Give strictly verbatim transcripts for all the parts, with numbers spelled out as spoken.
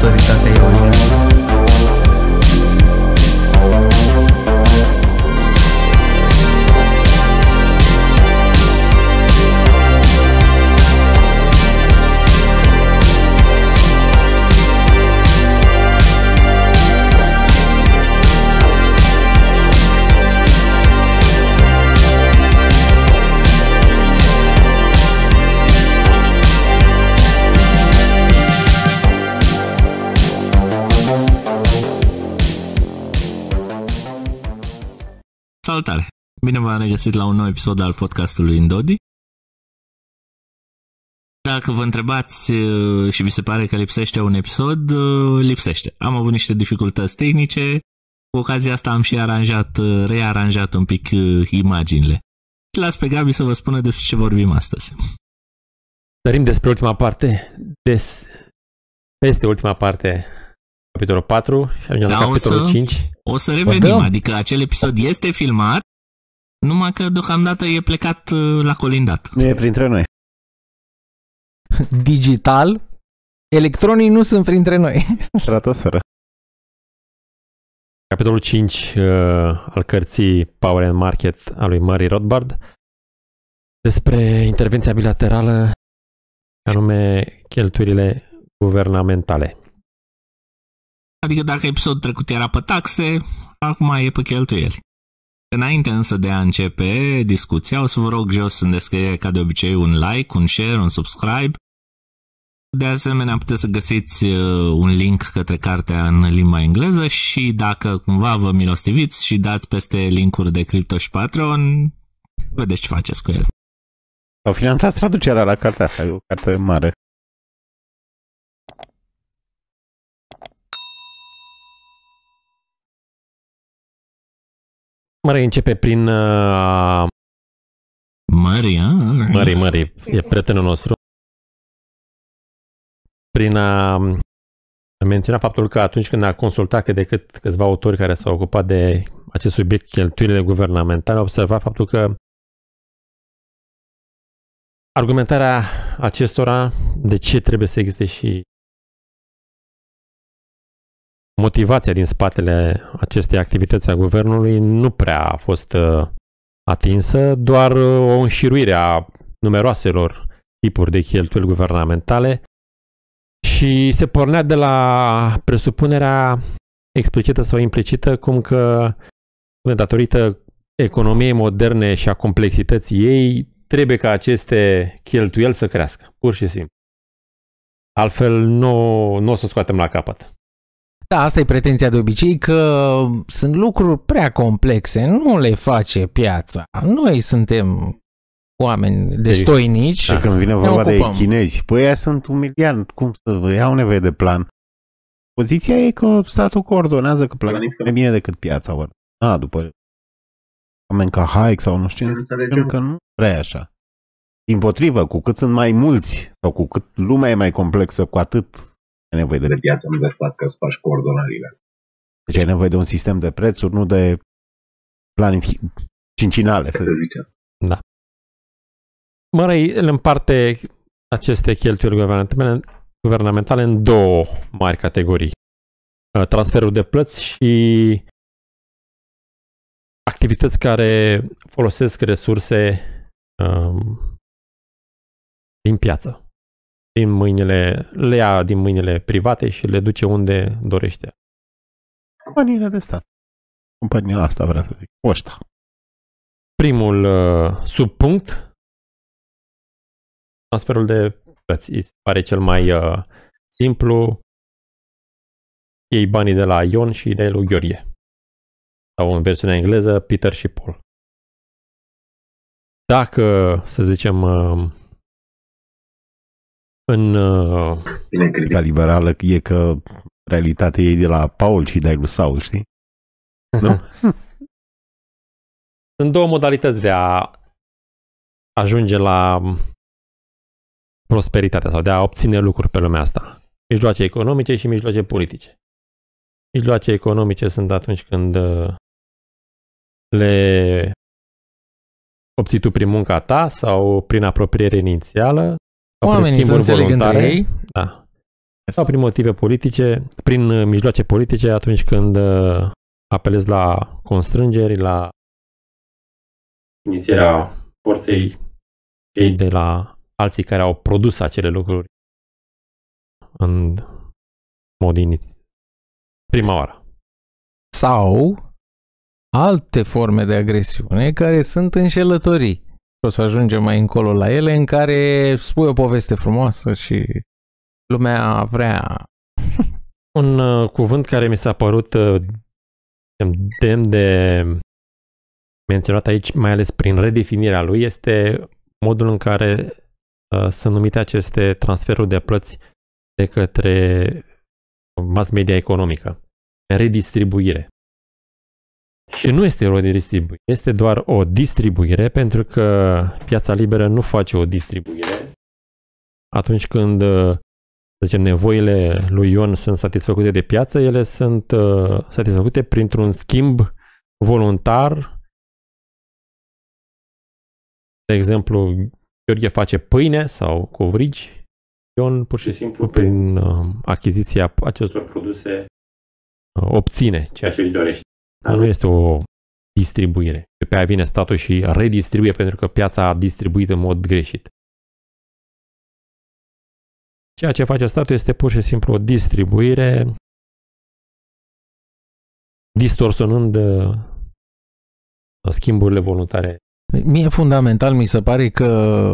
autoritatea ironică. Salutare! Bine v-am regăsit la un nou episod al podcastului Indodi. Dacă vă întrebați și vi se pare că lipsește un episod, lipsește. Am avut niște dificultăți tehnice, cu ocazia asta am și aranjat, rearanjat un pic imaginile. Și las pe Gabi să vă spună despre ce vorbim astăzi. Sărim despre ultima parte, des, peste ultima parte, capitolul patru și ajungem da, la capitolul o să, cinci. O să revenim, adică acel episod este filmat, numai că deocamdată e plecat la colindat. Nu e printre noi. Digital, electronii nu sunt printre noi. Stratosferă. Capitolul cinci uh, al cărții Power and Market a lui Murray Rothbard despre intervenția bilaterală, anume cheltuielile guvernamentale. Adică dacă episodul trecut era pe taxe, acum e pe cheltuieli. Înainte însă de a începe discuția, o să vă rog jos în descriere ca de obicei un like, un share, un subscribe. De asemenea puteți să găsiți un link către cartea în limba engleză și dacă cumva vă milostiviți și dați peste linkuri de Crypto și Patreon, vedeți ce faceți cu el. Au finanțat traducerea la cartea asta, e o carte mare. Mării începe prin... Uh, Mării, a? Mării, Mării, e prietenul nostru. Prin a menționa faptul că atunci când a consultat cât de cât câțiva autori care s-au ocupat de acest subiect, cheltuielile guvernamentale, a observat faptul că argumentarea acestora de ce trebuie să existe și motivația din spatele acestei activități a guvernului nu prea a fost uh, atinsă, doar uh, o înșiruire a numeroaselor tipuri de cheltuieli guvernamentale și se pornea de la presupunerea explicită sau implicită cum că datorită economiei moderne și a complexității ei trebuie ca aceste cheltuieli să crească, pur și simplu. Altfel nu, nu o să scoatem la capăt. Da, asta e pretenția de obicei, că sunt lucruri prea complexe, nu le face piața. Noi suntem oameni destoinici. Și când vine vorba de chinezi, păi aia sunt un miliard, cum să vă iau nevoie de plan? Poziția e că statul coordonează, că planifică mai bine decât piața. Ori. A, după oameni ca Hayek sau nu știu, înțelegem că nu prea așa. Dimpotrivă, cu cât sunt mai mulți sau cu cât lumea e mai complexă, cu atât ai nevoie de, de piață, nu de stat, că îți faci coordonările. Deci ai nevoie de un sistem de prețuri, nu de planificare cincinale, să zice. Da. Murray îl împarte aceste cheltuieli guvernamentale, guvernamentale în două mari categorii. Transferul de plăți și activități care folosesc resurse um, din piață. Din mâinile, le ia din mâinile private și le duce unde dorește. Companiile de stat. Compania asta vrea să zic. Poșta. Primul uh, subpunct, transferul de plăți. Îi pare cel mai uh, simplu. Iei banii de la Ion și de lui Gheorghe. Sau în versiunea engleză, Peter și Paul. Dacă, să zicem, uh, în uh, critica liberală e că realitatea e de la Paul și de lui Saul, știi? Nu? Sunt două modalități de a ajunge la prosperitatea sau de a obține lucruri pe lumea asta. Mijloace economice și mijloace politice. Mijloace economice sunt atunci când le obții tu prin munca ta sau prin apropiere inițială sau oamenii prin schimburi să înțeleg voluntare. Între ei. Da. Sau prin motive politice, prin mijloace politice, atunci când apelezi la constrângeri, la inițierea forței cei de la alții care au produs acele lucruri în mod inițial. Prima oară. Sau alte forme de agresiune care sunt înșelătorii. O să ajungem mai încolo la ele, în care spui o poveste frumoasă și lumea vrea. Un uh, cuvânt care mi s-a părut uh, demn de menționat aici, mai ales prin redefinirea lui, este modul în care uh, sunt numite aceste transferuri de plăți de către mass media economică. Redistribuire. Și nu este o redistribuire, este doar o distribuire, pentru că piața liberă nu face o distribuire. Atunci când, să zicem, nevoile lui Ion sunt satisfăcute de piață, ele sunt uh, satisfăcute printr-un schimb voluntar. De exemplu, Gheorghe face pâine sau covrigi, Ion pur și simplu prin uh, achiziția acestor produse uh, obține ceea ce își dorește. Dar nu este o distribuire. Pe aia vine statul și redistribuie pentru că piața a distribuit în mod greșit. Ceea ce face statul este pur și simplu o distribuire, distorsionând schimburile voluntare. Mie fundamental mi se pare că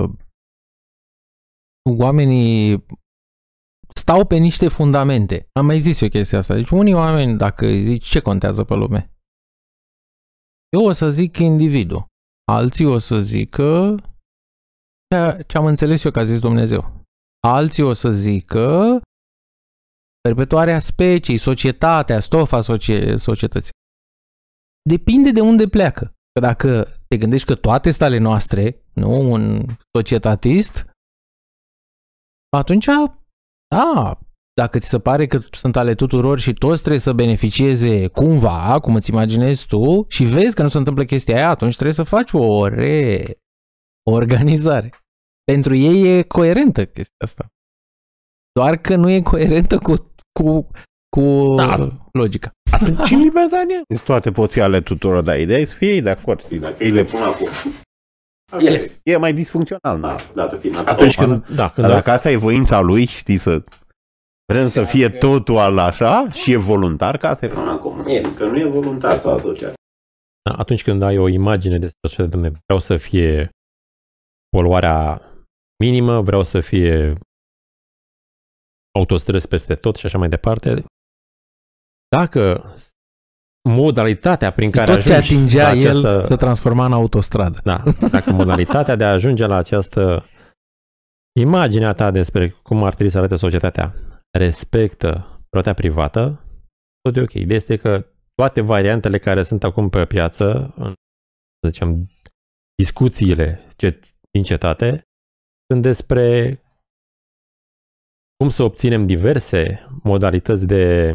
oamenii stau pe niște fundamente. Am mai zis eu chestia asta. Deci unii oameni, dacă îi zici ce contează pe lume, eu o să zic individul. Alții o să zică ce am înțeles eu că a zis Dumnezeu. Alții o să zică perpetuarea speciei, societatea, stofa socie- societății. Depinde de unde pleacă. Că dacă te gândești că toate sunt ale noastre, nu un societatist, atunci, da, dacă ți se pare că sunt ale tuturor și toți trebuie să beneficieze cumva, cum îți imaginezi tu, și vezi că nu se întâmplă chestia aia, atunci trebuie să faci o reorganizare. Pentru ei e coerentă chestia asta. Doar că nu e coerentă cu, cu, cu da. logica. Atunci în libertarian. Toate pot fi ale tuturor, dar ideea e să fie ei de acord. Dacă ei le pun acum. Yes. E mai disfuncțional, da, dată fiind. Atunci când, da, când dar dacă asta e voința lui, știi, să vrem să fie totul al așa și e voluntar, că asta e până acum. Yes. Că nu e voluntar sau asociat. Da, atunci când ai o imagine despre ce, dom'le, vreau să fie poluarea minimă, vreau să fie autostrăzi peste tot și așa mai departe, dacă modalitatea prin care tot ce atingea această, el se transforma în autostradă. Da, dacă modalitatea de a ajunge la această imaginea ta despre cum ar trebui să arate societatea respectă proprietatea privată, tot e ok. Ideea este că toate variantele care sunt acum pe piață, în, să zicem, discuțiile din cetate, sunt despre cum să obținem diverse modalități de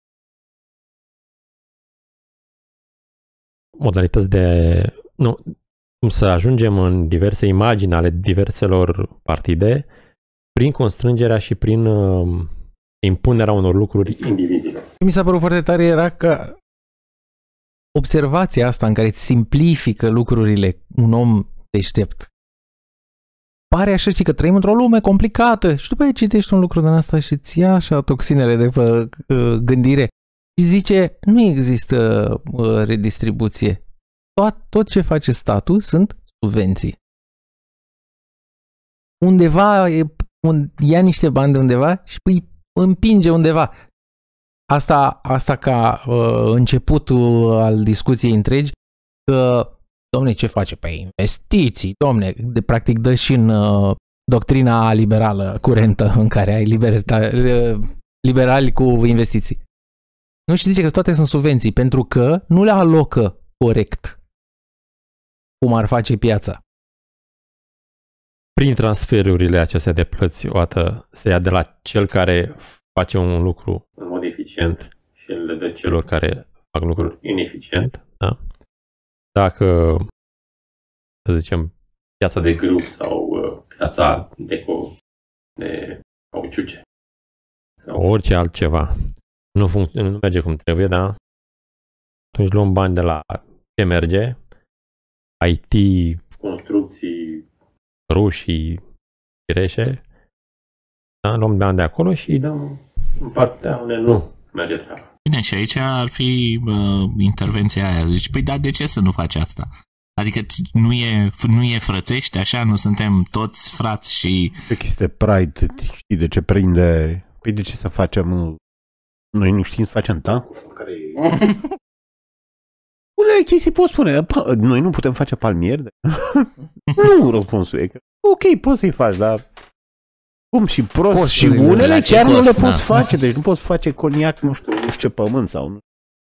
modalități de nu, cum să ajungem în diverse imagini ale diverselor partide prin constrângerea și prin uh, impunerea unor lucruri indivizilor. Mi s-a părut foarte tare era că observația asta în care îți simplifică lucrurile un om deștept. Pare așa, știi, că trăim într-o lume complicată și după aia citești un lucru din asta și îți ia așa toxinele de pe uh, gândire și zice, nu există uh, redistribuție. Tot, tot ce face statul sunt subvenții. Undeva e, un, ia niște bani de undeva și îi împinge undeva. Asta, asta ca uh, începutul al discuției întregi, că domne, ce face? Păi investiții, domne, de practic dă și în uh, doctrina liberală curentă în care ai liberta, liberali cu investiții. Nu, și zice că toate sunt subvenții pentru că nu le alocă corect cum ar face piața. Prin transferurile acestea de plăți, o dată se ia de la cel care face un lucru în mod eficient și le dă celor care fac lucruri ineficient. Da? Dacă, să zicem, piața de grâu sau uh, piața de, co- de cauciuce orice altceva nu, func- nu merge cum trebuie, da? Atunci luăm bani de la ce merge, I T, construcții, rușii, cireșe, da? Luăm bani de acolo și dăm în partea unde nu merge treaba. Bine, și aici ar fi uh, intervenția aia. Zici, păi da, de ce să nu faci asta? Adică nu e, nu e frățește așa? Nu suntem toți frați și... Pe chestie de pride, știi de ce prinde... Păi de ce să facem... Noi nu știm să facem tancuri? Care e... Unele chestii poți spune, noi nu putem face palmieri? Nu, răspunsul e că, ok, poți să-i faci, dar... Cum și prost poți și unele chiar nu le poți face, deci nu poți face coniac, nu știu, nu știu ce pământ sau nu.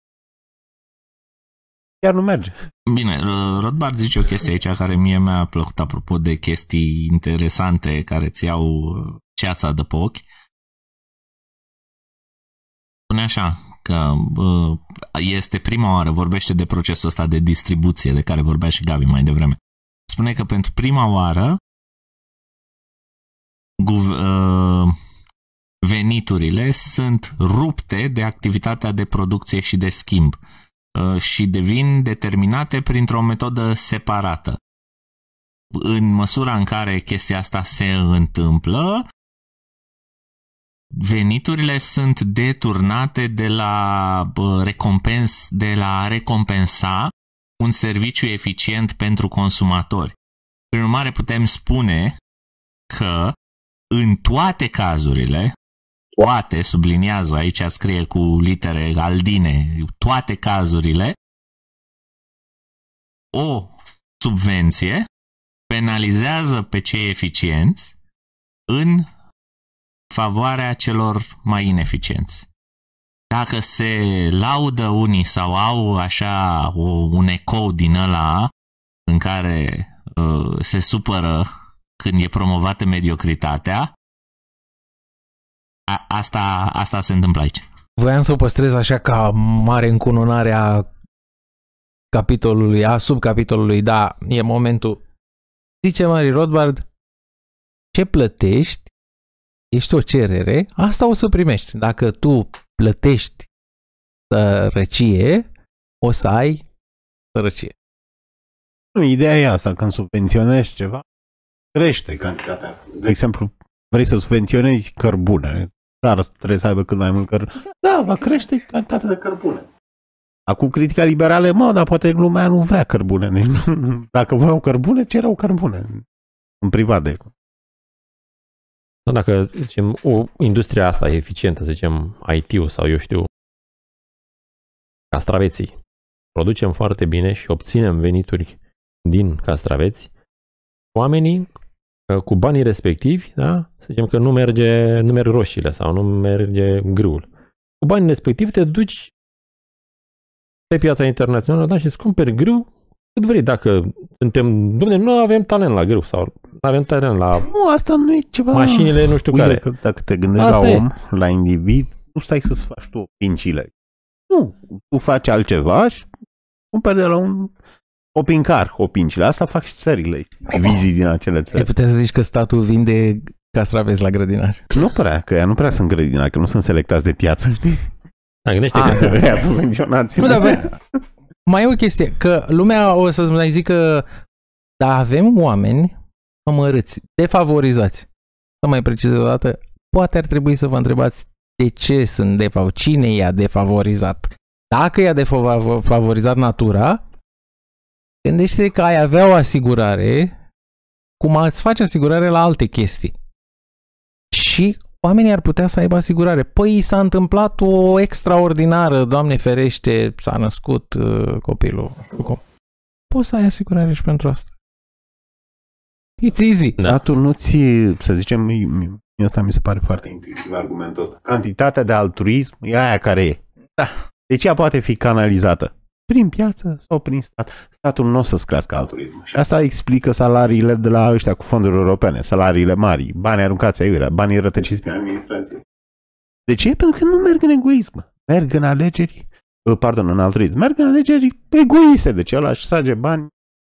Chiar nu merge. Bine, Rothbard zice o chestie aici care mie mi-a plăcut apropo de chestii interesante care ți iau ceața de pe ochi. Spune așa, că este prima oară, vorbește de procesul ăsta de distribuție de care vorbea și Gabi mai devreme. Spune că pentru prima oară veniturile sunt rupte de activitatea de producție și de schimb și devin determinate printr-o metodă separată. În măsura în care chestia asta se întâmplă, veniturile sunt deturnate de la recompens, de la a recompensa un serviciu eficient pentru consumatori. Prin urmare, putem spune că în toate cazurile, toate, subliniază, aici scrie cu litere aldine, toate cazurile, o subvenție penalizează pe cei eficienți în favoarea celor mai ineficienți. Dacă se laudă unii sau au așa o, un ecou din ăla în care uh, se supără când e promovată mediocritatea, a, asta, asta se întâmplă aici. Voiam să o păstrez așa ca mare încununare a capitolului, a subcapitolului, da, e momentul. Zice Mari Rothbard, ce plătești, ești o cerere, asta o să primești. Dacă tu plătești sărăcie, o să ai sărăcie. Nu, ideea e asta, când subvenționezi ceva, crește cantitatea. De exemplu, vrei să subvenționezi cărbune, dar trebuie să aibă cât mai mult cărbune. Da, va crește cantitatea de cărbune. Acum critica liberală, mă, dar poate lumea nu vrea cărbune. Deci, dacă vreau cărbune, cereau cărbune. În privat, de Dacă, zicem, o industria asta e eficientă, zicem, I T-ul sau eu știu, castraveții, producem foarte bine și obținem venituri din castraveți, oamenii cu banii respectivi, da, să zicem că nu merge, nu merg roșiile sau nu merge grâul. Cu banii respectivi te duci pe piața internațională, da, și îți cumperi grâu cât vrei. Dacă suntem, dom'le, nu avem talent la grâu sau nu avem talent la nu, asta nu e ceva. Mașinile nu știu Uite, care. Că dacă te gândești asta la e. om, la individ, nu stai să-ți faci tu pincile. Nu, tu faci altceva și cumperi de la un opincar opincile. Asta fac și țările, vizii din acele țări. E putea să zici că statul vinde castraveți la grădinar. Nu prea, că ea nu prea sunt grădinari, că nu sunt selectați de piață, știi? Da, gândește A, că da. Ea sunt menționați. Nu, dar mai e o chestie, că lumea o să-ți mai zică, dar avem oameni amărâți, defavorizați. Să mai precizez o dată, poate ar trebui să vă întrebați de ce sunt defavorizați, cine i-a defavorizat. Dacă i-a defavorizat natura, gândește-te că ai avea o asigurare, cum ați face asigurare la alte chestii. Și oamenii ar putea să aibă asigurare. Păi s-a întâmplat o extraordinară, Doamne ferește, s-a născut uh, copilul. Poți să ai asigurare și pentru asta. It's easy. Da, tu nu-ți, să zicem, asta mi se pare foarte intuitiv argumentul ăsta. Cantitatea de altruism e aia care e. Da. Deci ea poate fi canalizată prin piață sau prin stat. Statul nu o să-ți crească altruismul. Și asta explică salariile de la ăștia cu fonduri europene, salariile mari, banii aruncați aiurea, banii rătăciți prin administrație. De ce? Pentru că nu merg în egoism. Merg în alegeri, pardon, în altruism. Merg în alegeri egoiste. Deci ăla își trage bani.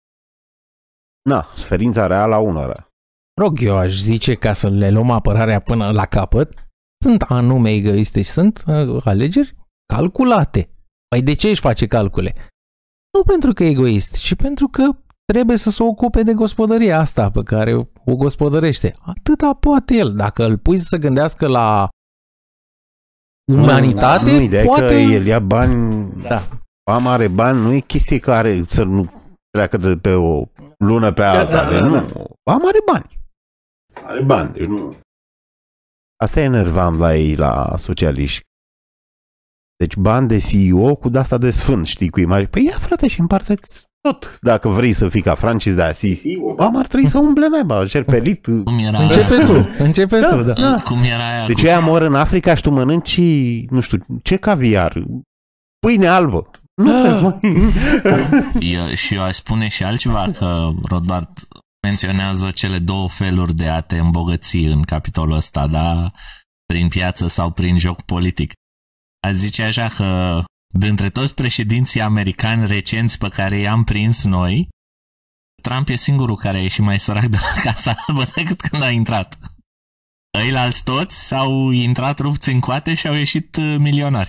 Na, suferința reală a unora. Rog, eu aș zice, ca să le luăm apărarea până la capăt, sunt anume egoiste și sunt uh, alegeri calculate. Păi de ce își face calcule? Nu pentru că e egoist, ci pentru că trebuie să se ocupe de gospodăria asta pe care o gospodărește. Atâta poate el. Dacă îl pui să se gândească la umanitate, nu, nu, ideea poate... că el ia bani, da. Am are bani, nu e chestie care să nu treacă de pe o lună pe alta. Da, da, da, nu. Am are bani. Are bani, deci nu. Asta e enervant la ei, la socialiști. Deci bani de C E O cu de-asta de sfânt, știi, cu imagine. Păi ia, frate, și împarte-ți tot. Dacă vrei să fii ca Francis de Assisi, Obama ar trebui să umble naiba, șerpelit. Începe tu, începe da, tu, da. da. Cum era aia? De ce aia mor în Africa și tu mănânci, nu știu, ce caviar? Pâine albă. Nu ah. trebuie să eu, și eu aș spune și altceva, că Rothbard menționează cele două feluri de a te îmbogăți în capitolul ăsta, da? Prin piață sau prin joc politic. Aș zice așa că dintre toți președinții americani recenți pe care i-am prins noi, Trump e singurul care a ieșit mai sărac de la Casa Albă decât când a intrat. Ăilalți toți au intrat rupți în coate și au ieșit milionari.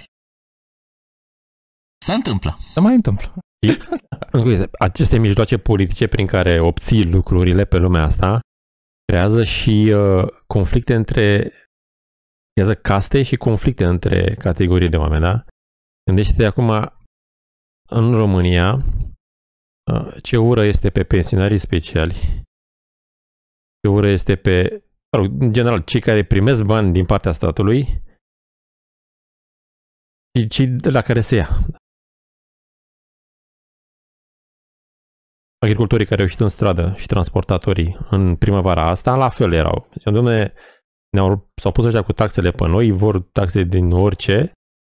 Se întâmplă. Se mai întâmplă. Aceste mijloace politice prin care obții lucrurile pe lumea asta creează și uh, conflicte între creează caste și conflicte între categorii de oameni, da? Gândește-te acum în România uh, ce ură este pe pensionarii speciali, ce ură este pe, în general, cei care primesc bani din partea statului și cei de la care se ia. Agricultorii care au ieșit în stradă și transportatorii în primăvara asta, la fel erau. Deci, dom'le, ne-au, s-au pus ăștia cu taxele pe noi, vor taxe din orice.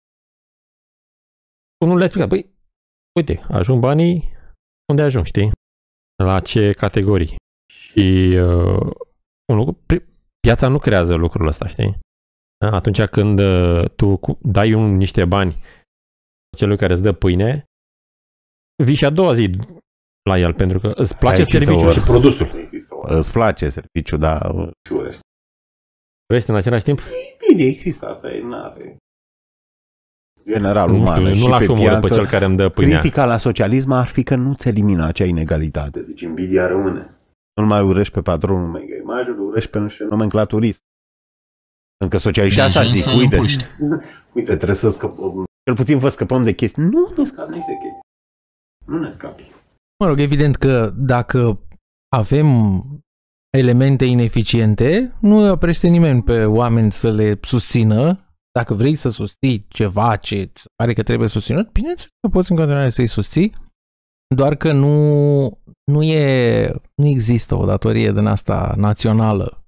Unul le-a explicat, băi, uite, ajung banii, unde ajung, știi? La ce categorii. Și uh, un lucru, piața nu creează lucrul ăsta, știi? Atunci când uh, tu dai un, niște bani celui care îți dă pâine, vii și a doua zi la el, pentru că îți place serviciul și produsul. Îți place serviciul, dar Vreți în același timp? Bine, există, asta e, n-are. General uman. Nu, nu lași omoră pe cel care îmi dă pâinea. Critica la socialism ar fi că nu-ți elimină acea inegalitate. Deci invidia rămâne. Nu-l mai urești pe patronul mega image, îl urești pe nu știu, nomenclaturist. Pentru că socialiștii asta zic, uite, uite, trebuie să scăpăm, cel puțin vă scăpăm de chestii. Nu ne scap nici de chestii. Nu ne scapi. Mă rog, evident că dacă avem elemente ineficiente, nu oprește nimeni pe oameni să le susțină. Dacă vrei să susții ceva ce îți pare că trebuie susținut, bineînțeles că poți în continuare să-i susții, doar că nu, nu, e, nu există o datorie din asta națională.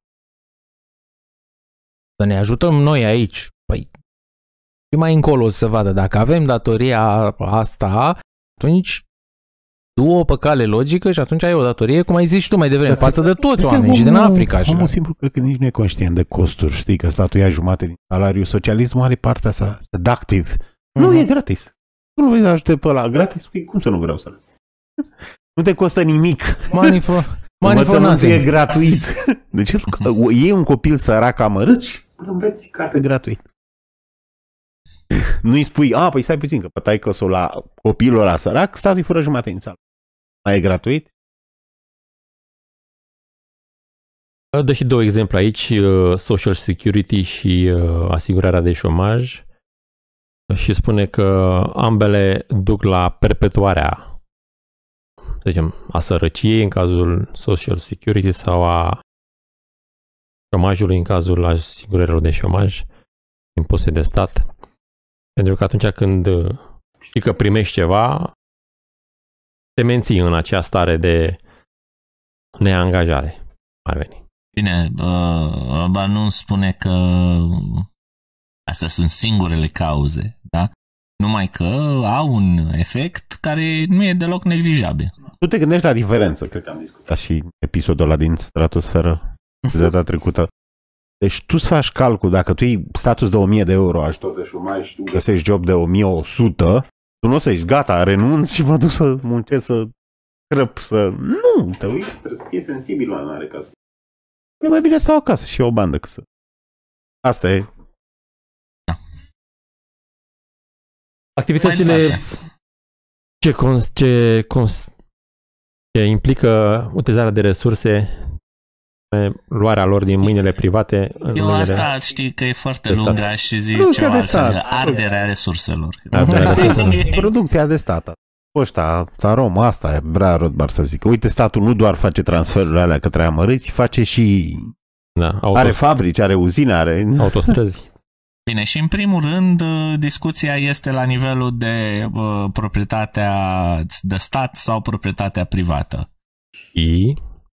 Să ne ajutăm noi aici. Păi, și mai încolo o să se vadă. Dacă avem datoria asta, atunci du-o pe cale logică și atunci ai o datorie, cum ai zis și tu mai devreme, față de toți oamenii și din Africa. Omul simplu cred că nici nu e conștient de costuri, știi, că statul ia jumate din salariu, socialismul are partea sa seductive. Mm-hmm. Nu e gratis. Tu nu vrei să ajute pe ăla gratis? Cum să nu vreau să nu te costă nimic. Money for, money for nothing. E gratuit. Deci iei un copil sărac amărât și îl înveți carte gratuit. Nu-i spui, a, păi stai puțin, că pe taică-s-o la copilul ăla sărac, statul îi fură jumate din sală. Mai e gratuit? Dă și două exemple aici, Social Security și asigurarea de șomaj. Și spune că ambele duc la perpetuarea, să zicem, a sărăciei în cazul Social Security sau a șomajului în cazul asigurărilor de șomaj impuse de stat. Pentru că atunci când știi că primești ceva, te menții în acea stare de neangajare. Ar veni. Bine, uh, ba nu spune că astea sunt singurele cauze, da? Numai că au un efect care nu e deloc neglijabil. Tu te gândești la diferență, cred că am discutat și episodul ăla din Stratosferă de data trecută. Deci tu îți faci calcul, dacă tu iei status de o mie de euro ajutor de șomaj și tu găsești job de o mie o sută, tu nu o să ești gata, renunți și mă duc să muncesc, să crăp, să... Nu, te uiți, trebuie să fii sensibil la mare ca să... E mai bine stau acasă și o bandă că să... Asta e Activitățile ce, cons, ce, cons, ce implică utilizarea de resurse, luarea lor din mâinile private. În Eu mâinile asta știi că e foarte lungă și zic ceva altfel, arderea resurselor. Arderea resurselor. Producția de stat. Ăștia, țarom, asta vrea Rothbard să zică. Uite, statul nu doar face transferurile alea către amărâți, face și... Da, autost- are fabrici, are uzine, are... autostrăzi. Bine, și în primul rând, discuția este la nivelul de uh, proprietatea de stat sau proprietatea privată. Și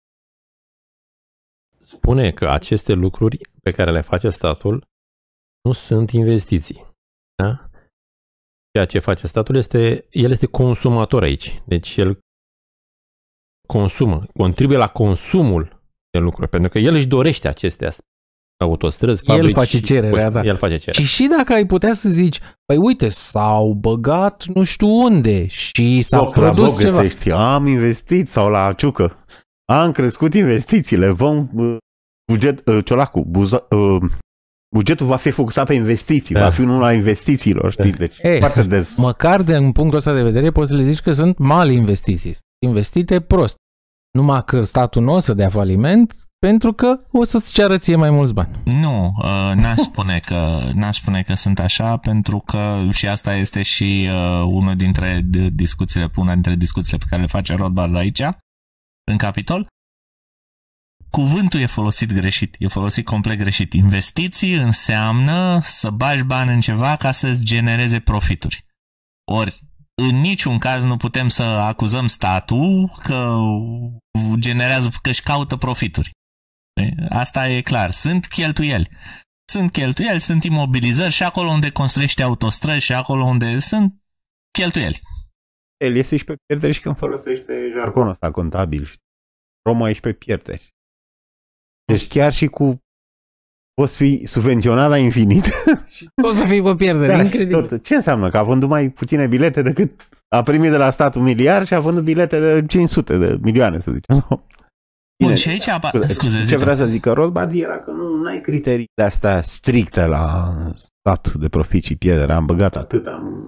spune că aceste lucruri pe care le face statul nu sunt investiții. Da? Ceea ce face statul este, el este consumator aici. Deci el consumă, contribuie la consumul de lucruri, pentru că el își dorește aceste aspecte. Autostrăzi, fabrici, el face cererea, da. El face cererea. Și și dacă ai putea să zici, păi uite, s-au băgat nu știu unde și s-a Loc, produs la ceva. găsești, am investit sau la ciucă. Am crescut investițiile, vom uh, buget, uh, ciolacu, buza, uh, bugetul va fi focusat pe investiții, da. va fi unul la investițiilor, știi? Deci Ei, foarte des. Măcar din punctul ăsta de vedere poți să le zici că sunt mali investiții, investite prost. Numai că statul nu o să dea faliment, pentru că o să-ți ceară ție mai mulți bani. Nu, n-aș spune că, n-aș spune că sunt așa, pentru că și asta este și uh, unul dintre discuțiile, una dintre discuțiile pe care le face Rothbard aici, în capitol. Cuvântul e folosit greșit, e folosit complet greșit. Investiții înseamnă să bagi bani în ceva ca să-ți genereze profituri. Ori, în niciun caz nu putem să acuzăm statul că generează, că își caută profituri. Asta e clar. Sunt cheltuieli. Sunt cheltuieli, sunt imobilizări și acolo unde construiește autostrăzi și acolo unde sunt cheltuieli. El este și pe pierderi și când folosește jargonul ăsta contabil. Roma ești pe pierderi. Deci chiar și cu poți fi subvenționat la infinit. O să fii pe pierdere, Da, incredibil. tot. Ce înseamnă? Că a vândut mai puține bilete decât a primit de la stat un miliard și a vândut bilete de cinci sute de milioane, să zicem. Bun, Bine, și aici apa... Scuze, ce zi vrea să zică Rothbard era că nu ai criteriile astea stricte la stat de profit și pierdere. Am băgat atât, am...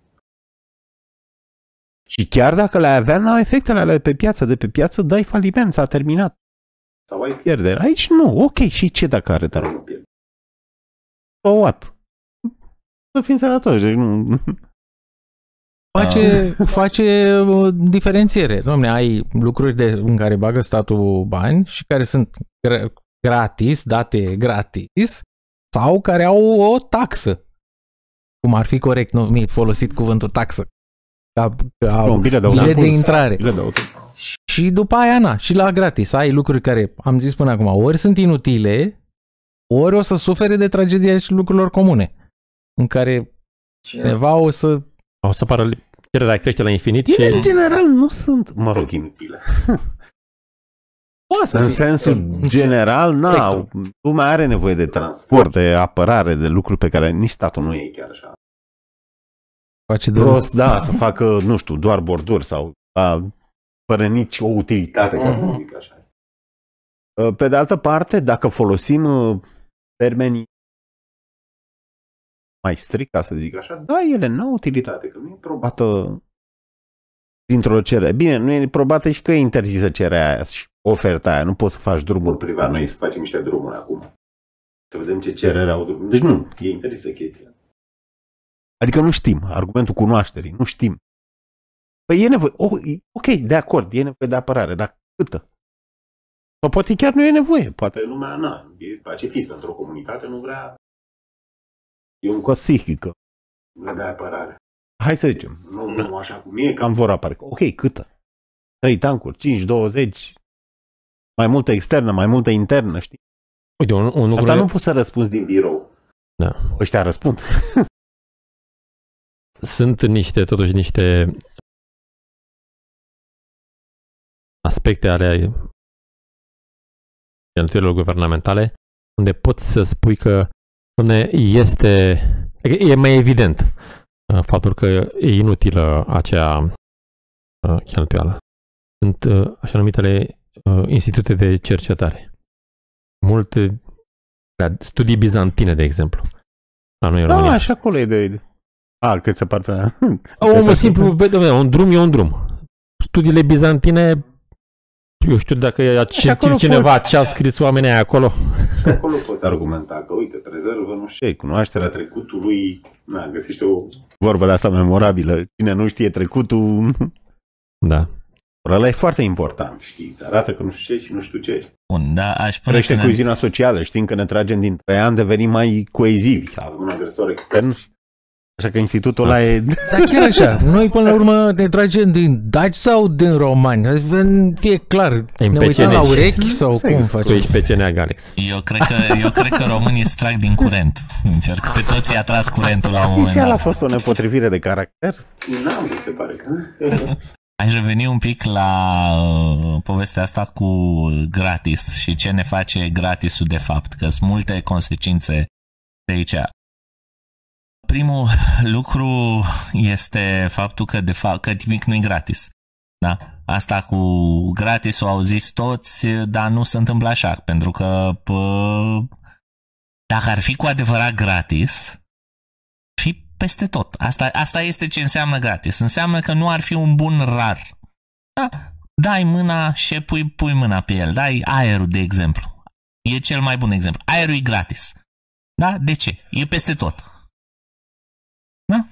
Și chiar dacă le avea, n-au efectele alea pe piață. De pe piață dai faliment, s-a terminat. Sau ai pierdere. Aici nu. Ok, și ce dacă are tare o pierdere? So what? Să fim sănătoși. Deci nu... Face, face uh, diferențiere. Dom'le, ai lucruri de, în care bagă statul bani și care sunt gra- gratis, date gratis, sau care au o taxă. Cum ar fi corect nu, mi folosit cuvântul taxă. Ca, ca Nu, bilet de, bilet de intrare. Bilet de auto. Și după aia, na, și la gratis. Ai lucruri care, am zis până acum, ori sunt inutile, ori o să sufere de tragedia și lucrurilor comune. În care cineva o să... O să pară cererea crește la infinit și... Ele, în general, nu sunt, mă rog, inutile. Poate să În fie. sensul general, na, lumea are nevoie de transport, de apărare, de lucruri pe care nici statul nu e chiar așa. Face de Prost, da, să facă, nu știu, doar borduri sau a, fără nici o utilitate, ca să zic așa. Pe de altă parte, dacă folosim termenii mai strict, ca să zic așa, da, ele n-au utilitate, că nu e probată dintr-o cerere. Bine, nu e probată și că e interzisă cererea aia și oferta aia. Nu poți să faci drumuri privat. Noi să facem niște drumuri acum. Să vedem ce cerere au drumuri. Deci nu, e interzisă chestia. Adică nu știm. Argumentul cunoașterii. Nu știm. Păi e nevoie. Oh, ok, de acord, e nevoie de apărare, dar câtă? Sau poate chiar nu e nevoie. Poate lumea, na, e pacifistă într-o comunitate, nu vrea. E un cost psihică. Nu vrea de apărare. Hai să zicem, nu, nu așa cum e, cam vor apare. Ok, câtă? trei tancuri, cinci, douăzeci, mai multă externă, mai multă internă, știi? Uite, un, un lucru... Asta nu poți să răspunzi din birou. Da. Ăștia răspund. Sunt niște, totuși, niște aspecte ale cheltuielilor guvernamentale unde poți să spui că este, e mai evident faptul că e inutilă acea cheltuială. Sunt așa numitele institute de cercetare. Multe studii bizantine, de exemplu. La noi în da, România. așa acolo e de A, cât se par prea... Omul simplu, vede, un drum e un drum. Studiile bizantine, eu știu dacă cineva ce a scris oamenii aia acolo. Și acolo poți argumenta că, uite, rezervă, nu știu, cunoașterea trecutului, na, găsește o vorbă de asta memorabilă. Cine nu știe trecutul... Da. Ăla e foarte important, știi, îți arată că nu știu ce și nu știu ce. Bun, da, aș spune Crește să ne... coeziunea socială, știm că ne tragem din trei ani, devenim mai coezivi, avem un agresor extern, așa că institutul ăla e... Dar chiar așa, noi până la urmă ne tragem din daci sau din romani? Fie clar, ne uităm la urechi sau cum facem? Tu ești pe C N A G, Alex. Eu cred că, eu cred că românii se trag din curent. Încerc. Pe toți i-a tras curentul la un moment Inițial a dat. fost o nepotrivire de caracter? Nu, mi se pare că... Aș reveni un pic la uh, povestea asta cu gratis și ce ne face gratisul de fapt, că sunt multe consecințe de aici. Primul lucru este faptul că de fapt că nimic nu e gratis. Da? Asta cu gratis o au zis toți, dar nu se întâmplă așa, pentru că pă, dacă ar fi cu adevărat gratis, fi peste tot. Asta, asta este ce înseamnă gratis. Înseamnă că nu ar fi un bun rar. Da? Dai mâna și pui, pui mâna pe el. Dai aerul, de exemplu. E cel mai bun exemplu. Aerul e gratis. Da? De ce? E peste tot. Da?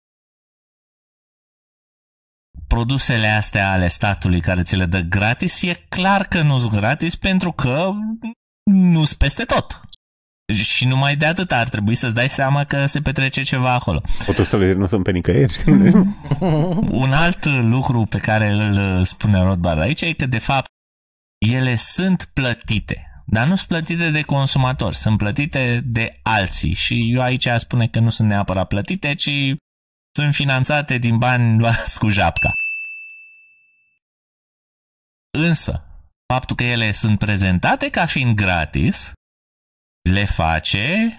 Produsele astea ale statului care ți le dă gratis, e clar că nu sunt gratis pentru că nu sunt peste tot. Și numai de atât ar trebui să-ți dai seama că se petrece ceva acolo. Autostrăzile nu sunt pe nicăieri. Un alt lucru pe care îl spune Rothbard aici e că de fapt ele sunt plătite, dar nu sunt plătite de consumatori, sunt plătite de alții. Și eu aici spune că nu sunt neapărat plătite, ci sunt finanțate din bani luați cu japca. Însă, faptul că ele sunt prezentate ca fiind gratis le face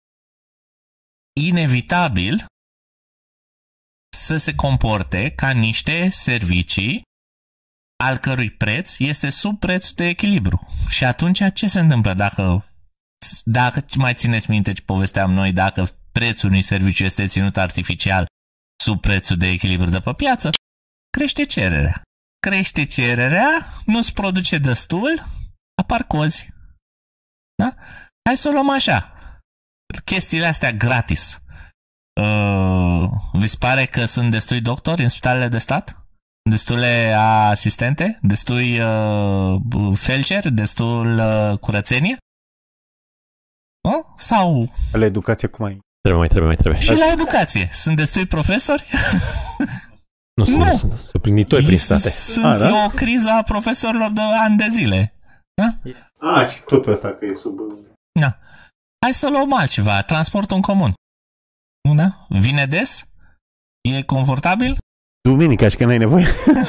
inevitabil să se comporte ca niște servicii al cărui preț este sub prețul de echilibru. Și atunci ce se întâmplă dacă, dacă mai țineți minte ce povesteam noi, dacă prețul unui serviciu este ținut artificial sub prețul de echilibru de pe piață, crește cererea. Crește cererea, nu-ți produce destul, apar cozi. Da? Hai să o luăm așa. Chestiile astea gratis. Uh, vi se pare că sunt destui doctori în spitalele de stat? Destule asistente? Destui uh, felceri? Destul uh, curățenie? Uh? Sau... La educație cum ai? Trebuie, mai trebuie, mai trebuie. Și la educație. Sunt destui profesori? Nu, sunt, nu. sunt suplinitori prin state. Sunt a, da? o criză a profesorilor de ani de zile. Da? A, și tot ăsta că e sub... Da. Hai să luăm altceva. Transportul în comun. Da? Vine des? E confortabil? Duminica și că n-ai nevoie.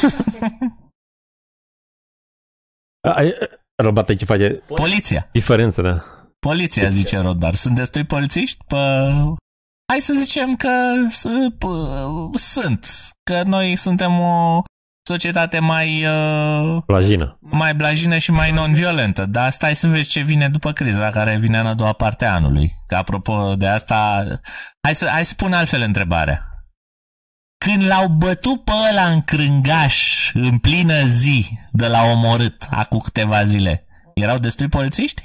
Robate ce face? Poliția. Diferență, da. Poliția, zice Rothbard. Sunt destui polițiști? Pă... Hai să zicem că sunt. Că noi suntem o societate mai... Uh, blajină. Mai blajină și mai non-violentă. Dar stai să vezi ce vine după criza care vine în a doua parte a anului. Că apropo de asta... Hai să, hai să pun altfel întrebarea. Când l-au bătut pe ăla în crângaș, în plină zi, de la omorât, acum câteva zile, erau destui polițiști?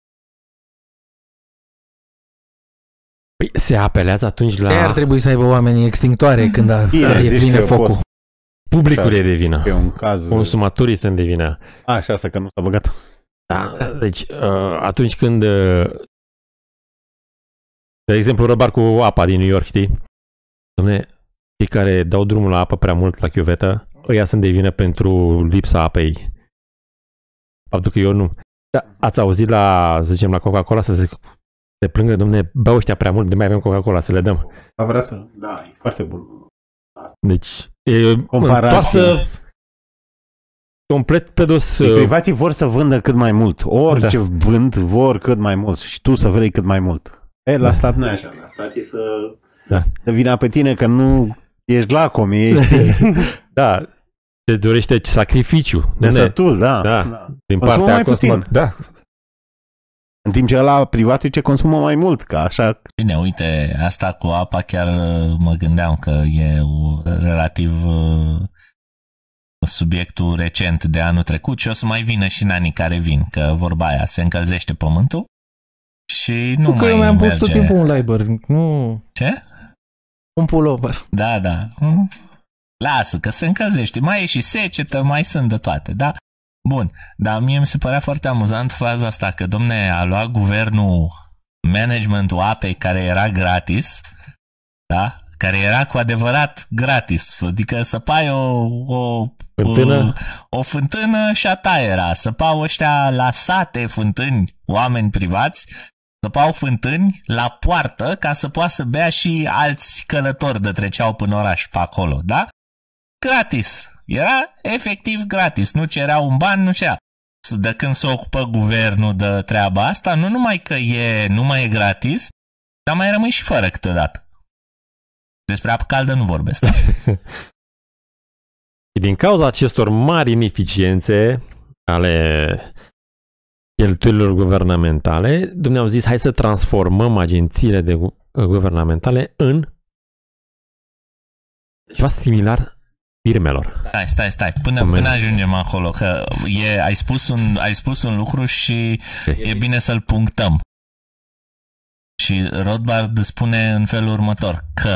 Păi se apelează atunci la... Ar trebui să aibă oamenii extintoare când a, Bine, vine focul. Post... Publicul e de vină. E un caz... Consumatorii sunt de vină. A, și asta că nu s-a băgat. Da, deci atunci când... De exemplu, răbar cu apa din New York, știi? Dom'le, cei care dau drumul la apă prea mult la chiuvetă, ăia sunt de vină pentru lipsa apei. Faptul că eu nu... Da, ați auzit la, să zicem, la Coca-Cola să se, se plângă, dom'le, beau ăștia prea mult, de mai avem Coca-Cola, să le dăm. A vrea să... Da, e foarte bun. Deci, e comparație. Întoarsă complet pe dos. Deci privații vor să vândă cât mai mult. Orice da. vând, vor cât mai mult. Și tu să vrei cât mai mult. E, la da. stat nu e așa. La stat e să... Da. Să vină pe tine că nu ești lacom, ești... Da, te dorește sacrificiu. Nesătul, da. da. da. Din partea consumatorului. Da. În timp ce ăla privat e ce consumă mai mult, că așa... Bine, uite, asta cu apa chiar mă gândeam că e relativ subiectul recent de anul trecut și o să mai vină și în anii care vin, că vorba aia, se încălzește pământul și nu, nu mai eu mi-am merge... pus tot timpul un liber, nu... Ce? Un pullover. Da, da. Lasă, că se încălzește. Mai e și secetă, mai sunt de toate, da? Bun, dar mie mi se părea foarte amuzant faza asta, că, domne, a luat guvernul managementul apei care era gratis, da? Care era cu adevărat gratis, adică săpai o, o, fântână. o, o fântână și a ta era, săpau ăștia la sate fântâni, oameni privați, săpau fântâni la poartă ca să poată să bea și alți călători de treceau până oraș pe acolo, da? Gratis. Era efectiv gratis. Nu cerea un ban, nu cerea. De când se ocupă guvernul de treaba asta, nu numai că e, nu mai e gratis, dar mai rămâi și fără câteodată. Despre apă caldă nu vorbesc. Da? Din cauza acestor mari ineficiențe ale cheltuielilor guvernamentale, dumneavoastră au zis, hai să transformăm agențiile de gu- guvernamentale în ceva similar firmelor. Stai, stai, stai, până, până ajungem acolo, că e, ai, spus un, ai spus un lucru și e bine să-l punctăm. Și Rothbard spune în felul următor, că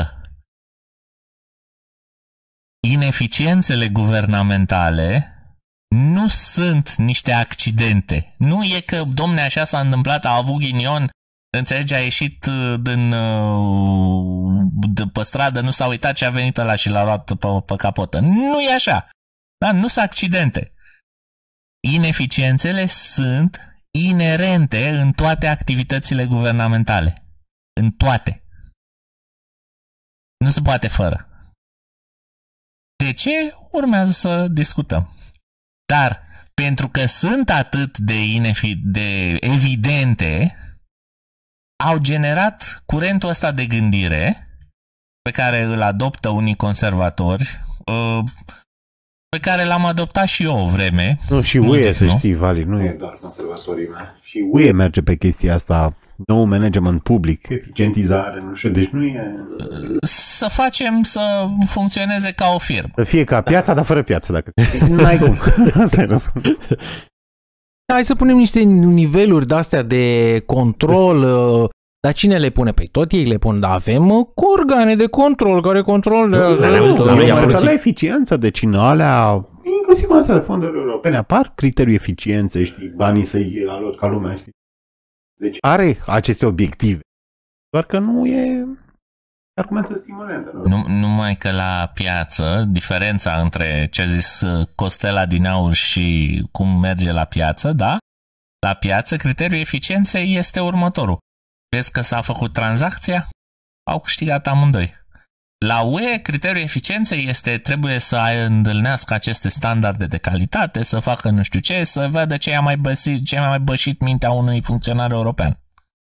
ineficiențele guvernamentale nu sunt niște accidente. Nu e că, domne, așa s-a întâmplat, a avut ghinion, înțelegi, a ieșit din, de pe stradă, nu s-a uitat ce a venit ăla și l-a luat pe, pe capotă. Nu e așa. Da? Nu sunt accidente. Ineficiențele sunt inerente în toate activitățile guvernamentale. În toate. Nu se poate fără. De ce? Urmează să discutăm. Dar, pentru că sunt atât de, inefi- de evidente, au generat curentul ăsta de gândire pe care îl adoptă unii conservatori, pe care l-am adoptat și eu o vreme. Nu, și U E, să știi, Vali, nu e doar conservatorii mei. Și U E merge pe chestia asta, nou management public, eficientizare, nu știu, deci nu e... Să facem să funcționeze ca o firmă. Să fie ca piața, dar fără piață, dacă n-ai cum. Asta e răspunsul. Hai să punem niște niveluri de-astea de control, dar cine le pune? Păi tot ei le pun, dar avem organe de control care controlează. La eficiență, deci în alea, inclusiv astea de fonduri europene, apar criteriul eficienței, știi, banii să-i alor ca lumea, știi. Deci are aceste obiective, doar că nu e argumentul stimulant. Nu, numai că la piață, diferența între ce a zis Costela din Aur și cum merge la piață, da? La piață, criteriul eficienței este următorul. Vezi că s-a făcut tranzacția? Au câștigat amândoi. La U E, criteriul eficienței este trebuie să îndâlnească aceste standarde de calitate, să facă nu știu ce, să vadă ce a mai băsit, ce a mai bășit mintea unui funcționar european.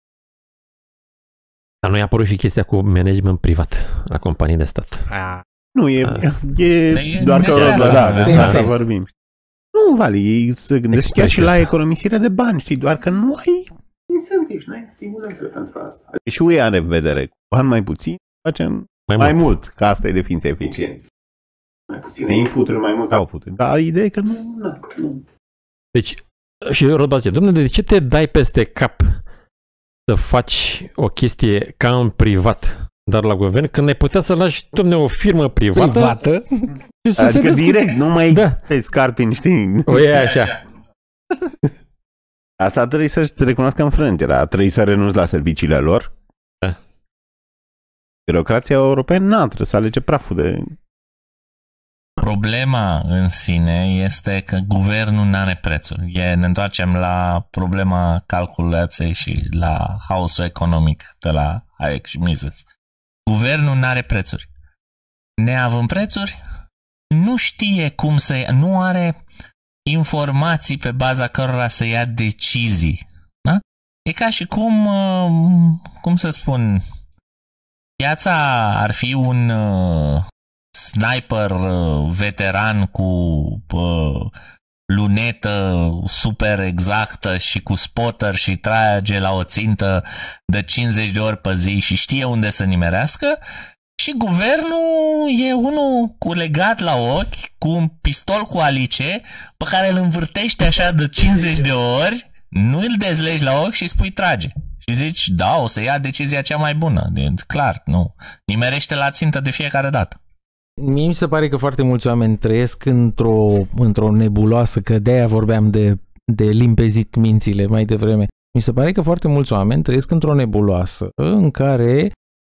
Dar nu i-a apărut și chestia cu management privat la companii de stat. A, nu, e, A. e, e doar că asta, da, da, da, asta vorbim. Nu, Vali, ei se gândesc chiar și la economisirea de bani, știi, doar că nu ai incentivi, nu ai stimulente pentru asta. Și U E are în vedere, cu bani mai puțin, facem mai, mai mult. mult, că asta e definiția eficienței. Mai puține input-uri, mai mult output. Dar ideea e că nu, nu, nu. Deci, și Rothbard zice, dom'le, de ce te dai peste cap să faci o chestie ca în privat, dar la guvern, când ai putea să lași, dom'le, o firmă privată, privată? Și să adică se direct, nu mai da. Te scarpini, știi? O e așa. Asta trebuie să-și recunoască înfrângerea, trebuie să renunți la serviciile lor. Da. Birocrația europeană, na, trebuie să alege praful de... Problema în sine este că guvernul nu are prețuri. E, ne întoarcem la problema calculației și la haosul economic de la Hayek și Mises. Guvernul nu are prețuri. Neavând prețuri, nu știe cum să ia, nu are informații pe baza cărora să ia decizii. Da? E ca și cum, cum să spun, piața ar fi un sniper veteran cu lunetă super exactă și cu spotter și trage la o țintă de cincizeci de ori pe zi și știe unde să nimerească, și guvernul e unul cu legat la ochi, cu un pistol cu alice pe care îl învârtește așa de cincizeci de ori, nu îl dezlegi la ochi și spui trage. Și zici, da, o să ia decizia cea mai bună. De, clar, nu. Nimerește la țintă de fiecare dată. Mie mi se pare că foarte mulți oameni trăiesc într-o, într-o nebuloasă, că de-aia vorbeam de, de limpezit mințile mai devreme. Mi se pare că foarte mulți oameni trăiesc într-o nebuloasă în care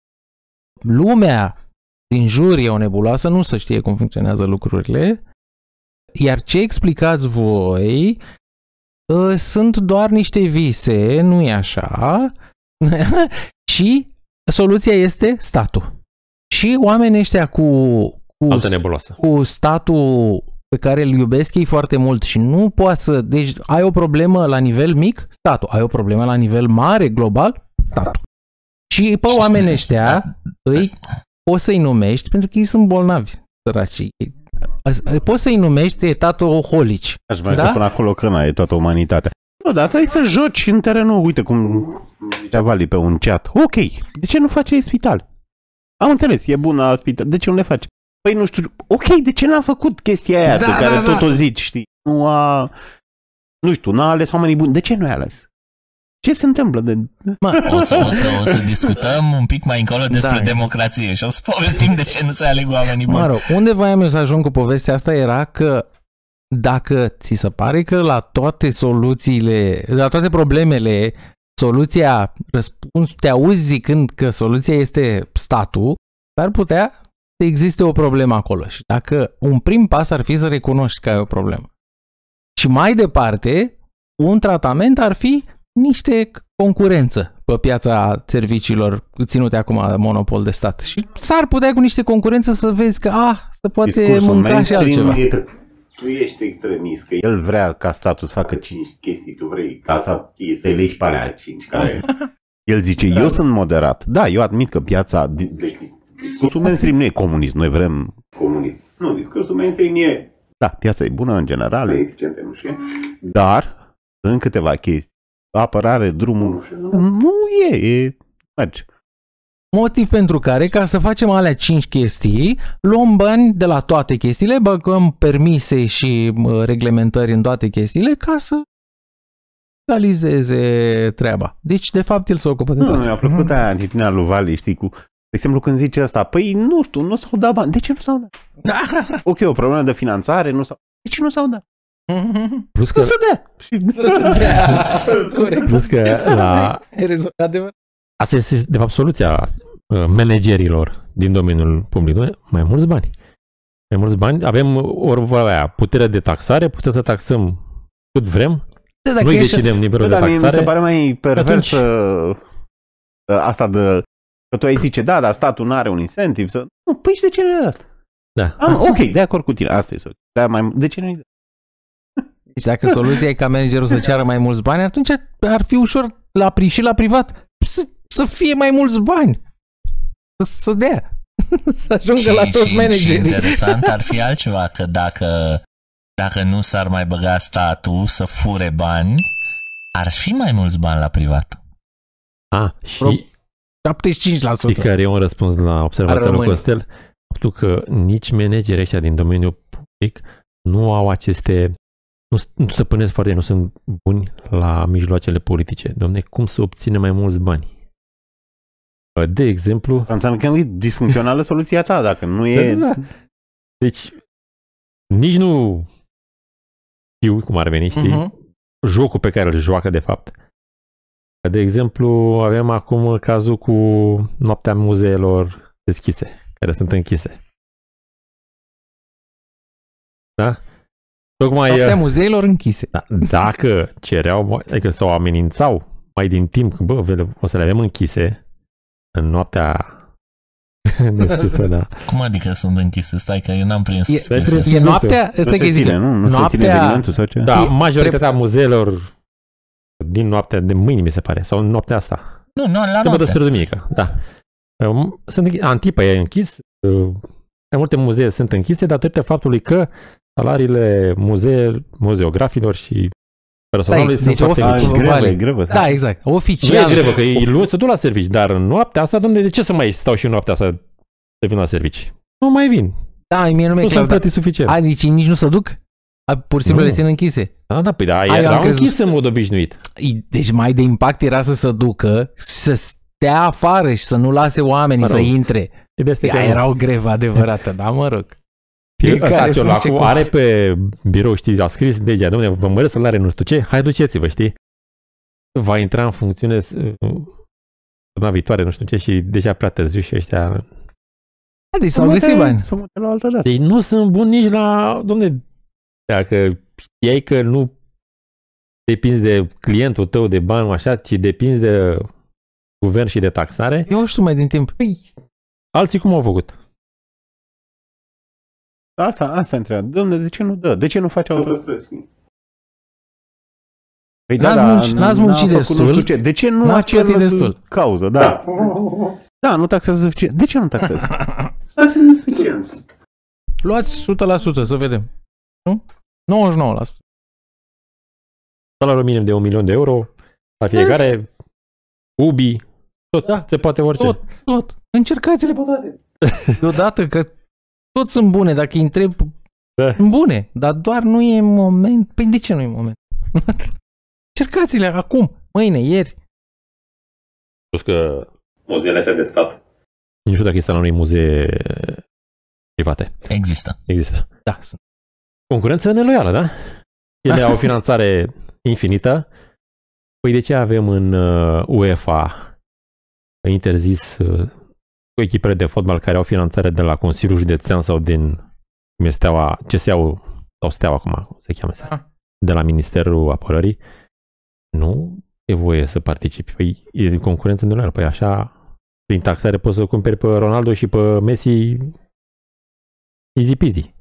lumea din jur e o nebuloasă, nu se știe cum funcționează lucrurile, iar ce explicați voi sunt doar niște vise, nu e așa, și soluția este statul. Și oamenii ăștia cu, cu, altă nebuloasă. cu statul pe care îl iubesc ei foarte mult și nu poate să... Deci ai o problemă la nivel mic, statul. Ai o problemă la nivel mare, global, statul. Și pe oamenii ăștia îi poți să-i numești, pentru că ei sunt bolnavi, săracii. Poți să-i numești etatoholici. Aș mai da? Până acolo că n-ai toată umanitatea. Nu, dar trebuie să joci în terenul, uite cum zicea Vali pe un chat. Ok, de ce nu face spital? Am înțeles, e bun la spital. De ce nu le face? Păi nu știu, ok, de ce n-a făcut chestia aia da, pe care da, tot da. o zici, știi? Nu a, nu știu, n-a ales oamenii buni. De ce nu i-a ales? Ce se întâmplă? De... O, să, o, să, o să discutăm un pic mai încolo despre da. democrație și o să povestim de ce nu se aleg oamenii buni. Mă rog, unde voiam eu să ajung cu povestea asta era că dacă ți se pare că la toate soluțiile, la toate problemele, soluția, răspuns, te auzi zicând că soluția este statul, ar putea să existe o problemă acolo. Și dacă un prim pas ar fi să recunoști că ai o problemă. Și mai departe, un tratament ar fi niște concurență pe piața serviciilor ținute acum monopol de stat. Și s-ar putea cu niște concurență să vezi că ah, se poate discursul mânca și altceva. E că tu ești extremist, că el vrea ca statul să facă cinci chestii, tu vrei ca să să-i legi pe alea cinci. Care... El zice, eu sunt moderat. Da, eu admit că piața... Deci, discursul mainstream nu e comunism, noi vrem comunism. Nu, discursul mainstream e... Da, piața e bună în general, e eficientă, nu știu. Dar, în câteva chestii, apărare, drumul, nu știu, nu e, e... merge. Motiv pentru care, ca să facem alea cinci chestii, luăm bani de la toate chestiile, băgăm permise și reglementări în toate chestiile ca să realizeze treaba. Deci, de fapt, el se ocupă de toate. Mi-a plăcut mm-hmm. aia atitudinea lui Vali, știi, cu... De exemplu, când zice asta, păi nu știu, nu s-au dat bani. De ce nu s-au dat? Ok, o problemă de finanțare, nu s-au... De ce nu s-au dat? Plus că... Să se dea! Să se dea! Corect. Plus că la... Asta este, de fapt, soluția managerilor din domeniul public. Mai mulți bani. Mai mulți bani. Avem o putere de taxare, putem să taxăm cât vrem. De Noi decidem nivelul de taxare. Mi se pare mai pervers atunci... asta de... Că tu ai zice, da, dar statul nu are un incentiv să... Nu, păi și de ce nu-i dat? Da. Ah, ok, de acord cu tine. Asta e soluția. De, mai... de ce nu-i dat? Deci dacă soluția e ca managerul să ceară mai mulți bani, atunci ar fi ușor la pri și la privat să, să fie mai mulți bani. Să, să dea. Să ajungă și, la toți și, managerii. Și interesant ar fi altceva, că dacă, dacă nu s-ar mai băga statul să fure bani, ar fi mai mulți bani la privat. Ah, și... șaptezeci și cinci la sută. Știi care e un răspuns la observația lui Costel? Faptul că nici managerii ăștia din domeniul public nu au aceste... Nu, nu se pânesc foarte, nu sunt buni la mijloacele politice. Dom'le, cum să obține mai mulți bani? De exemplu... Asta înseamnă că e disfuncțională soluția ta, dacă nu e... Da, da. Deci, nici nu știu cum ar veni, știi? Uh-huh. Jocul pe care îl joacă, de fapt. De exemplu, avem acum cazul cu noaptea muzeelor deschise, care sunt închise. Da? Tocmai, noaptea muzeelor închise. Da, dacă cereau, adică sau amenințau mai din timp că, bă, o să le avem închise în noaptea deschisă, da. Cum adică sunt închise? Stai că eu n-am prins. E, e noaptea, ăsta e zic, nu? Nu noaptea, sau ce? Da, majoritatea muzeelor din noaptea de mâine, mi se pare, sau noaptea asta. Nu, nu, la noaptea. Spre duminică, da. Sunt, Antipa e închis, mai multe muzee sunt închise datorită faptului că salariile muze- muzeografilor și personalului Da, sunt deci foarte ofi- mici. Ah, e grevă, vale. e grevă. Da, exact. Nu Oficial. e grevă, că ei lu- se duc la servici, dar noaptea asta, domne, de ce să mai stau și noaptea asta să vin la servici? Nu mai vin. Da, mie nu mi-e Nu clar. sunt Da. plătit suficient. A, deci nici nu se duc? A, pur și simplu Nu. le țin închise. Da, da, păi da, Ai, eu am erau crezut- închis în mod obișnuit. Deci mai de impact era să se ducă, să stea afară și să nu lase oamenii Mă să rog. intre. Ideea este că Ea era o grevă adevărată, da, mă rog. Ăsta Fiecare Ciolacu face cum- are pe birou, știi, a scris legea, domne, vă măresc salare, nu știu ce, hai duceți-vă, știi? Va intra în funcțiune uh, săptămâna viitoare, nu știu ce, și deja prea târziu și ăștia... Da, deci s-au găsit bani. Să mute la o altă dată. Ei nu sunt buni nici la... Domne, dacă știai că nu depinzi de clientul tău, de bani, așa, ci depinzi de guvern și de taxare, Eu știu mai din timp. păi, alții cum au făcut? Asta, asta întreba. Dom'le, de ce nu dă? De ce nu face autostrăzi? Păi N-ați munci- n-ați muncit făcut destul, nu știu ce. De ce nu n-ați acel plătit destul. cauză? Da. Da, nu taxează suficient. De ce nu taxează? Taxează suficient. Luați o sută la sută să vedem. Nu? nouăzeci și nouă la sută. Salariul minim de un milion de euro la fiecare, Yes. ubi, tot, Da. se poate orice. Tot, tot. Încercați-le pe toate. Deodată că tot sunt bune, dacă îi întreb, Da. sunt bune, dar doar nu e moment. Păi de ce nu e moment? Încercați-le acum, mâine, ieri. Plus că muzeele astea de stat, nici nu știu dacă există la noi muzee private. Există. Există. Da, sunt. Concurență neloială, da? Ele au o finanțare infinită. Păi de ce avem în uh, UEFA interzis uh, cu echipele de fotbal care au finanțare de la Consiliul Județean sau din cum e Steaua, C S A-ul sau Steaua acum cum se cheamă, Ah. de la Ministerul Apărării? Nu e voie să participi. Păi e concurență neloială. Păi așa, prin taxare poți să cumperi pe Ronaldo și pe Messi easy peasy.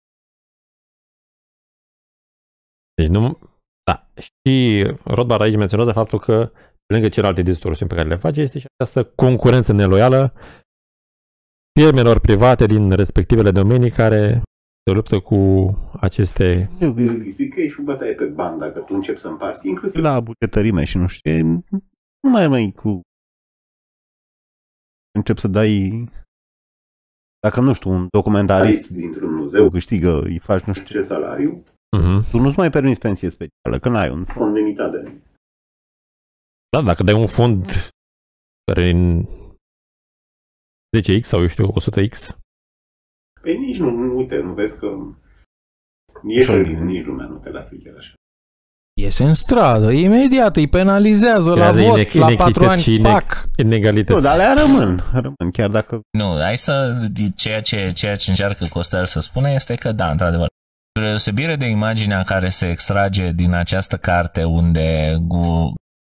Deci nu... Da. Și Rothbard aici menționează faptul că, pe lângă celelalte distorsiuni pe care le face, este și această concurență neloială firmelor private din respectivele domenii care se luptă cu aceste... Eu zic că e și o bătaie pe bani dacă tu începi să împarți, inclusiv la bugetărime și nu știu, ce, nu mai mai cu... Încep să dai... Dacă, nu știu, un documentarist dintr-un muzeu câștigă, îi faci nu știu ce salariu, Uh-huh. tu nu-ți mai permiți pensie specială, că n-ai un fond limitat de... Da, dacă dai un fond care în zece x sau eu știu, o sută x, Păi nici nu, nu, uite, nu vezi că ești ordine, nici lumea nu te lasă chiar așa. Iese în stradă, imediat îi penalizează la Creează vot, inech- la patru ani, inechități și pac. inegalități. Nu, dar alea rămân, rămân, chiar dacă... Nu, hai să... Ceea ce, ceea ce încearcă Costel să spună este că, da, într-adevăr, spre deosebire de imaginea care se extrage din această carte unde gu...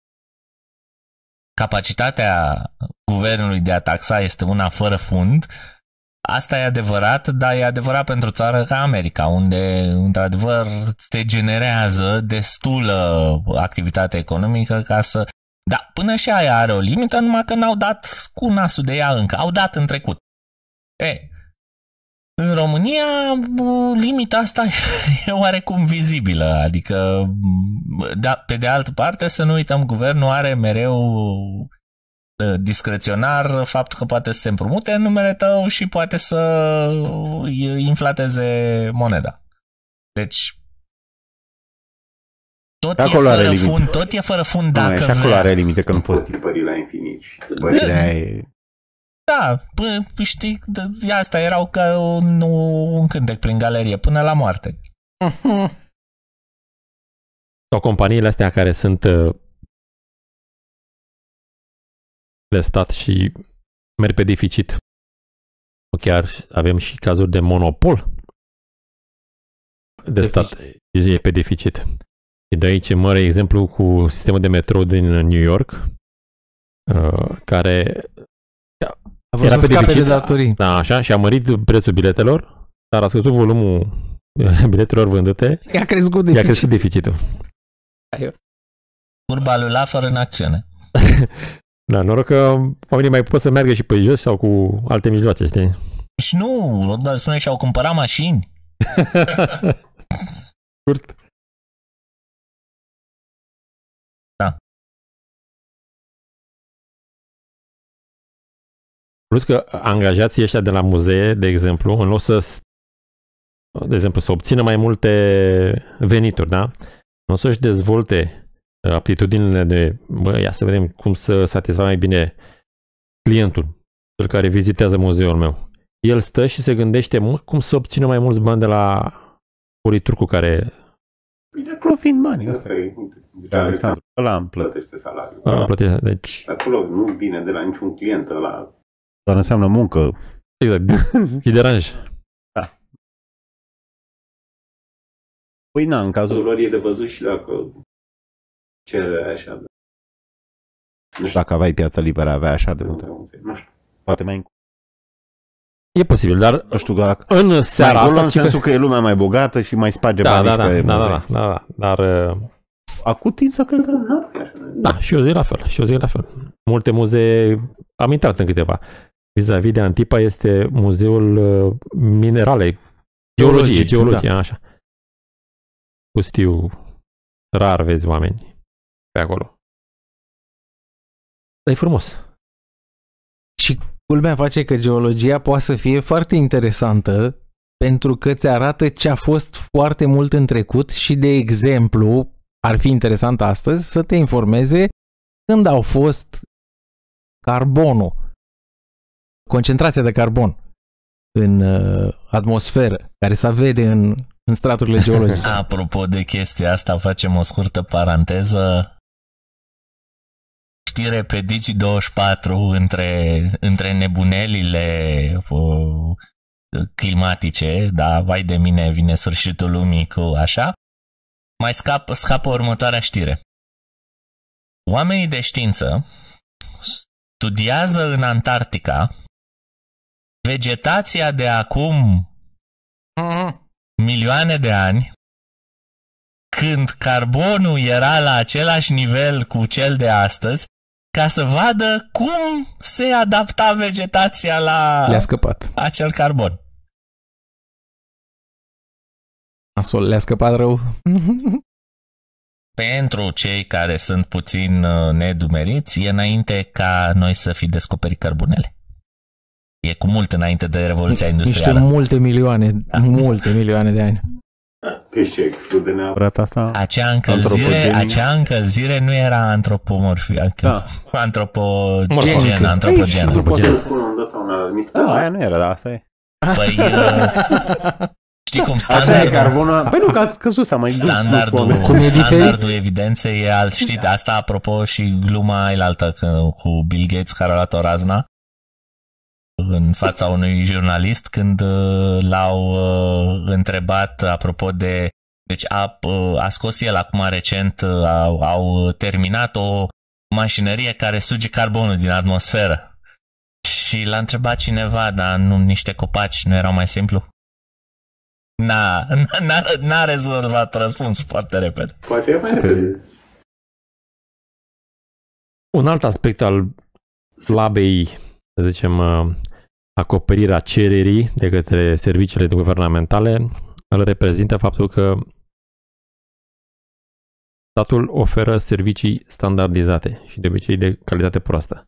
capacitatea guvernului de a taxa este una fără fund, asta e adevărat, dar e adevărat pentru o țară ca America, unde, într-adevăr, se generează destulă activitate economică ca să... Da, până și aia are o limită, numai că n-au dat cu nasul de ea încă. Au dat în trecut. E, în România, limita asta e oarecum vizibilă, adică, da, pe de altă parte, să nu uităm, guvernul are mereu discreționar faptul că poate să se împrumute în numele tău și poate să inflateze moneda. Deci, tot e Acolo are fără limite. fund, tot e fără fund dacă Nu, și acolo vrea. are limite, că nu poți tipări la infinit. Și tipărirea e... Da, pă, știi, d- asta erau ca un, un cântec prin galerie, până la moarte. Sau companiile astea care sunt uh, de stat și merg pe deficit. Chiar avem și cazuri de monopol de Deficit. stat. E pe deficit. Și de aici mare exemplu cu sistemul de metrou din New York, uh, care A vrut era să pe scape de deficit, datorii. da, așa, și a mărit prețul biletelor, dar a scăzut volumul biletelor vândute, I-a crescut i-a deficit. crescut deficitul. Curba lui Laffer în acțiune. Da, noroc că oamenii mai pot să meargă și pe jos sau cu alte mijloace, știi? Și nu, Rodman spune și au cumpărat mașini. Scurt. Da. Plus că angajații ăștia de la muzee, de exemplu, în loc să, de exemplu, să obțină mai multe venituri, da? Nu să-și dezvolte aptitudinile de, bă, ia să vedem cum să satisfac mai bine clientul, cel care vizitează muzeul meu. El stă și se gândește, mă, cum să obțină mai mulți bani de la politurcul care... Bine, profit banii, ăsta e. Alexandru, ăla îmi plătește salariul. Ăla plătește, deci... Acolo nu vine de la niciun client ăla. Doar înseamnă muncă. Exact, și deranj. Da. Păi na, în cazul lor e de văzut și dacă cere așa de... Nu știu dacă aveai piața liberă, avea așa de multe muze. Nu știu, poate mai... E posibil, dar nu știu dacă... în seara asta... asta... în sensul că... că e lumea mai bogată și mai sparge da, banii da, da, pe da, muze. da, da, da, dar... Acum tind cred că nu e așa. Da, și eu zic la fel, și eu zic la fel. Multe muzee, am intrat în câteva. Vis-a-vis de Antipa este muzeul minerale, geologie, geologie, da. Așa. Pustiu, rar vezi oameni pe acolo. Dar e frumos. Și culmea face că geologia poate să fie foarte interesantă pentru că ți arată ce a fost foarte mult în trecut și, de exemplu, ar fi interesant astăzi să te informeze când au fost carbonul, concentrația de carbon în uh, atmosferă, care se vede în, în straturile geologice. Apropo de chestia asta, facem o scurtă paranteză. Știre pe Digi douăzeci și patru între, între nebunelile uh, climatice, da, vai de mine, vine sfârșitul lumii cu așa, mai scapă, scapă următoarea știre. Oamenii de știință studiază în Antarctica vegetația de acum milioane de ani, când carbonul era la același nivel cu cel de astăzi, ca să vadă cum se adapta vegetația la le-a scăpat acel carbon. Nasol, le-a scăpat rău. Pentru cei care sunt puțin nedumeriți, e înainte ca noi să fi descoperit cărbunele. E cu mult înainte de Revoluția Industrială. Niște multe milioane, da. multe milioane de ani. Ce exclude neapărat asta? Acea încălzire, acea încălzire nu era antropomorfie, da. antropogen, antropogen. Nu pot să spun unde ăsta una aia nu era, dar asta e. Păi, știi cum standardul... Carbonul... Păi nu, că a scăzut, s-a mai dus. Standardul, cum e standardul evidenței e alt. Știi, asta apropo și gluma ailaltă cu Bill Gates care a luat o razna în fața unui jurnalist când l-au întrebat apropo de... Deci a, a scos el acum recent, au, au terminat o mașinărie care suge carbonul din atmosferă. Și l-a întrebat cineva, dar nu niște copaci, nu era mai simplu? N-a, n-a, n-a rezolvat răspunsul foarte repede. Poate e mai repede. Un alt aspect al slabei, să zicem, acoperirea cererii de către serviciile guvernamentale îl reprezintă faptul că statul oferă servicii standardizate și de obicei de calitate proastă.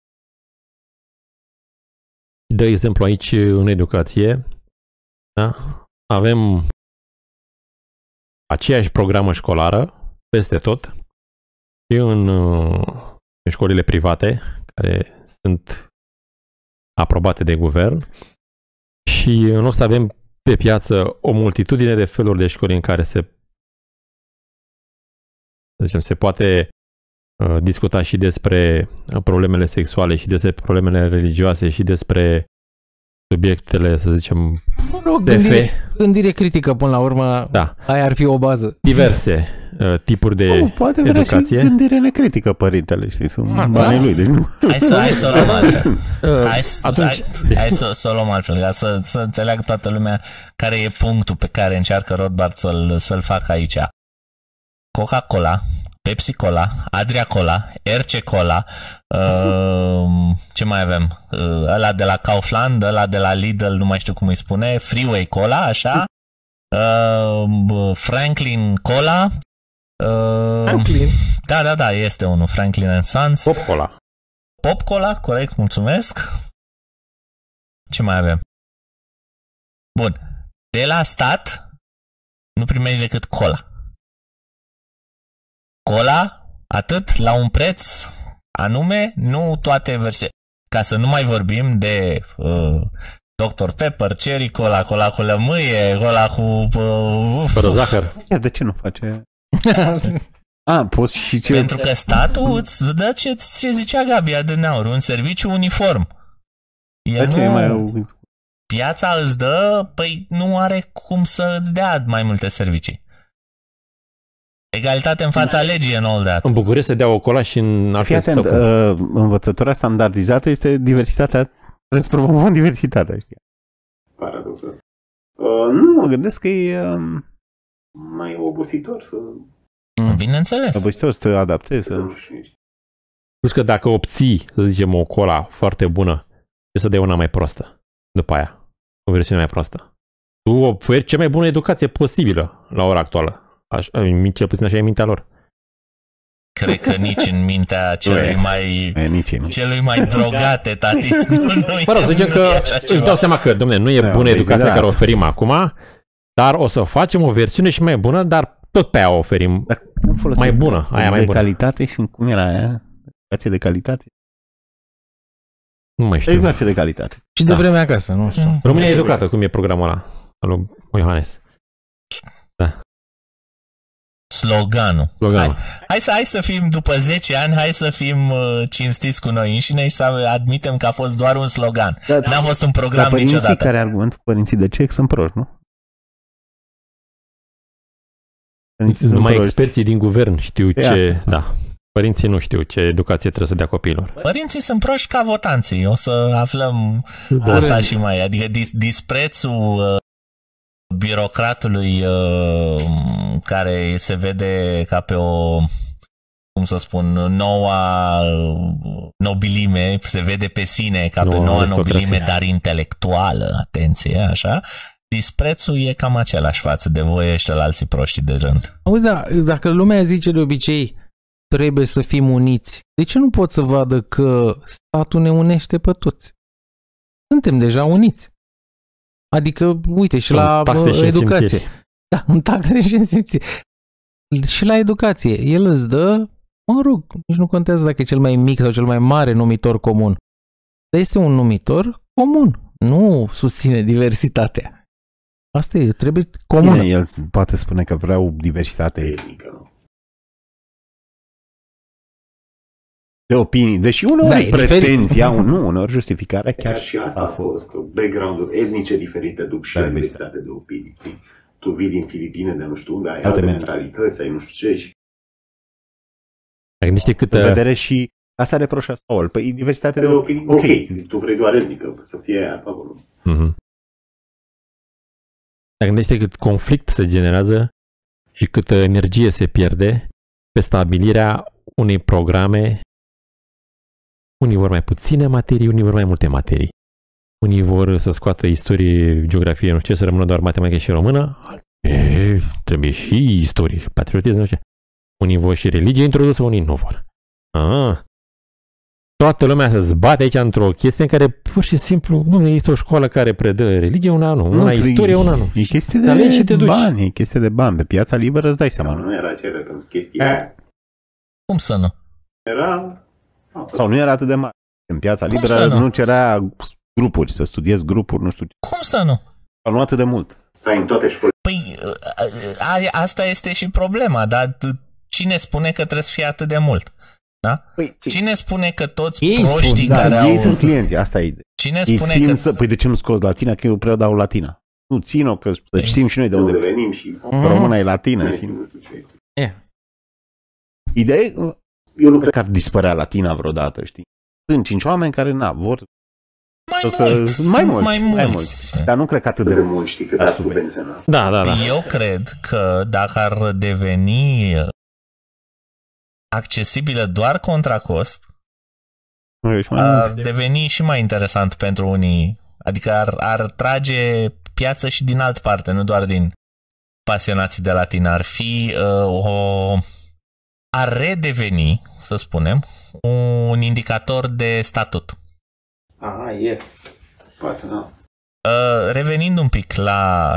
Dă exemplu aici în educație, da? Avem aceeași programă școlară peste tot și în, în școlile private care sunt aprobate de guvern și în loc să avem pe piață o multitudine de feluri de școli în care se, să zicem, se poate uh, discuta și despre problemele sexuale și despre problemele religioase și despre subiectele, să zicem, mă rog, de gândire, fe. gândire critică până la urmă, da. Aia ar fi o bază. Diverse uh, tipuri de oh, poate educație. Poate vrea și gândire necritică, părintele, știi, sunt ah, banii da. lui. Deci nu. Hai să, hai să o luăm altfel. Uh, hai, atunci... hai, hai să, să o luăm altfel, ca să, să înțeleagă toată lumea care e punctul pe care încearcă Rothbard să-l, să-l facă aici. Coca-Cola, Pepsi Cola, Adria Cola, R C Cola, uh, ce mai avem? Uh, ăla de la Kaufland, ăla de la Lidl, nu mai știu cum îi spune, Freeway Cola, așa? Uh, Franklin Cola. Uh, Franklin? Da, da, da, este unul. Franklin and Sons. Pop Cola. Pop Cola, corect, mulțumesc. Ce mai avem? Bun. De la stat nu primești decât cola. Cola, atât, la un preț anume, nu toate versiuni. Ca să nu mai vorbim de uh, doctor Pepper, Cherry Cola, cola cu lămâie, cola cu... Uh, Fără zahăr. Iar de ce nu face? A, poți și ce... Pentru că statul îți dă ce, ce zicea Gabi Adâneaur, un serviciu uniform. El nu... Mai... Piața îți dă, păi nu are cum să îți dea mai multe servicii. Egalitate în fața legii în all that. În București se dea o cola și în Fii atent, uh, învățătura standardizată este diversitatea. Trebuie să promovăm diversitatea, știi? Paradoxul. Uh, nu, mă gândesc că e uh, mai obositor să... Bineînțeles. Obositor să te adaptezi. Să... Plus că dacă obții, să zicem, o cola foarte bună, trebuie să dai una mai proastă după aia. O versiune mai proastă. Tu oferi cea mai bună educație posibilă la ora actuală. Așa, cel puțin așa e mintea lor. Cred că nici în mintea celui mai e, nici, nici. celui mai drogate, tatis, nu, nu Mă rog, să zicem că își dau seama că, dom'le, nu e da, bună educația care o oferim acum, dar o să facem o versiune și mai bună, dar tot pe aia o oferim mai bună, aia mai de bună. Calitate și cum era aia? Educație de calitate? Nu mai știu. Educație de calitate. Și de da. Vreme acasă, nu știu. România educată, cum e programul ăla al lui Iohannes. Da. Sloganul. Sloganul. Hai, hai, să, hai să fim, după zece ani, hai să fim uh, cinstiți cu noi înșine și să admitem că a fost doar un slogan. Da, N-a fost un program da, niciodată. Care argumentul părinții de cec sunt proști, nu? Părinții Numai proști. experții din guvern știu e ce... Asta. Da. Părinții nu știu ce educație trebuie să dea copiilor. Părinții sunt proști ca votanții. O să aflăm da. Asta și mai. Adică dis- disprețul uh, birocratului uh, care se vede ca pe o, cum să spun, noua nobilime, se vede pe sine ca pe noua nobilime, dar intelectuală, atenție, așa. Disprețul e cam același față de voi ăștia la alții proști de rând. Auzi, da, dacă lumea zice de obicei trebuie să fim uniți, de ce nu pot să vadă că statul ne unește pe toți? Suntem deja uniți. Adică, uite, și la și educație. Da, în taxe și în simțiri. Și la educație. El îți dă, mă rog, nici nu contează dacă e cel mai mic sau cel mai mare numitor comun. Dar este un numitor comun. Nu susține diversitatea. Asta e, trebuie comună. Bine, el poate spune că vreau diversitate etnică, nu? De opinii, deși uneori da, pretenția, nu, uneori justificarea chiar și asta a fost, că background-uri etnice diferite duc și la diversitate de opinii. Tu vii din Filipine, de nu știu unde, ai alte mentalități, ai nu știu ce și... Ai câtă... În vedere și asta reproșa Saul. Păi diversitate de opinii, ok, tu vrei doar etnică, să fie aia acolo. Mm-hmm. Dacă gândește cât conflict se generează și câtă energie se pierde pe stabilirea unei programe. Unii vor mai puține materii, unii vor mai multe materii. Unii vor să scoată istorie, geografie, nu știu ce, să rămână doar matematică și română. E, trebuie și istorie, patriotism, nu știu ce. Unii vor și religie introdusă, unii nu vor. Ah. Toată lumea se zbate aici într-o chestie în care pur și simplu nu există o școală care predă religie, una nu, una nu, istorie, una nu. E chestie de și te bani, e chestie de bani. Pe piața liberă îți dai seama. Nu era cerere pentru chestia aia. Cum să nu? Era... Sau nu era atât de mare. În piața Cum liberă nu? nu cerea grupuri, să studiezi grupuri, nu știu ce. Cum să nu? Sau nu atât de mult. Să ai în toate școlile. Păi, a, asta este și problema, dar cine spune că trebuie să fie atât de mult? Da? Păi, cine spune că toți ei proștii spun, care da, au... Ei sunt clienții, asta e. Cine ei spune că... Să... Păi de ce nu scoți latina? Că eu prea dau latina. Nu, țin-o, că să știm și noi de unde venim și mm. româna e latină. Yeah. Ideea e, eu nu cred că ar dispărea latina vreodată, știi? Sunt cinci oameni care, na, vor... Mai să, mulți, să, mai, mulți, mai mulți, mai mulți. Dar nu cred că atât de mult, știi, cât ar subvenționa. Da, da, da. Eu cred că dacă ar deveni accesibilă doar contra cost, ar deveni și mai interesant pentru unii. Adică ar, ar trage piață și din altă parte, nu doar din pasionații de latin, ar fi uh, o a redeveni, să spunem, un indicator de statut. Ah, yes. Poate, da. Uh, revenind un pic la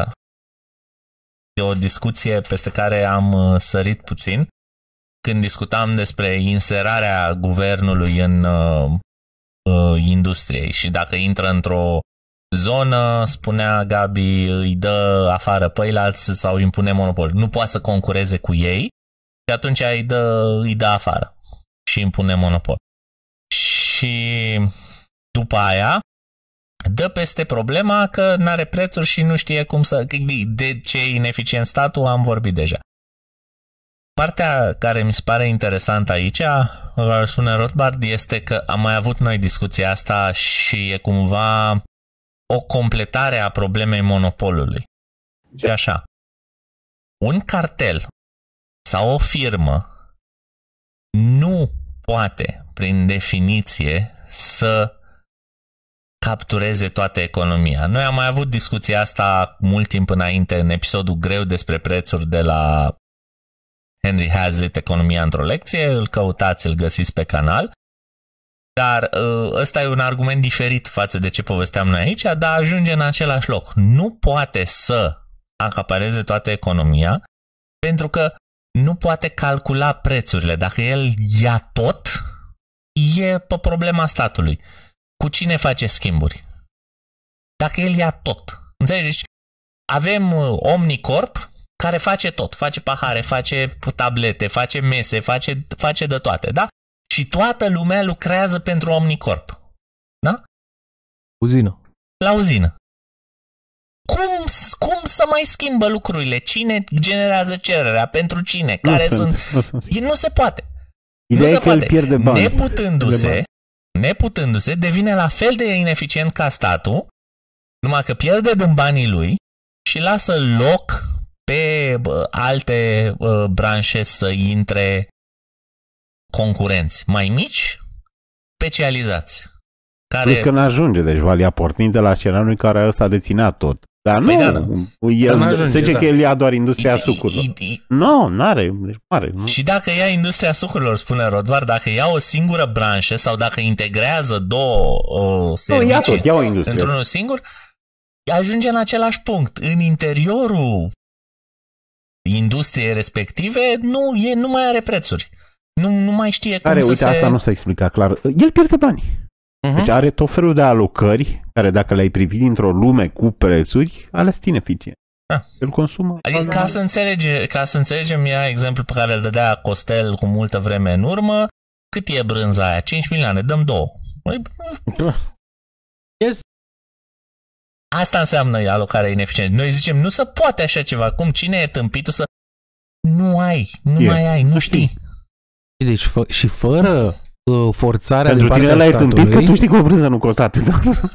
o discuție peste care am sărit puțin, când discutam despre inserarea guvernului în uh, uh, industrie și dacă intră într-o zonă, spunea Gabi, îi dă afară pe eilalți sau impune monopol. Nu poate să concureze cu ei și atunci îi dă, îi dă afară și impune monopol. Și după aia dă peste problema că n-are prețuri și nu știe cum să... De ce e ineficient statul am vorbit deja. Partea care mi se pare interesantă aici, spune Rothbard, este că am mai avut noi discuția asta și e cumva o completare a problemei monopolului. Și așa, un cartel sau o firmă nu poate, prin definiție, să captureze toată economia. Noi am mai avut discuția asta mult timp înainte în episodul greu despre prețuri de la Henry Hazlitt, Economia într-o lecție, îl căutați, îl găsiți pe canal, dar ăsta e un argument diferit față de ce povesteam noi aici, dar ajunge în același loc. Nu poate să acapareze toată economia pentru că nu poate calcula prețurile. Dacă el ia tot, e pe problema statului. Cu cine face schimburi? Dacă el ia tot. Înțelegi? Avem Omnicorp care face tot. Face pahare, face tablete, face mese, face, face de toate, da? Și toată lumea lucrează pentru Omnicorp. Da? Uzină. La uzină. Cum, cum să mai schimbă lucrurile? Cine generează cererea? Pentru cine? Care nu sunt... sunt. Nu, nu se poate. Ideea nu e se că poate. el pierde bani. Neputându-se, neputându-se, devine la fel de ineficient ca statul, numai că pierde din banii lui și lasă loc pe bă, alte bă, branșe să intre concurenți mai mici, specializați. Care... Plus că n-ajunge, deci Valia pornind de la scenariul în care ăsta deținea tot. Dar nu, da, da. El, ajunge, se zice da. că el ia doar industria I, sucurilor. I, I, Nu, n-are, deci mare. Nu. Și dacă ia industria sucurilor, spune Rothbard, dacă ia o singură branșă sau dacă integrează două o, servicii nu, ia tot, ia o industrie. într-unul singur, ajunge în același punct. În interiorul industriei respective nu, e, nu mai are prețuri. Nu, nu mai știe cum care, să uite, se... asta nu s-a explicat clar. El pierde bani. Uh-huh. Deci are tot felul de alocări care dacă le-ai privit dintr-o lume cu prețuri, alea sunt ineficiente. Ah. El consumă. Adică ca să, înțelege, ca să înțelegem ea exemplu pe care îl dădea Costel cu multă vreme în urmă, cât e brânza aia? cinci milioane, dăm două. Yes. Asta înseamnă alocarea ineficientă. Noi zicem, nu se poate așa ceva. Cum? Cine e tâmpitul să... Nu ai, nu e. mai ai, nu știi. Deci fă, și fără uh, forțarea Pentru din tine partea ăla e statului... tâmpit că tu știi că o brânză nu costă atât.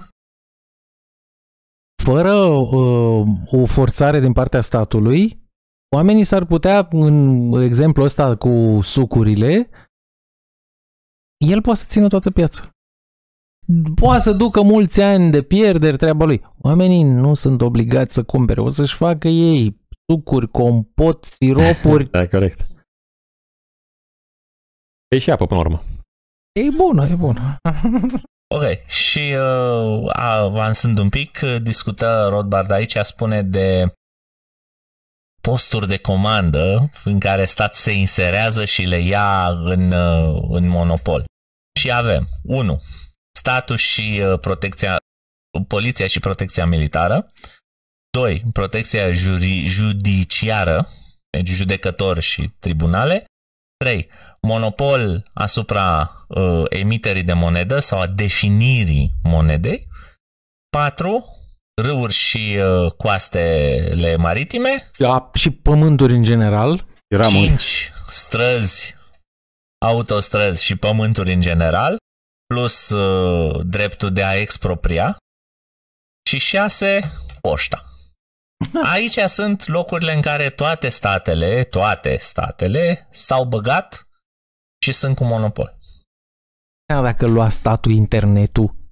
Fără uh, o forțare din partea statului, oamenii s-ar putea, în exemplu ăsta cu sucurile, el poate să țină toată piața. Poate să ducă mulți ani de pierderi, treaba lui. Oamenii nu sunt obligați să cumpere, o să-și facă ei sucuri, compot, siropuri. Da, corect. E și apă, până la urmă. E bună, e bună. Ok, și uh, avansând un pic, discută Rothbard aici, spune de posturi de comandă în care statul se inserează și le ia în, uh, în monopol. Și avem, unu, statul și uh, protecția, poliția și protecția militară, doi, protecția juri, judiciară, deci judecători și tribunale, trei, monopol asupra uh, emiterii de monedă sau a definirii monedei, patru, râuri și uh, coastele maritime, Da, și pământuri în general. Era cinci, străzi, autostrăzi și pământuri în general, plus uh, dreptul de a expropria, și șase, poșta. Aici sunt locurile în care toate statele, toate statele s-au băgat și sunt cu monopol. Dacă lua statul internetul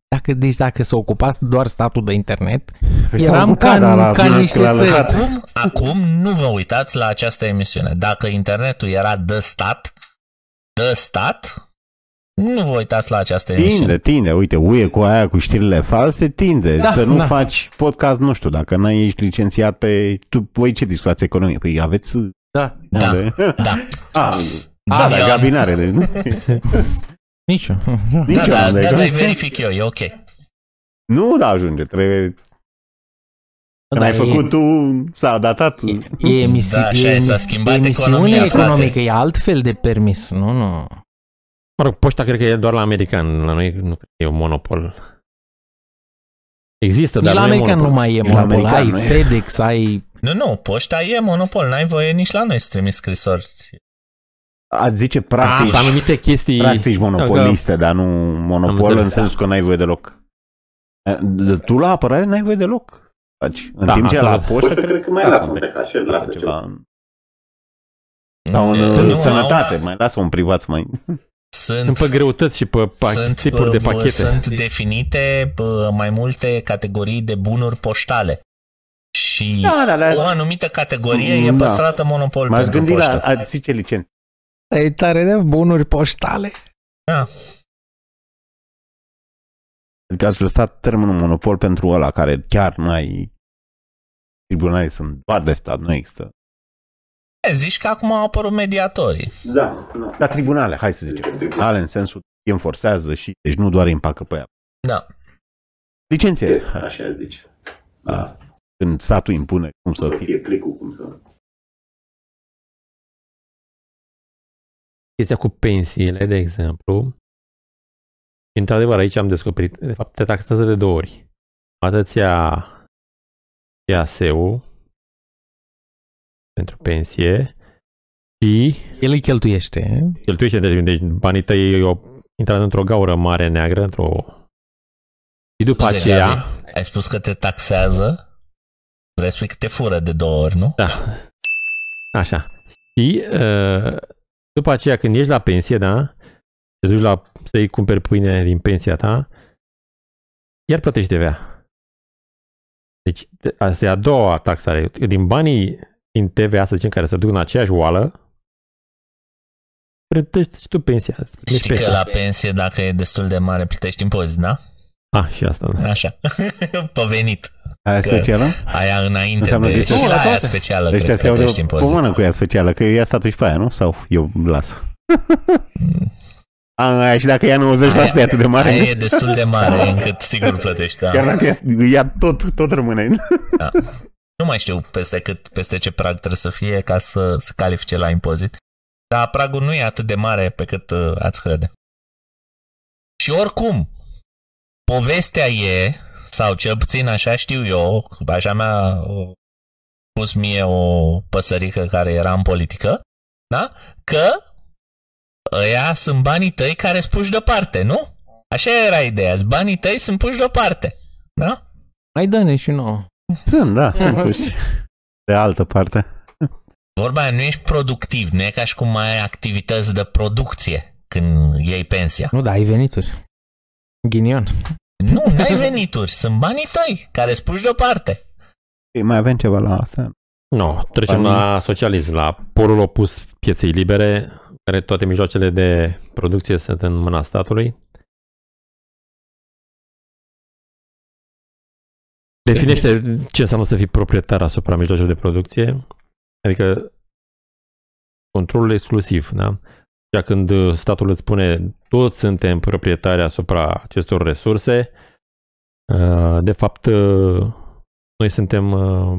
Dacă, deci dacă se ocupați doar statul de internet, Păi eram ca, la, ca niște țări. Acum, acum nu vă uitați la această emisiune. Dacă internetul era de stat, de stat, nu vă uitați la această emisiune. Tinde, tinde. Uite, uie cu aia cu știrile false, tinde. Da, să nu da. faci podcast, nu știu, dacă n-ai ești licențiat pe... Tu, voi ce discutați economie? Păi aveți... Da. Da, de... da. Ah, da, da, Gabi n-are de... Nici eu. Nici da, eu da, de... da, da, verific eu, e ok. Nu, da, ajunge, trebuie... Când da, ai făcut e, tu, s-a datat. E, e, emisi, da, e, s-a schimbat e emisiune economia, economică, frate. e altfel de permis, nu, nu. Mă rog, poșta cred că e doar la american, la noi nu cred că e un monopol. Există, nici dar la nu american e monopol. nu mai e monopol, ai FedEx, ai... Nu, nu, poșta e monopol, n-ai voie nici la noi să trimiți scrisori. Ați zice practici, A, anumite chestii... practici monopoliste, dar nu monopol în sensul că n-ai voie deloc. Tu la apărare n-ai voie deloc. În da, timp ce la da. poștă cred că mai lasă un decașel, lasă ceva. Sau în sănătate, mai lasă un privat mai... Sunt pe greutăți și pe sunt, tipuri de pachete. Sunt definite mai multe categorii de bunuri poștale. Și da, da, da. o anumită categorie e păstrată da. monopol M-aș pentru gândi poștă. La a zice licență. E tare de bunuri poștale. Da. Adică ați lăsat termenul monopol pentru ăla care chiar n-ai... Tribunalii sunt doar de stat, nu există. E, zici că acum au apărut mediatorii. Da, da. La tribunale, hai să zicem. Tribunale în sensul îi înforțează și deci nu doar îi împacă pe ea. Da. Licenție, așa zice. Da. Când statul impune cum să, să fie, fie plicul, cum să... Chestia cu pensiile, de exemplu, într-adevăr aici am descoperit, de fapt te taxează de două ori. Atâția T A S-ul pentru pensie și el îi cheltuiește. Cheltuiește, deci, deci banii tăi au intrat într-o gaură mare neagră, într-o... Și după Scuze, aceea... Gabi, ai spus că te taxează, vrei să spui că te fură de două ori, nu? Da. Așa. Și uh, după aceea când ești la pensie, da, te duci la să-i cumperi pâine din pensia ta, iar plătești T V A. Deci asta e a doua taxare. Din banii din T V A, să zicem, care se duc în aceeași oală, plătești tu pensia. Știi pensia. Că la pensie, dacă e destul de mare, plătești impozit, da? Ah, și asta. Da. Așa. Pe venit. Aia specială? Aia înainte de... Și la aia specială, cred că plătești impozit. Pomană cu ea specială, că eu ia statul și pe aia, nu? Sau eu las? Aia și dacă ia nouăzeci la sută e atât de mare. Aia e destul de mare, încât sigur plătești. Da. Chiar dacă ia tot, tot rămâne. Da. Nu mai știu peste cât, peste ce prag trebuie să fie ca să se califice la impozit. Dar pragul nu e atât de mare pe cât uh, ați crede. Și oricum, povestea e, sau cel puțin așa știu eu, așa mi-a pus mie o păsărică care era în politică, da? Că ăia sunt banii tăi care sunt puși deoparte, nu? Așa era ideea, banii tăi sunt puși deoparte, da? Mai dă-ne și nouă. Sunt, da, sunt puși de altă parte. Vorba aia, nu ești productiv, nu e ca și cum mai ai activități de producție când iei pensia. Nu, da, ai venituri. Ghinion. Nu, n-ai venituri, sunt banii tăi care sunt puși deoparte. Ei, mai avem ceva la asta? Nu, no, trecem banii... la socialism, la polul opus pieței libere, care toate mijloacele de producție sunt în mâna statului. Definește ce înseamnă să fii proprietar asupra mijloacelor de producție, adică controlul exclusiv, da? Iar când statul îți spune toți suntem proprietari asupra acestor resurse, de fapt noi suntem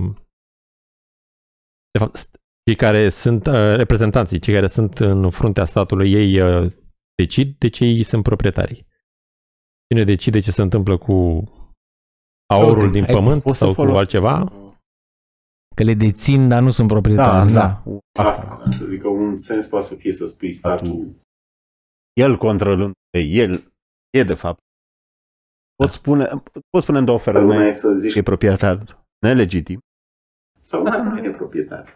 de fapt cei care sunt reprezentanții, cei care sunt în fruntea statului, ei decid de ce ei sunt proprietarii. Cine decide ce se întâmplă cu aurul okay. din pământ ai, sau cu altceva? Că le dețin, dar nu sunt proprietari. Da, da. Asta, să zic că un sens poate să fie să spui statul el controlând de el, e de fapt. Poți spune, poți spune în două feluri, una e să zici că e proprietar nelegitim sau dacă nu e proprietar.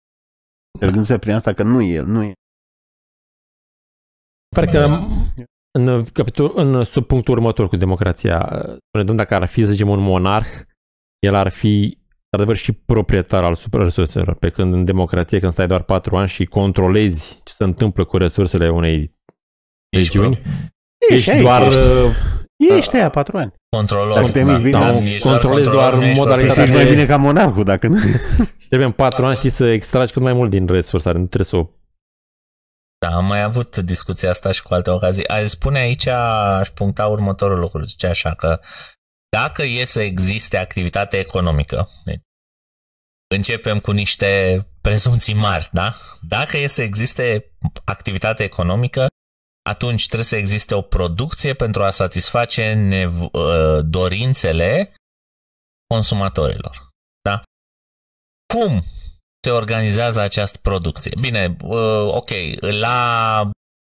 Înțelegându-se prin asta că nu e el, nu e. Pare că în, capitol, în subpunctul următor cu democrația, spune, domnule, dacă ar fi, să zicem, un monarh, el ar fi, într-adevăr, și proprietar al resurselor, pe când în democrație, când stai doar patru ani și controlezi ce se întâmplă cu resursele unei regiuni, ești, ești doar... Ești, ești aia patru ani. Controlor. Da, da, da, controlezi doar, doar modalitatea. Ești mai bine ca monarhul, dacă nu... Trebuie în patru ani, știi, să extragi cât mai mult din resursa, nu trebuie să o... Da, am mai avut discuția asta și cu alte ocazii. Aș spune aici, aș puncta următorul lucru, zice așa, că dacă e să existe activitate economică, începem cu niște prezumții mari, da? Dacă e să existe activitate economică, atunci trebuie să existe o producție pentru a satisface nevo- dorințele consumatorilor. Da? Cum se organizează această producție? Bine, ok, la...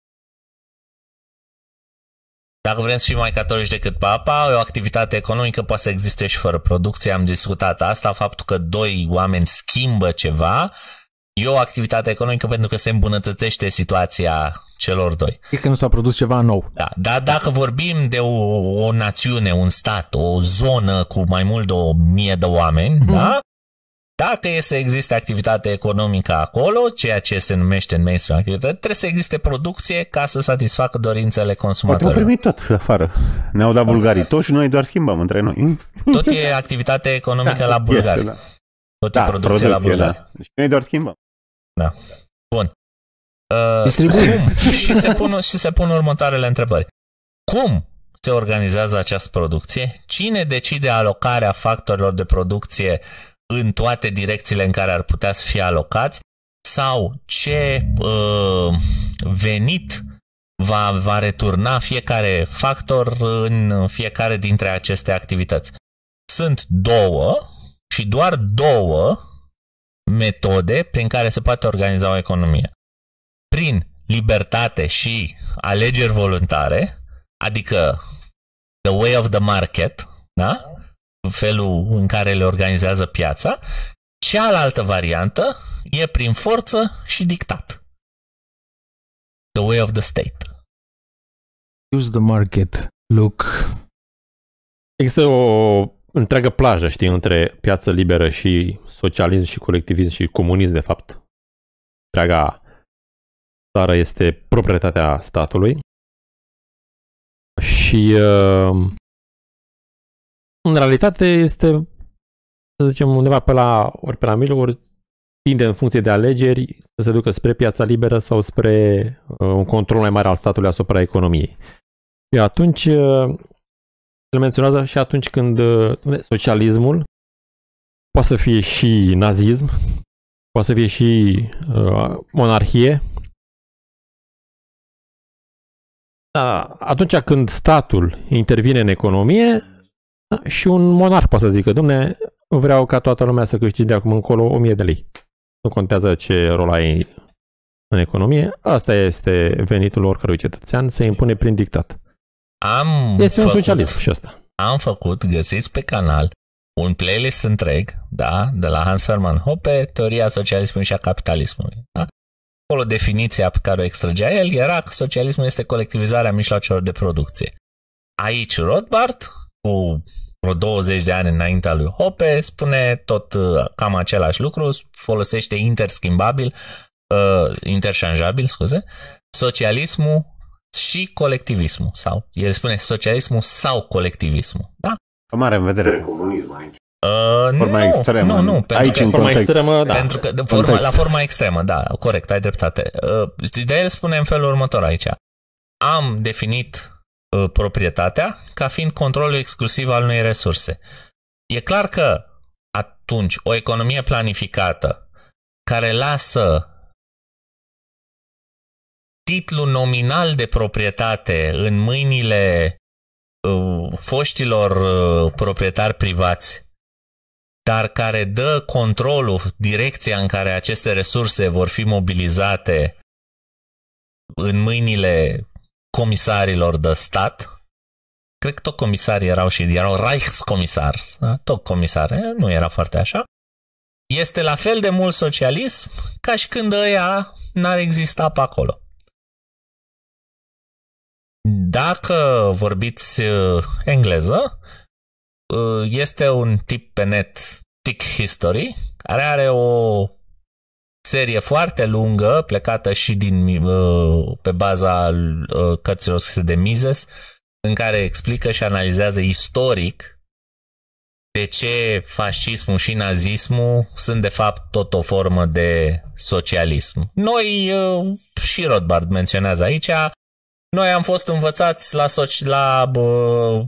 Dacă vrem să fim mai catolici decât papa, o activitate economică poate să existe și fără producție. Am discutat asta, faptul că doi oameni schimbă ceva, e o activitate economică pentru că se îmbunătățește situația celor doi. E că nu s-a produs ceva nou. Da, dar dacă vorbim de o, o națiune, un stat, o zonă cu mai mult de o mie de oameni, mm. da? Dacă e să existe activitate economică acolo, ceea ce se numește în mainstream activitate, trebuie să existe producție ca să satisfacă dorințele consumatorilor. Poate au primit tot afară. Ne-au dat bulgarii toți și noi doar schimbăm între noi. Tot e activitate economică da, la bulgari. Este, da. Tot e da, producție, producție la bulgari. Da. Deci noi doar schimbăm. Da. Bun. Uh, cum? și, se pun, și se pun următoarele întrebări. Cum se organizează această producție? Cine decide alocarea factorilor de producție în toate direcțiile în care ar putea să fie alocați? Sau ce uh, venit va, va returna fiecare factor în fiecare dintre aceste activități? Sunt două și doar două metode prin care se poate organiza o economie. Prin libertate și alegeri voluntare, adică the way of the market, da? Felul în care le organizează piața. Cealaltă variantă e prin forță și dictat. The way of the state. Use the market. Look. Există o întreagă plajă, știi, între piață liberă și socialism și colectivism și comunism, de fapt. Întreaga țară este proprietatea statului. Și uh, în realitate este, să zicem, undeva pe la, ori pe la mijloc, ori tinde în funcție de alegeri să se ducă spre piața liberă sau spre uh, un control mai mare al statului asupra economiei. Și atunci, uh, el menționează și atunci când uh, socialismul poate să fie și nazism, poate să fie și uh, monarhie. Da, atunci când statul intervine în economie, da, și un monarh poate să zică, dom'le, vreau ca toată lumea să câștige de acum încolo o mie de lei. Nu contează ce rol ai în economie, asta este venitul oricărui cetățean, se impune prin dictat. Am este făcut, un socialism și asta. Am făcut, găsiți pe canal, un playlist întreg, da, de la Hans Hermann Hoppe, Teoria socialismului și a capitalismului. Da? Acolo definiția pe care o extragea el era că socialismul este colectivizarea mijloacelor de producție. Aici Rothbard, cu vreo douăzeci de ani înaintea lui Hoppe, spune tot cam același lucru, folosește interschimbabil, uh, interșanjabil, scuze, socialismul și colectivismul. Sau el spune socialismul sau colectivismul. Da? Cam are în vedere comunismul aici. Uh, forma nu, extremă. Nu, nu, aici că, în forma extremă, da. Pentru că de forma, la forma extremă, da, corect, ai dreptate. Uh, de el spune în felul următor aici. Am definit uh, proprietatea ca fiind controlul exclusiv al unei resurse. E clar că atunci o economie planificată care lasă titlul nominal de proprietate în mâinile uh, foștilor uh, proprietari privați, dar care dă controlul, direcția în care aceste resurse vor fi mobilizate în mâinile comisarilor de stat. Cred că tot comisarii erau și erau Reichskomisari, da? Tot comisare, nu era foarte așa. Este la fel de mult socialism ca și când ăia n-ar exista pe acolo. Dacă vorbiți engleză, este un tip pe net, Tick History, care are o serie foarte lungă, plecată și din, pe baza cărților scrise de Mises, în care explică și analizează istoric de ce fascismul și nazismul sunt de fapt tot o formă de socialism. Noi, și Rothbard menționează aici, noi am fost învățați la, soci, la bă,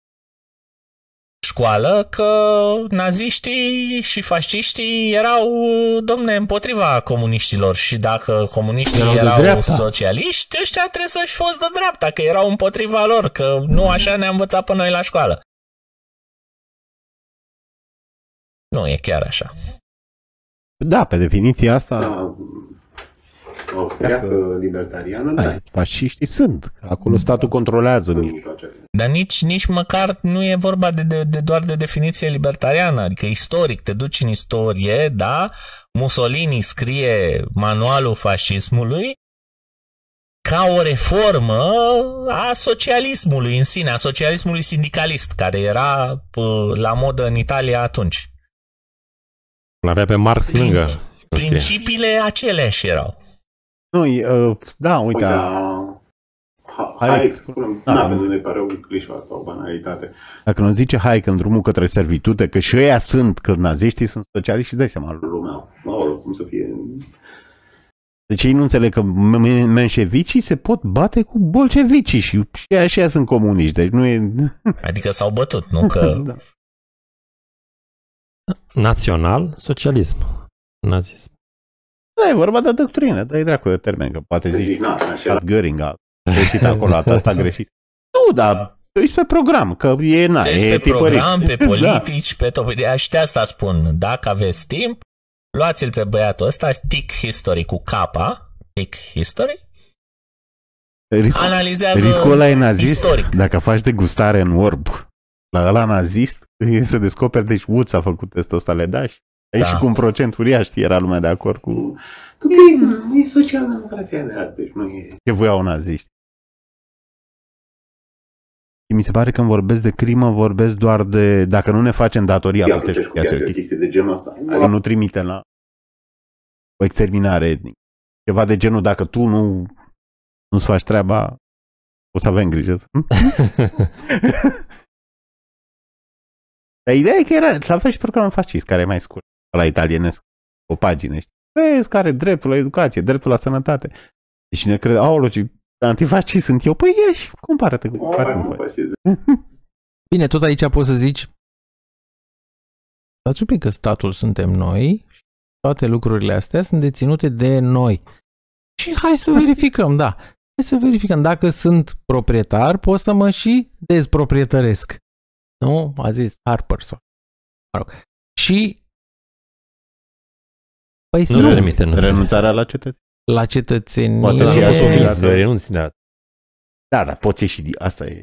școală că naziștii și fasciștii erau, domne, împotriva comuniștilor și dacă comuniștii erau, erau socialiști, ăștia trebuie să-și fost de dreapta, că erau împotriva lor, că nu așa ne-a învățat pe noi la școală. Nu e chiar așa. Da, pe definiția asta... Da. Austriacă libertariană, da. Fasciștii sunt. Acolo statul controlează. Dar nici, nici măcar nu e vorba de, de, de doar de definiție libertariană, adică istoric, te duci în istorie, da? Mussolini scrie manualul fascismului ca o reformă a socialismului în sine, a socialismului sindicalist, care era pă, la modă în Italia atunci. L-avea pe Marx Prin, lângă. Principiile aceleași erau. Nu, uh, da, uite. Hai să spunem, da, pentru că ne pare un clișeu asta, o banalitate. Dacă nu zice hai că în drumul către servitute, că și ăia sunt, că naziștii sunt socialiști și dai seama. Lumea, mă, cum să fie... Deci ei nu înțeleg că menșevicii se pot bate cu bolșevicii și ăia și ăia sunt comuniști, deci nu e... Adică s-au bătut, nu că... Da. Național, socialism, nazism. Da, e vorba de doctrină, dă-i dracu de termen, că poate zici, zici na, așa. Göring a greșit acolo, asta a greșit. Nu, dar ești pe program, că e, na, deci e pe tipărit. program, pe politici, da. Pe tot. Și de asta spun, dacă aveți timp, luați-l pe băiatul ăsta, Tick History cu capa, Tick History, Risc, analizează riscul ăla e nazist, istoric. Dacă faci degustare în orb, la ăla nazist, e să descoperi, deci Woods a făcut testul ăsta, le da și aici da. Și cu un procent uriaș era lumea de acord cu... E, e social-democrația de azi, deci nu e... Ce voiau naziști. Și mi se pare că când vorbesc de crimă, vorbesc doar de... Dacă nu ne facem datoria, Ia puteți cu chestii de genul ăsta. Adică nu trimite la o exterminare etnică. Ceva de genul, dacă tu nu nu-ți faci treaba, o să avem grijă. Dar ideea e că era, la fel și programul fascist, care e mai scurt, la italienesc, o pagină, știi? Vezi, care dreptul la educație, dreptul la sănătate. Deci ne crede, aolo, ce antifascist sunt eu. Păi ieși, compară-te cu fascist. Bine, tot aici poți să zici, dați un pic că statul suntem noi și toate lucrurile astea sunt deținute de noi. Și hai să verificăm, da. Hai să verificăm. Dacă sunt proprietar, pot să mă și dezproprietăresc. Nu? A zis Harper sau... Mă rog. Și... Păi nu, nu. Permite, nu. Renunțarea la cetățenie. La cetățenie... Poate fi asumită. Renunți, da. Da, dar poți ieși, asta e.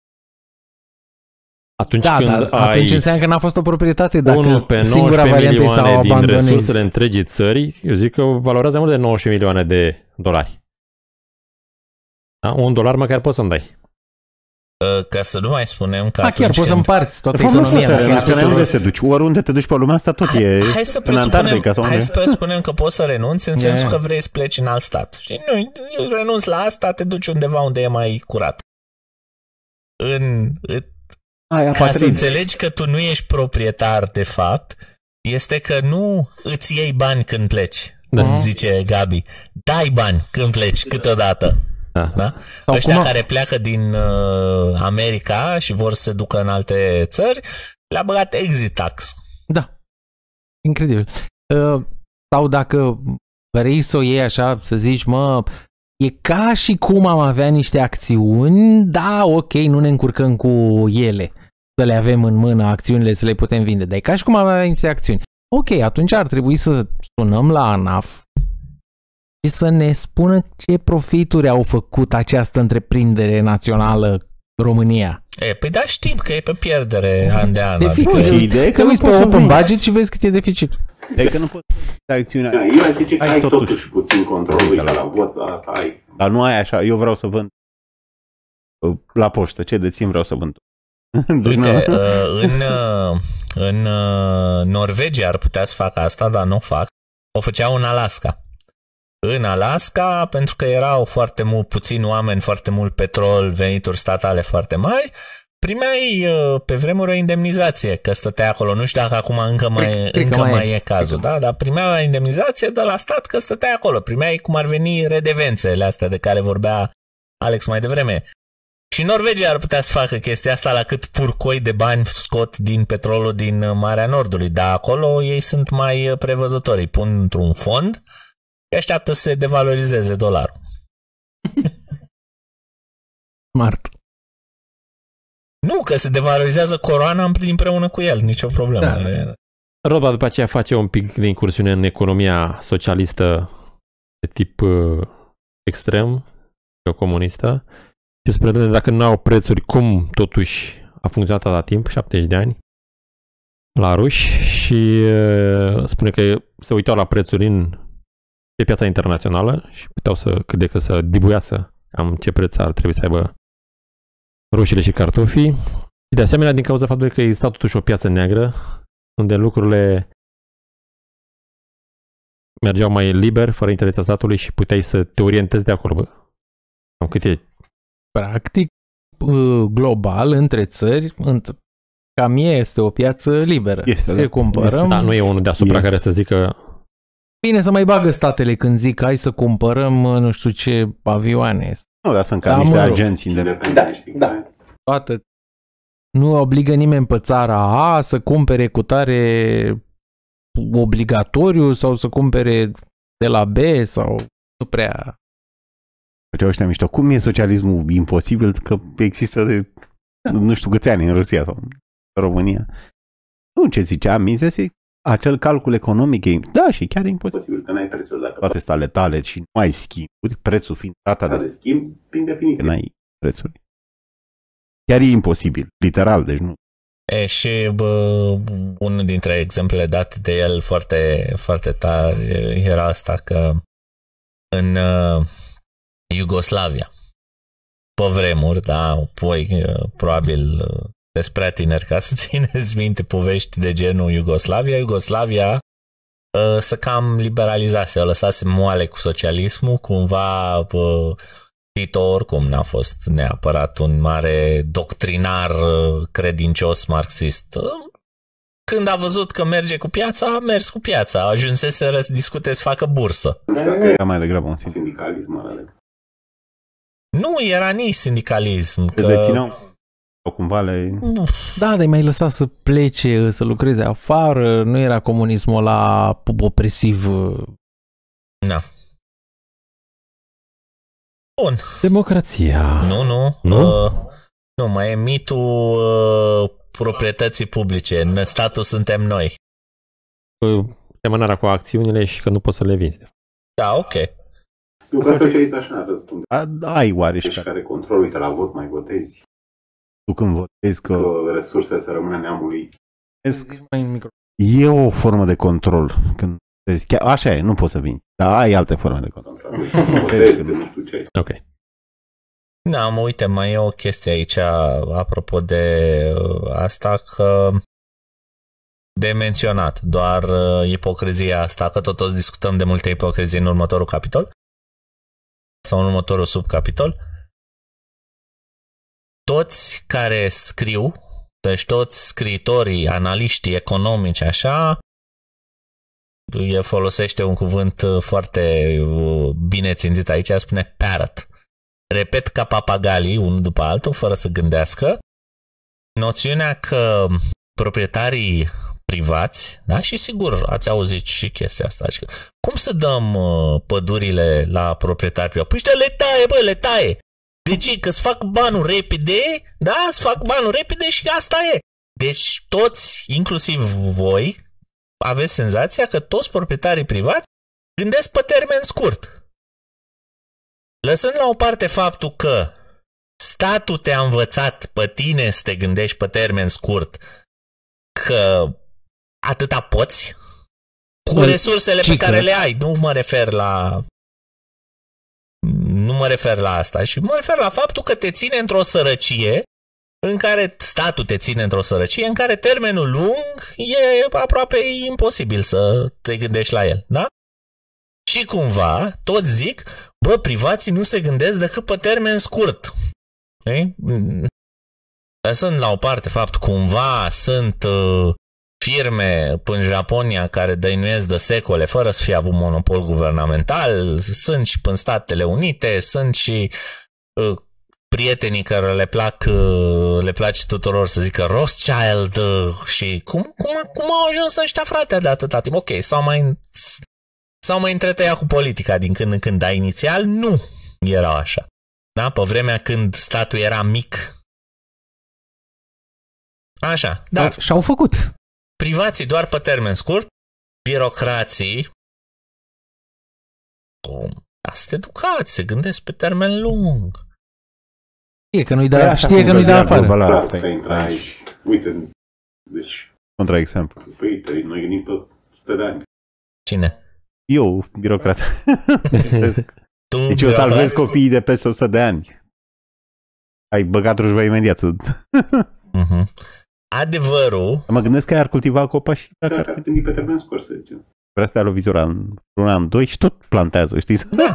Atunci da, când da, ai atunci înseamnă că n-a fost o proprietate dacă pe singura variantă e să o din abandonezi. Resursele întregii țări, eu zic că valorează mult de nouăsprezece milioane de dolari. Da? Un dolar măcar poți să-mi dai. Ca să nu mai spunem că A, chiar poți să împarți toată economia. Unde te duci? Oriunde te duci pe lumea asta, tot hai, e hai să în Antarctica. Hai să presupunem că poți să renunți în sensul că vrei să pleci în alt stat. Și nu, renunți la asta, te duci undeva unde e mai curat. În... Aia, ca să înțelegi că tu nu ești proprietar de fapt, este că nu îți iei bani când pleci, da. Zice Gabi. Dai bani când pleci câteodată. Da. Da? Ăștia cum... care pleacă din uh, America și vor să se ducă în alte țări, le-a băgat exit tax. Da. Incredibil. Uh, sau dacă vrei să o iei așa, să zici, mă, e ca și cum am avea niște acțiuni, da, ok, nu ne încurcăm cu ele, să le avem în mână, acțiunile, să le putem vinde, dar e ca și cum am avea niște acțiuni. Ok, atunci ar trebui să sunăm la ANAF și să ne spună ce profituri au făcut această întreprindere națională România. E, păi da, știm că e pe pierdere an de an. Te uiți pe open budget și vezi cât e deficit. E că nu poți să acțiunea. El zice că ai totuși puțin control, uite la vot, asta ai. Dar nu ai așa, eu vreau să vând La poștă, ce dețin vreau să vând. Uite, în, în Norvegia ar putea să facă asta, dar nu o fac. O făceau în Alaska. În Alaska, pentru că erau foarte mult, puțini oameni, foarte mult petrol, venituri statale foarte mari, primeai pe vremuri o indemnizație, că stăteai acolo. Nu știu dacă acum încă mai, cred, încă mai, mai e, e cazul, da? Dar primeai o indemnizație de la stat că stăteai acolo. Primeai cum ar veni redevențele astea de care vorbea Alex mai devreme. Și Norvegia ar putea să facă chestia asta la cât purcoi de bani scot din petrolul din Marea Nordului, dar acolo ei sunt mai prevăzători. Îi pun într-un fond și așteaptă să se devalorizeze dolarul. Smart. Nu, că se devalorizează coroana împreună cu el, nicio problemă. Da. Roba după aceea face un pic de incursiune în economia socialistă de tip uh, extrem, comunistă, și spre dacă nu au prețuri, cum totuși a funcționat la timp, șaptezeci de ani, la ruși, și uh, spune că se uitau la prețuri în, pe piața internațională și puteau să, cât de cât să dibuiasă cam ce preț ar trebui să aibă roșiile și cartofii. Și de asemenea, din cauza faptului că exista totuși o piață neagră, unde lucrurile mergeau mai liber, fără intervenția statului, și puteai să te orientezi de acolo. Cam cât e. Practic, global, între țări, cam este o piață liberă. Este, da. Cumpărăm. Da, nu e unul deasupra e. care să zică... Bine, să mai bagă statele când zic hai să cumpărăm nu știu ce avioane. Nu, dar sunt ca da, niște mă rog. agenți independenți. Da, da. Toată. Nu obligă nimeni pe țara A să cumpere cu tare obligatoriu sau să cumpere de la B sau nu prea... Ce ăștia mișto. Cum e socialismul imposibil? Că există de da. nu știu câți ani în Rusia sau în România. Nu, ce zicea Mises, acel calcul economic e, da, și chiar e imposibil, că n-ai prețul dacă toate stale tale și nu ai schimburi, prețul fiind rata de, de schimb, prin definiție n-ai prețuri. Chiar e imposibil, literal, deci nu. E, și bă, unul dintre exemplele date de el foarte, foarte tare era asta, că în uh, Iugoslavia, pe vremuri, da, voi uh, probabil uh, despre tineri, ca să țineți minte povești de genul Iugoslavia, Iugoslavia uh, să cam liberalizase, o lăsase moale cu socialismul, cumva uh, Tito oricum n-a fost neapărat un mare doctrinar uh, credincios marxist. Uh, când a văzut că merge cu piața, a mers cu piața, ajunsese să discute să facă bursă. Era mai degrabă un sindicalism ăla. Nu era nici sindicalism. Că... dețineau sau cumva le... Da, dar mai lăsa să plece, să lucreze afară, nu era comunismul ăla opresiv. Da. Bun. Democrația. Nu, nu. Nu, uh, nu mai e mitul uh, proprietății publice. În statul suntem noi. Semănarea cu acțiunile și că nu poți să le vinzi. Da, ok. Nu că socialist așa răspunde. Ai oareși care... care control, uite, la vot mai votezi. Tu când votezi că... că resursele să rămână neamului. E o formă de control. Când vezi, chiar, așa e, nu poți să vinzi. Dar ai alte forme de control. Votezi de nu știu ce. Ok. Da, mă, uite, mai e o chestie aici, apropo de asta, că de menționat, doar ipocrizia asta, că tot o să discutăm de multe ipocrizie în următorul capitol sau în următorul subcapitol. Toți care scriu, deci toți scriitorii, analiștii economici, așa, e folosește un cuvânt foarte bine țintit aici, spune parrot. Repet ca papagalii, unul după altul, fără să gândească, noțiunea că proprietarii privați, da, și sigur ați auzit și chestia asta, adică, cum să dăm uh, pădurile la proprietari privați? Păi ăștia le taie, bă, le taie. De ce? Că-ți fac banul repede, da, îți fac banul repede și asta e. Deci toți, inclusiv voi, aveți senzația că toți proprietarii privați gândesc pe termen scurt. Lăsând la o parte faptul că statul te-a învățat pe tine să te gândești pe termen scurt, că atâta poți, cu resursele pe care le ai. Nu mă refer la nu mă refer la asta, și mă refer la faptul că te ține într-o sărăcie în care statul te ține într-o sărăcie în care termenul lung e aproape imposibil să te gândești la el, da? Și cumva, toți zic, bă, privații nu se gândesc decât pe termen scurt. Ei? Lăsând la o parte faptul cumva sunt uh, firme în Japonia care dăinuiesc de secole fără să fie avut monopol guvernamental, sunt și în Statele Unite, sunt și uh, prietenii care le plac, uh, le place tuturor să zică Rothschild uh, și cum, cum, cum au ajuns ăștia, frate, de atâta timp? Ok, s-au mai, s-au mai întretăiat cu politica din când în când, dar inițial nu erau așa. Da? Pe vremea când statul era mic. Așa, dar și-au făcut. Privații doar pe termen scurt, birocrații sunt educați, se gândesc pe termen lung. Știe că nu-i da, știe că nu-i da afară. Uite, deci... Contra-exemplu. Păi, noi gândim pe o sută de ani. Cine? Eu, birocrat. Tu, deci eu salvez copiii de peste o sută de ani. Ai băgat rujba imediat. uh-huh. Adevărul... Mă gândesc că ar cultiva copaci și dacă ar gândi pe termen scurt, să zicem. Vrea să dea lovitura în un an, doi și tot plantează, știi? Da.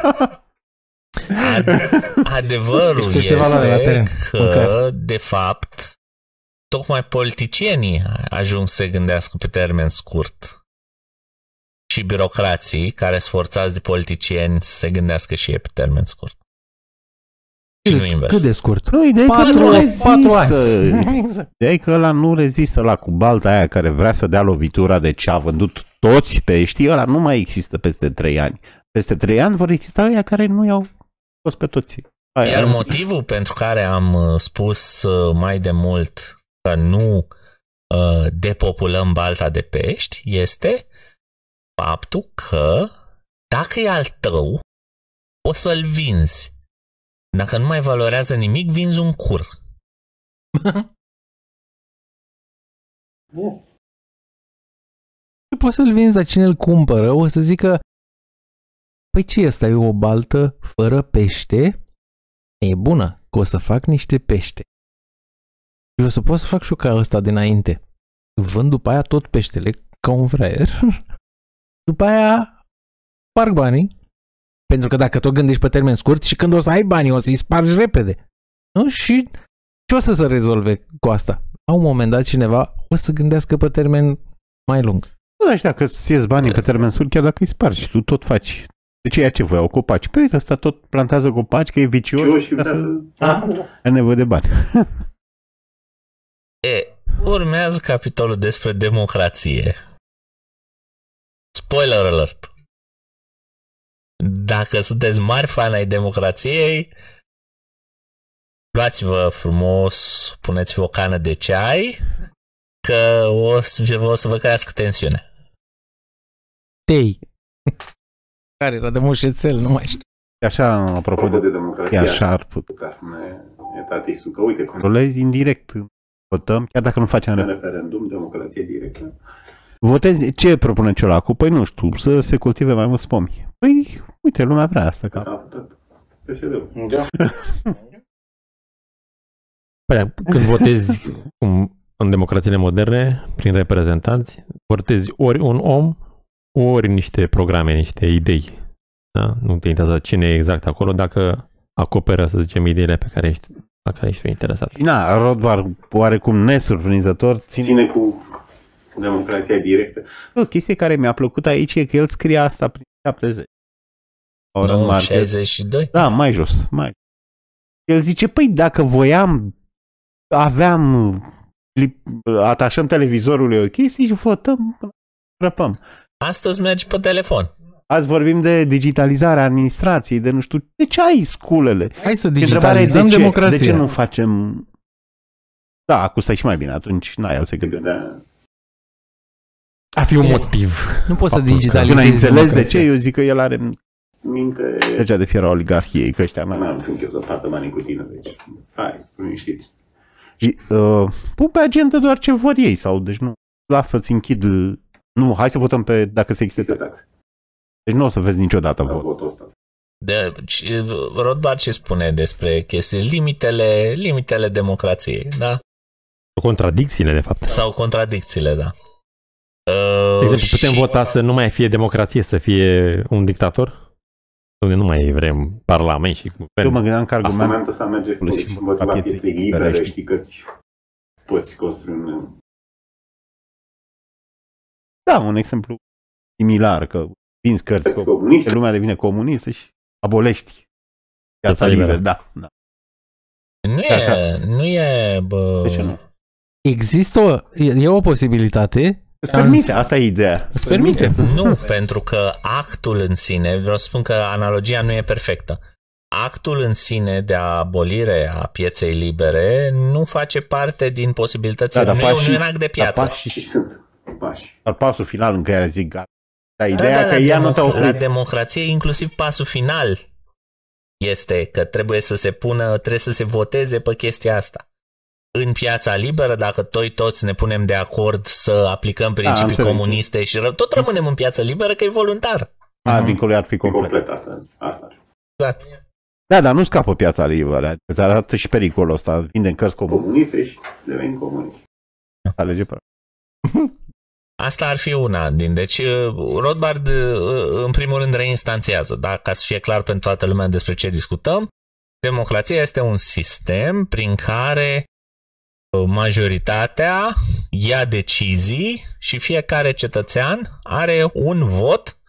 Ad- adevărul deci este că, okay. de fapt, tocmai politicienii ajung să se gândească pe termen scurt. Și birocrații care sunt forțați de politicieni să se gândească și ei pe termen scurt. Și nu invers. Cât de scurt? Nu, ideea patru, că nu rezistă. ani. Ideea e că ăla nu rezistă la cu balta aia care vrea să dea lovitura de ce a vândut toți peștii, ăla nu mai există peste trei ani. Peste trei ani vor exista ăia care nu i-au scos pe toți. Aia. Iar motivul pentru care am spus mai de mult că nu uh, depopulăm balta de pești este faptul că dacă e al tău, o să-l vinzi. Dacă nu mai valorează nimic, vinzi un cur. Yes. Poți să-l vinzi, dar cine îl cumpără o să zică păi ce ăsta e o baltă fără pește? E bună, că o să fac niște pește. Și o să pot să fac și eu ca ăsta dinainte. Vând după aia tot peștele ca un fraier. După aia sparg banii. Pentru că dacă tot gândești pe termen scurt și când o să ai banii o să-i spargi repede. Nu? Și ce o să se rezolve cu asta? La un moment dat cineva o să gândească pe termen mai lung. Nu, dar și dacă îți ies banii pe termen scurt, chiar dacă îi spargi, tu tot faci. De ce e ce voiau? Copaci. Păi uite, ăsta tot plantează copaci, că e vicios și să... are nevoie de bani. E, urmează capitolul despre democrație. Spoiler alert. Dacă sunteți mari fani ai democrației, luați-vă frumos, puneți-vă o cană de ceai, că o să, o să vă crească tensiune. Tei. Care era de mușețel, nu mai știu. Așa, apropo de, de democrație, așa ar putea să ne e tatistul, că uite, controlezi indirect, votăm, chiar dacă nu facem referendum, democrație directă. Votezi, ce propune Ciolacu? Păi nu știu, să se cultive mai mulți pomi. Păi, uite, lumea vrea asta. Că... A votat P S D-ul. Da. Păi, când votezi cum, în democrațiile moderne, prin reprezentanți, votezi ori un om, ori niște programe, niște idei. Da? Nu te interesează cine e exact acolo, dacă acoperă, să zicem, ideile pe care ești, la care ești interesat. Na, Rodbar, oarecum nesurprinzător, ține, ține cu democrația directă. O chestie care mi-a plăcut aici e că el scrie asta prin șaptezeci. Nu, șaizeci și doi? Da, mai jos. Mai. El zice, păi dacă voiam, aveam, atașăm televizorului o chestie și votăm, răpăm. Astăzi mergi pe telefon. Azi vorbim de digitalizarea administrației, de nu știu, de ce ai sculele? Hai să digitalizăm de democrația. De ce nu facem... Da, acum stai și mai bine, atunci n-ai el se gândea. A fi un motiv. Nu poți să digitalizezi. Când ai înțeles de ce, eu zic că el are minte... legea de fier a oligarhiei, că ăștia n-am niciun chef să partă banii cu tine, deci hai, nu știți. Și uh, pun pe agenda doar ce vor ei, sau deci nu, lasă-ți închid, nu, hai să votăm pe dacă se există taxe. Deci nu o să vezi niciodată la vot. votul ăsta. De, Rothbard ce spune despre chestii? Limitele, limitele democrației, da? Contradicțiile, de fapt. Sau contradicțiile, da. De exemplu, putem și... vota să nu mai fie democrație, să fie un dictator? Unde nu mai vrem parlament și guvern. Eu mă gândeam că argumentul ăsta merge cu împotriva pieței libere, știi că poți construi un... Da, un exemplu similar, că vinzi cărți comuniste, lumea devine comunistă și abolești piața liberă. Da, da. Nu e, nu e, bă... De ce nu? Există o, e o posibilitate. Îți permite, asta e ideea. Îți permite. Nu, pentru că actul în sine, vreau să spun că analogia nu e perfectă. Actul în sine de abolire a pieței libere nu face parte din posibilitățile, da, nu e un act de piață. Dar pași, sunt pași. Dar pasul final în care zic gata. Dar ideea da, da, că ea nu te la democrație, inclusiv pasul final este că trebuie să se pună, trebuie să se voteze pe chestia asta. În piața liberă, dacă noi toți ne punem de acord să aplicăm principii da, comuniste și ră, tot rămânem în piață liberă, că e voluntar. A, dincolo ar fi complet. complet asta. asta. Exact. Da, dar nu scapă piața liberă. Îți arată și pericolul ăsta. Vindem cărți comuniste și devenim comuniști. Alege pe Asta ar fi una din. Deci Rothbard în primul rând reinstanțiază, da? Ca să fie clar pentru toată lumea despre ce discutăm. Democrația este un sistem prin care majoritatea ia decizii și fiecare cetățean are un vot,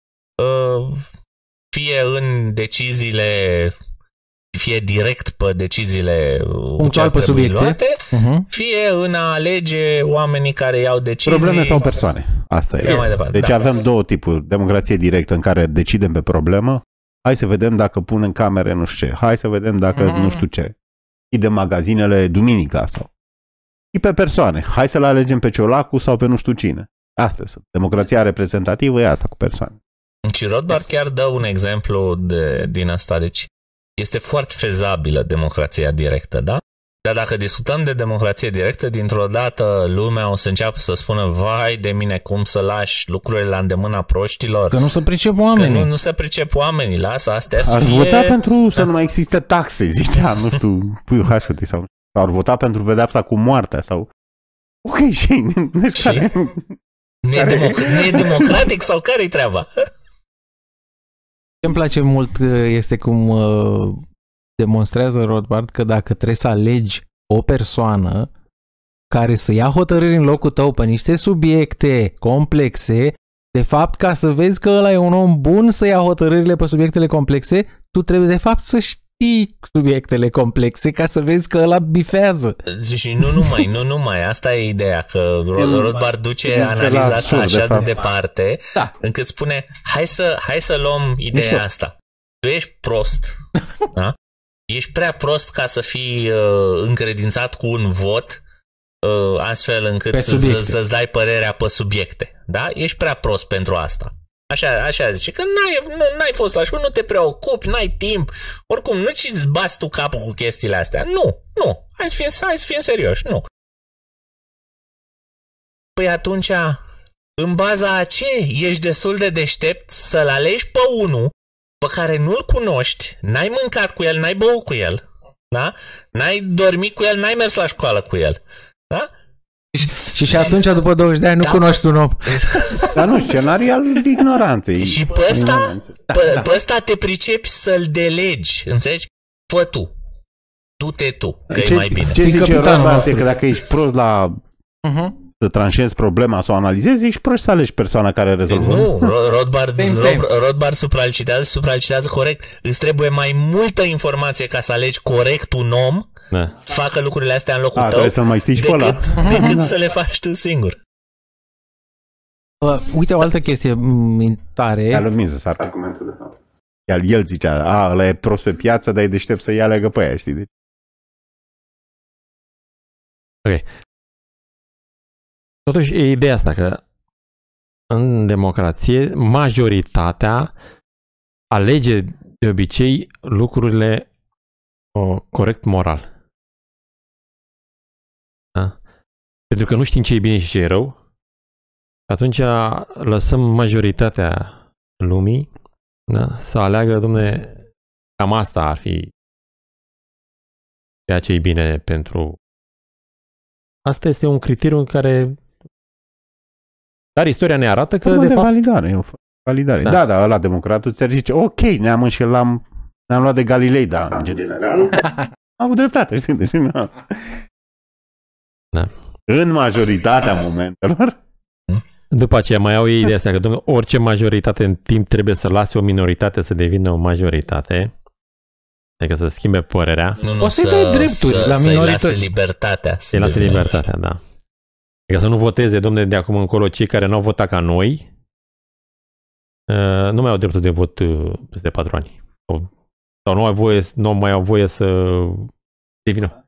fie în deciziile, fie direct pe deciziile punctual pe subiecte, luate, uh-huh. fie în a alege oamenii care iau decizii. Probleme sau persoane. Asta e. Yes. Departe, deci da. avem două tipuri. Democrație directă în care decidem pe problemă. Hai să vedem dacă punem camere nu știu ce. Hai să vedem dacă uh-huh. nu știu ce. Chidem magazinele duminica sau. Și pe persoane. Hai să-l alegem pe Ciolacu sau pe nu știu cine. Astea sunt. Democrația reprezentativă e asta cu persoane. Și Rothbard chiar dă un exemplu de, din asta. Deci este foarte fezabilă democrația directă, da? Dar dacă discutăm de democrație directă, dintr-o dată lumea o să înceapă să spună vai de mine, cum să lași lucrurile la îndemâna proștilor. Că nu se pricep oamenii. Că nu, nu se pricep oamenii, lasă astea să ar fie... vota pentru să nu mai existe taxe, zicea, nu știu, puiul Hașuti sau... Sau ar vota pentru pedeapsa cu moartea sau... Ok, și... Nu e, democ- nu e democratic sau care-i treaba? Ce îmi place mult este cum uh, demonstrează Rothbard că dacă trebuie să alegi o persoană care să ia hotărâri în locul tău pe niște subiecte complexe, de fapt, ca să vezi că ăla e un om bun să ia hotărârile pe subiectele complexe, tu trebuie de fapt să știi subiectele complexe ca să vezi că ăla bifează. Și nu numai, nu numai, asta e ideea, că Rothbard duce analiza asta așa de, de departe, da. Încât spune, hai să, hai să luăm ideea Mișto. asta. Tu ești prost, da? Ești prea prost ca să fii uh, încredințat cu un vot uh, astfel încât să, să-ți dai părerea pe subiecte, da? Ești prea prost pentru asta. Așa, așa zice, că n-ai, nu, n-ai fost la școală, nu te preocupi, n-ai timp, oricum, nu ți-ți bați tu capul cu chestiile astea. Nu, nu, hai să fim, hai să fim serioși, nu. Păi atunci, în baza a ce ești destul de deștept să-l alegi pe unul pe care nu-l cunoști, n-ai mâncat cu el, n-ai băut cu el, da? N-ai dormit cu el, n-ai mers la școală cu el, da? Și, și atunci, după douăzeci de ani, nu da, cunoști un om. Dar nu, scenarii al ignoranței. Și pe ăsta, pe, da. pe ăsta te pricepi să-l delegi, înțelegi? Fă tu. Du-te tu, că ce, e mai bine. Ce zice Rothbard, că dacă ești prost la uh-huh. să tranșezi problema, să o analizezi, ești prost să alegi persoana care rezolvă. Nu, Rothbard, Rothbard supralicitează, supralicitează corect. Îți trebuie mai multă informație ca să alegi corect un om, da. Să facă lucrurile astea în locul A, tău, să mai știi decât, pe decât să le faci tu singur. Uh, uite o altă chestie tare. Ia lumină, s-ar argumentul de fapt. Iar el zicea, a, ăla e prost pe piață, dar e deștept să ia aleagă pe aia, știi? Deci... Ok. Totuși, e ideea asta că în democrație majoritatea alege de obicei lucrurile o, corect moral. Da? Pentru că nu știm ce e bine și ce e rău, atunci lăsăm majoritatea lumii Da? Să aleagă, domne, cam asta ar fi ceea ce e bine pentru... Asta este un criteriu în care... Dar istoria ne arată că, de, de fapt... validare, e o validare. Da, da, da, ăla democratul ți-ar zice, ok, ne-am înșelat, ne-am luat de Galilei, dar în general am avut dreptate. Deci, da. În majoritatea momentelor. După aceea mai au ei ideea asta că, domnule, orice majoritate în timp trebuie să lase o minoritate să devină o majoritate. Adică să schimbe părerea. Nu, nu, o să-i dai drepturi să, la minorități. Să-i lase libertatea. Să-i lase libertatea, da. Adică să nu voteze, domnule, de acum încolo cei care nu au votat ca noi, nu mai au dreptul de vot peste patru ani. Sau nu, au voie, nu mai au voie să devină.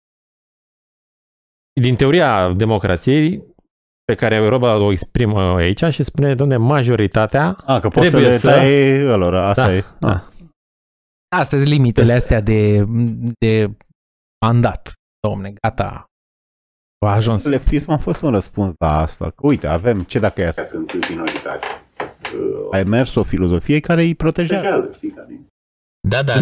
Din teoria democrației, pe care Europa o exprimă aici și spune, domnule, majoritatea A, că poți să le tai ălor, asta da, e. Da. Astea sunt limitele astea de, de mandat. Domne, gata. A ajuns. Leftism a fost un răspuns la asta. Că, uite, avem, ce dacă ea sunt în minoritate? Ai mers o filozofie care îi protejează. Da, da.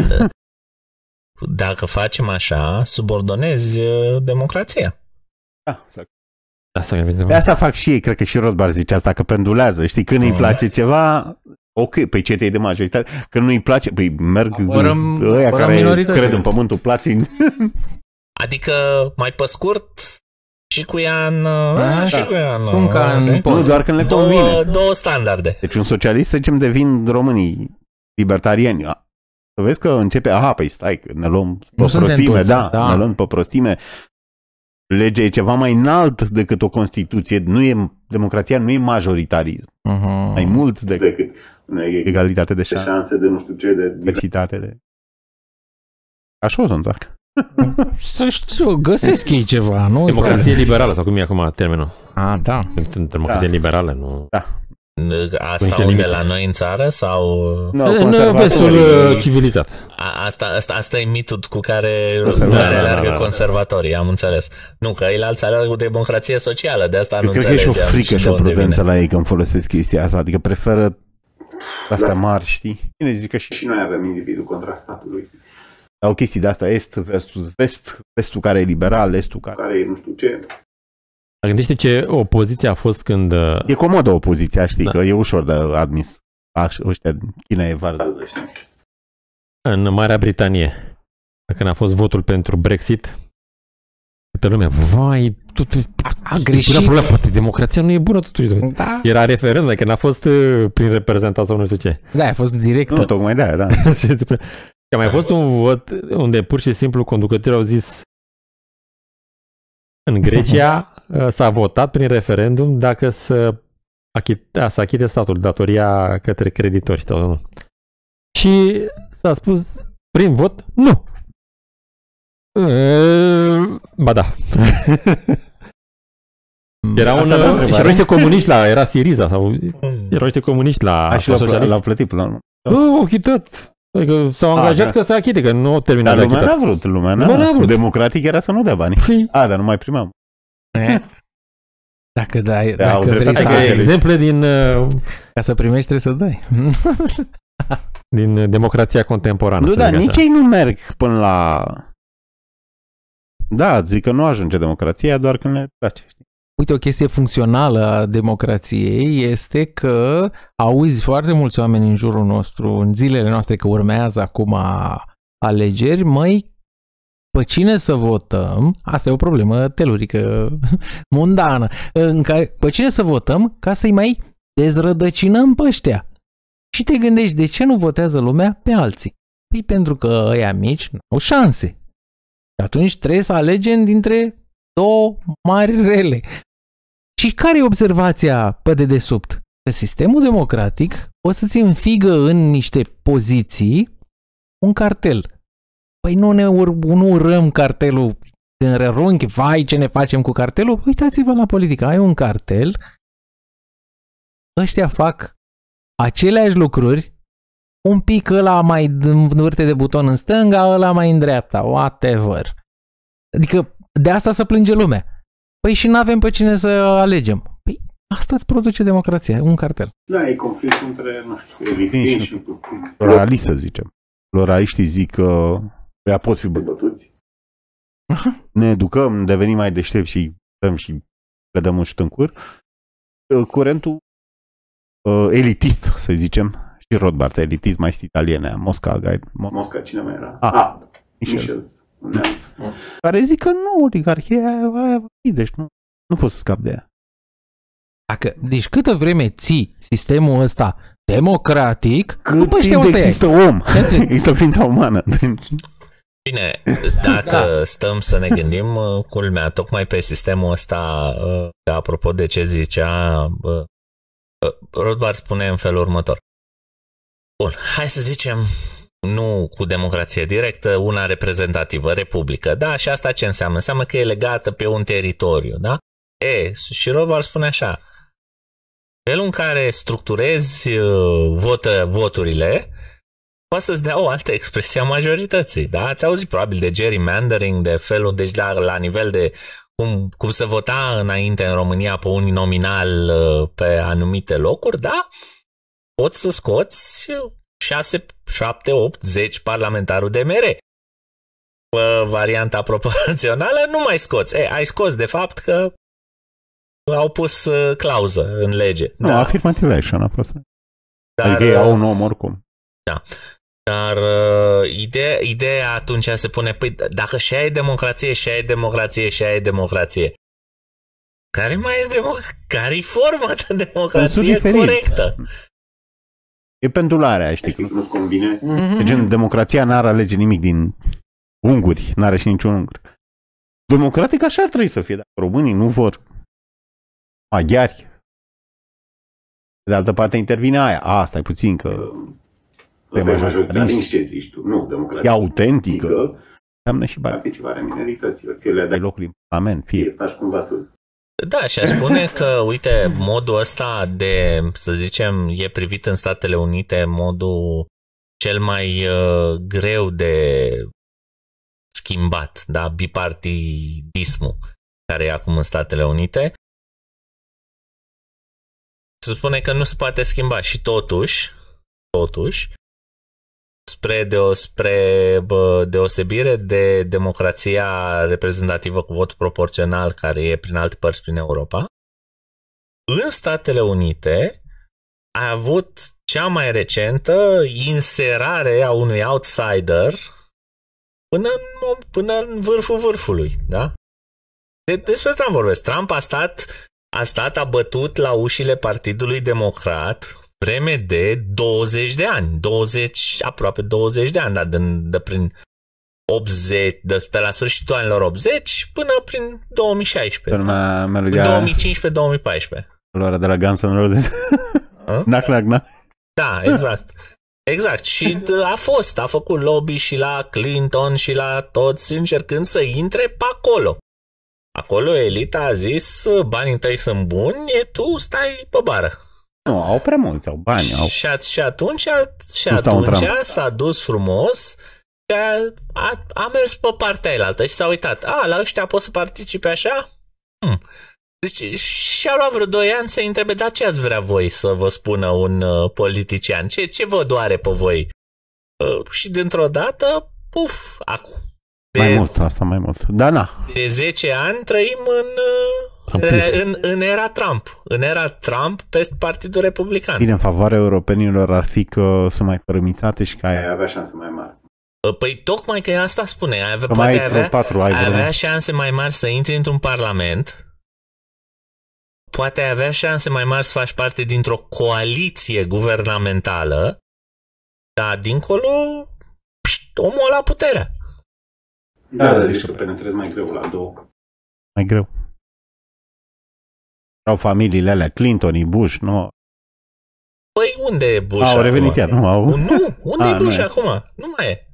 Dacă facem așa, subordonezi democrația. Da, exact. Asta, de asta fac și ei, cred că și Rothbard zice asta, că pendulează, știi, când mm. îi place ceva, ok, păi ce te-ai de majoritate, când nu îi place, păi merg apărăm, ăia apărăm care cred în pământul place. Adică, mai pe scurt, și cu ea în... A, și da. cu ea în... Cum ca în nu, doar când le două, convine. Două standarde. Deci un socialist, să zicem, devin românii libertarieni. Să vezi că începe, aha, păi stai, că ne luăm pe prostime, da, da, ne luăm pe prostime. Legea e ceva mai înalt decât o Constituție. Nu e, democrația nu e majoritarism. Uh-huh. Mai mult decât, decât egalitate de șanse, șanse, de nu știu ce, de diversitate. De... Așa o să întoarcă. Să știu, găsesc ei ceva, nu? Democrație liberală, sau cum e acum termenul? Ah, da. Democrație da. liberală, nu... Da. Asta unde la noi în țară sau... No, în vestul civilizat. Asta, asta, asta e mitul cu care, cu care alergă da, da, da. conservatorii, am înțeles. Nu, că ei alții alergă cu democrație socială, de asta nu cred înțelegeam. Cred că e și o frică și o prudență la ei când folosesc chestia asta, adică preferă astea mari, știi? Cine zice că și... și noi avem individul contra statului. Au chestii de asta, est versus vest, vestul care e liberal, estul care... care e nu știu ce... Gândește ce opoziție a fost când... E comodă opoziția, știi, da. Că e ușor de admis. Aș, ăștia, China e varză. În Marea Britanie, când a fost votul pentru Brexit, toată lumea, vai, tot, a greșit. Problema, poate democrația nu e bună totuși. Da. Era referendum, adică n-a fost prin reprezentanță sau nu știu ce. Da, a fost direct. Nu, tocmai de-aia, da. A mai fost un vot unde pur și simplu conducătorii au zis în Grecia s-a votat prin referendum dacă să achite, să achite statul datoria către creditori sau nu. Și s-a spus prin vot nu. E, ba da. Era un... Și erau niște comuniști la... Era Siriza sau... Erau niște comuniști la... A, și l-au, l-au plătit până la urmă. Nu, au chitat. Adică s-au angajat A, că să achite, că nu au terminat dar de achitat. Dar lumea n-a vrut, lumea n-a, n-a vrut. Democratic era să nu dea banii. Păi... A, dar nu mai primam. Dacă dai, da, dacă vrei să ai exemple din... Ca să primești trebuie să dai. Din democrația contemporană. Nu, da, nici ei nu merg până la... Da, zic că nu ajunge democrația doar când le place. Uite, o chestie funcțională a democrației este că auzi foarte mulți oameni în jurul nostru, în zilele noastre, că urmează acum alegeri, măi, pe cine să votăm, asta e o problemă telurică, mundană, în care, pe cine să votăm ca să-i mai dezrădăcinăm pe ăștia. Și te gândești, de ce nu votează lumea pe alții? Păi pentru că ăia mici nu au șanse. Și atunci trebuie să alegem dintre două mari rele. Și care e observația pe dedesubt? Că sistemul democratic o să-ți înfigă în niște poziții un cartel. Păi nu ne ur- nu urăm cartelul în rărunchi, vai ce ne facem cu cartelul? Uitați-vă la politică, ai un cartel, ăștia fac aceleași lucruri, un pic ăla mai învârte de buton în stânga, ăla mai în dreapta, whatever. Adică de asta să plânge lumea. Păi și n-avem pe cine să alegem. Păi Asta îți produce democrația, un cartel. Da, e conflict între, nu știu, elitiști și pluraliști, să zicem. Pluraliștii zic că ea pot fi bătuți. Ne educăm, devenim mai deștepți și dăm și le dăm un șut în cur. Curentul uh, elitist, să zicem, și Rothbard, elitist mai este italiene, Mosca, Guide. Mo- Mosca, cine mai era? Ah, ah Michel. Michel. Care zic că nu, oligarhia aia va fi, deci nu, nu poți să scapi de ea. Dacă, deci câtă vreme ții sistemul ăsta democratic, cât timp există om, există ființa umană. Bine, dacă da. stăm să ne gândim, culmea, tocmai pe sistemul ăsta, apropo de ce zicea, Rothbard spune în felul următor. Bun, hai să zicem, nu cu democrație directă, una reprezentativă, republică, da? Și asta ce înseamnă? Înseamnă că e legată pe un teritoriu, da? E, și Rothbard spune așa, felul în care structurezi votă, voturile, poate să-ți dea o altă expresie a majorității, da? Ați auzit probabil de gerrymandering, de felul, deci la, la nivel de cum, cum se vota înainte în România pe uninominal pe anumite locuri, da? Poți să scoți șase, șapte, opt, zece parlamentari U D M R. Pe varianta proporțională nu mai scoți. E, ai scos de fapt că au pus clauză în lege. Nu, da. afirmativ action a fost. Dar, adică ei au un om oricum. Da. Dar uh, ideea, ideea atunci se pune, păi dacă și aia e democrație, și aia e democrație, și aia e democrație, care mai e democrație? Care-i forma de democrație corectă? E pendularea, știi? Știi că nu-ți convine? Mm-hmm. Gen, democrația n-ar alege nimic din unguri, n-are și niciun ungur. Democratic așa ar trebui să fie, dar românii nu vor. Maghiari. De altă parte intervine aia. A, stai puțin că... Asta e majoritarist, ce zici tu? Nu, democrație. E autentică. Înseamnă și bani. Participarea minorităților. Fie le dai locuri în parlament, fie... faci cumva să... Da, și aș spune că, uite, modul ăsta de, să zicem, e privit în Statele Unite modul cel mai uh, greu de schimbat, da, bipartidismul care e acum în Statele Unite. Se spune că nu se poate schimba și totuși, totuși, spre, deo, spre bă, deosebire de democrația reprezentativă cu vot proporțional care e prin alte părți prin Europa, în Statele Unite a avut cea mai recentă inserare a unui outsider până în, până în vârful vârfului, da? De, despre Trump vorbesc. Trump a stat, a stat, a bătut la ușile Partidului Democrat vreme de douăzeci de ani, douăzeci, aproape douăzeci de ani, dar de, de prin optzeci, de pe la sfârșitul anilor optzeci până prin două mii șaisprezece. Până melodia... două mii cincisprezece două mii paisprezece. Lora de la Guns N' Roses. Knack, knack, knack. Da, exact. Exact. Și a fost, a făcut lobby și la Clinton și la toți încercând să intre pe acolo. Acolo elita a zis, banii tăi sunt buni, e tu stai pe bară. Nu, au prea mulți, au bani. Au... Și, a, și atunci, și atunci s-a dus frumos și a, a, a mers pe partea ailaltă și s-a uitat. A, la ăștia pot să participe așa? Hm. Deci, și-a luat vreo doi ani să-i întrebe, dar ce ați vrea voi să vă spună un uh, politician? Ce, ce vă doare pe voi? Uh, și dintr-o dată, puf, acum. De, mai mult, asta mai mult. Da, na. De zece ani trăim în... Uh, În, în era Trump. În era Trump peste Partidul Republican. Bine, în favoarea europenilor ar fi că sunt mai fărâmițate și că ai avea șanse mai mari. Păi tocmai că asta spune. Ai avea, poate ai avea, patru, ai ai avea șanse mai mari să intri într-un parlament. Poate ai avea șanse mai mari să faci parte dintr-o coaliție guvernamentală. Dar dincolo pșt, omul la puterea. Da, dar zici că penetrezi mai greu la două. Mai greu. Au familiile alea, Clinton, Bush, nu? Păi unde e Bush au acum? revenit iar, nu au? Nu, unde A, e Bush acum? Nu mai e.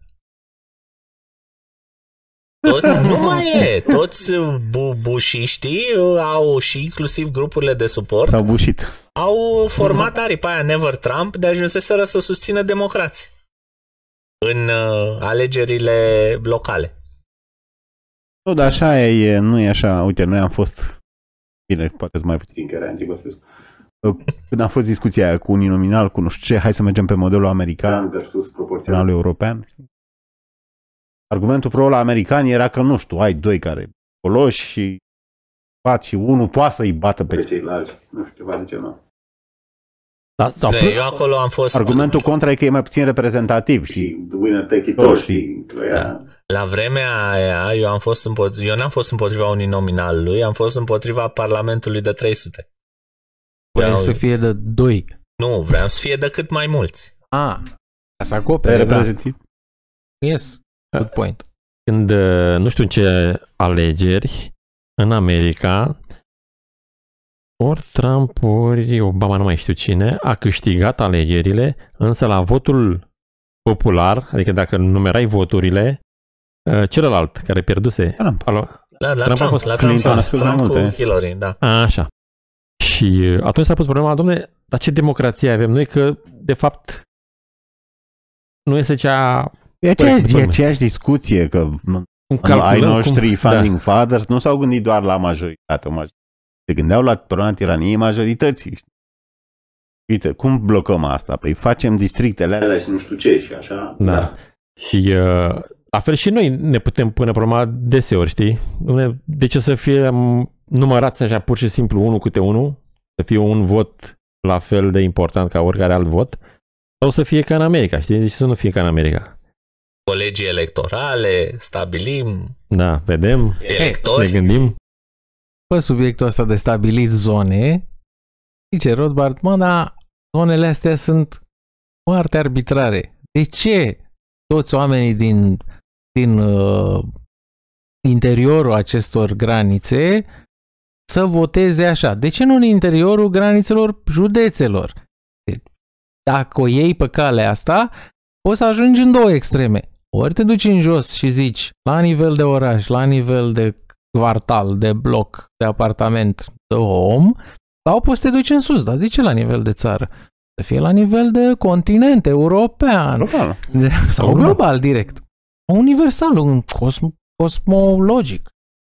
Toți, nu mai e. Toți bu- bușiștii au și inclusiv grupurile de suport s-au bușit. Au format aripa aia Never Trump de ajunseseră să susțină democrații în uh, alegerile locale. Nu, dar așa e, nu e așa. Uite, noi am fost bine, poate mai puțin că era Antigoescu. Când a fost discuția aia cu uninominal, cu nu știu ce, hai să mergem pe modelul american versus proporțional european. Argumentul pro la american era că, nu știu, ai doi care coloși și bat și unul poate să-i bată pe, pe ceilalți, nu știu, ceva de genul. Da, sau de, eu acolo am fost... Argumentul contra e că e mai puțin reprezentativ și winner take it all, știi? Da. La vremea aia, eu am fost împotri... eu n-am fost împotriva unui nominalului, am fost împotriva Parlamentului de trei sute. Vreau să fie de doi. Nu, vreau să fie de cât mai mulți. Ah, ca să acopere, reprezentativ. Da. Yes, good point. Când, nu știu ce alegeri, în America, ori Trump, ori Obama, nu mai știu cine, a câștigat alegerile, însă la votul popular, adică dacă numerai voturile, celălalt care pierduse... Trump. Alo, la, la Trump, Trump, la Trump, Trump, Trump, Trump cu Hillary, da. A, așa. Și atunci s-a pus problema, dom'le, dar ce democrație avem noi, că de fapt nu este cea... E aceeași, e aceeași discuție, că ai noștri cum, founding da. fathers nu s-au gândit doar la majoritate, se gândeau la problema tiraniei majorității. Uite, cum blocăm asta? Păi facem districtele alea și nu știu ce și așa. Da. da. Și uh, la fel și noi ne putem pune problema deseori, știi? De ce să fie numărați așa pur și simplu unul câte unul, să fie un vot la fel de important ca oricare alt vot, sau să fie ca în America, știi? De ce să nu fie ca în America? Colegii electorale, stabilim... Da, vedem, electori. ne gândim. Pe subiectul ăsta de stabilit zone, zice Rothbard, mă, dar zonele astea sunt foarte arbitrare. De ce toți oamenii din, din uh, interiorul acestor granițe să voteze așa? De ce nu în interiorul granițelor județelor? Dacă o iei pe calea asta, poți să ajungi în două extreme. Ori te duci în jos și zici, la nivel de oraș, la nivel de quartal, de bloc, de apartament, de om, sau poți să te duci în sus. Dar de ce la nivel de țară? Să fie la nivel de continent, european. Global. De, sau global, global direct. Universal, un cosm, cosmologic.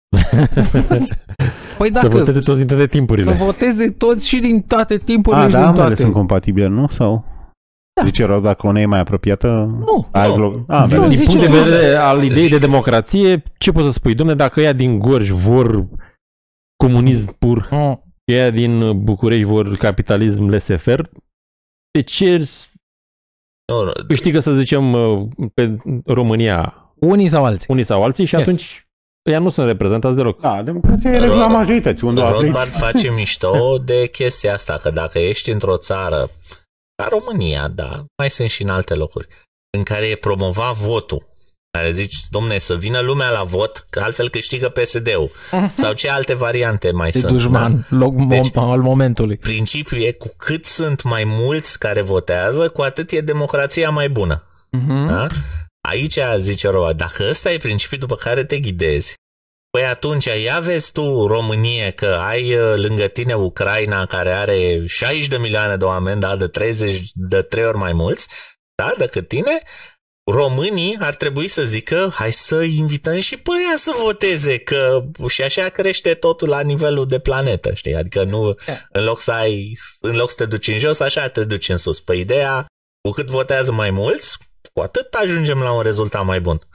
Păi dacă, să voteze toți din toate timpurile. Să voteze toți și din toate timpurile. A, și da, din toate. sunt compatibile, nu? Sau... Da. Zice rău, dacă una e mai apropiată... Nu. Ai nu. A, din din punct de vedere al ideii de democrație, ce poți să spui? Dom'le, dacă ea din Gorj vor comunism pur, mm. ea din București vor capitalism laissez-faire, de ce nu, nu. câștigă, să zicem, pe România? Unii sau alții. Unii sau alții și yes. atunci ea nu sunt reprezentați deloc. Da, democrația e regula majorității. Rothbard face mișto de chestia asta, că dacă ești într-o țară ca România, da, mai sunt și în alte locuri, în care e promovat votul, care zici, domne, să vină lumea la vot, că altfel câștigă P S D-ul. Sau ce alte variante mai de sunt. Dușman, da? Loc deci, al momentului. Principiul e cu cât sunt mai mulți care votează, cu atât e democrația mai bună. Uh-huh. Da? Aici zice Roa, dacă ăsta e principiul după care te ghidezi, păi atunci ia vezi tu, Românie, că ai lângă tine Ucraina, care are șaizeci de milioane de oameni, da, de treizeci de trei ori mai mulți, da, decât tine, românii ar trebui să zică, hai să invităm și pe ea să voteze, că și așa crește totul la nivelul de planetă, știi? Adică nu, în loc să ai, în loc să te duci în jos, așa te duci în sus. Păi ideea, cu cât votează mai mulți, cu atât ajungem la un rezultat mai bun.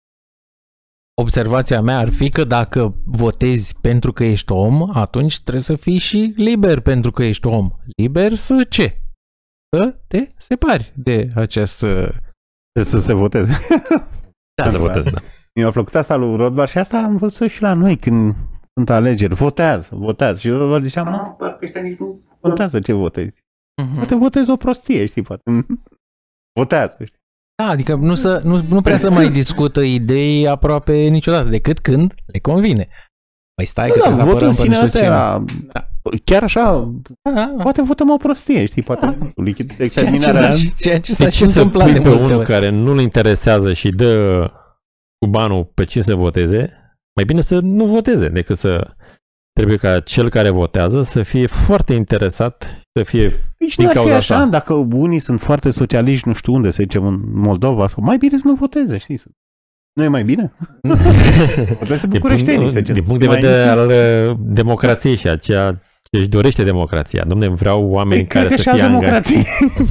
Observația mea ar fi că dacă votezi pentru că ești om, atunci trebuie să fii și liber pentru că ești om. Liber să ce? Să te separi de această... Trebuie să se voteze. Da, să voteze, da. Mi-a plăcut asta lui Rothbard și asta am văzut și la noi când sunt alegeri. Votează, votează. Și Rothbard zicea, mă, parcă ăștia nici nu votează ce votezi. Uh-huh. Poate votezi o prostie, știi, poate. Votează, știi. Da, adică nu, să, nu, nu prea să mai discută idei aproape niciodată, decât când le convine. Păi stai da, că trebuie să apărăm pe niște era... Da. Chiar așa, da, da. Poate votăm o prostie, știi, poate lichid examinarea. Ceea ce s-a și întâmplat de multe ori. Pe unul care nu-l interesează și dă cu banul pe cine să voteze, mai bine să nu voteze decât să... Trebuie ca cel care votează să fie foarte interesat, să fie deci din cauza așa. Asta. Dacă unii sunt foarte socialiști, nu știu unde, să zicem în Moldova, sau mai bine să nu voteze, știi? Nu e mai bine? Putem să bucureștenii, să Din punct de vedere al democrației și a ceea ce își dorește democrația. Dom'le, vreau oameni păi, care să fie angajați.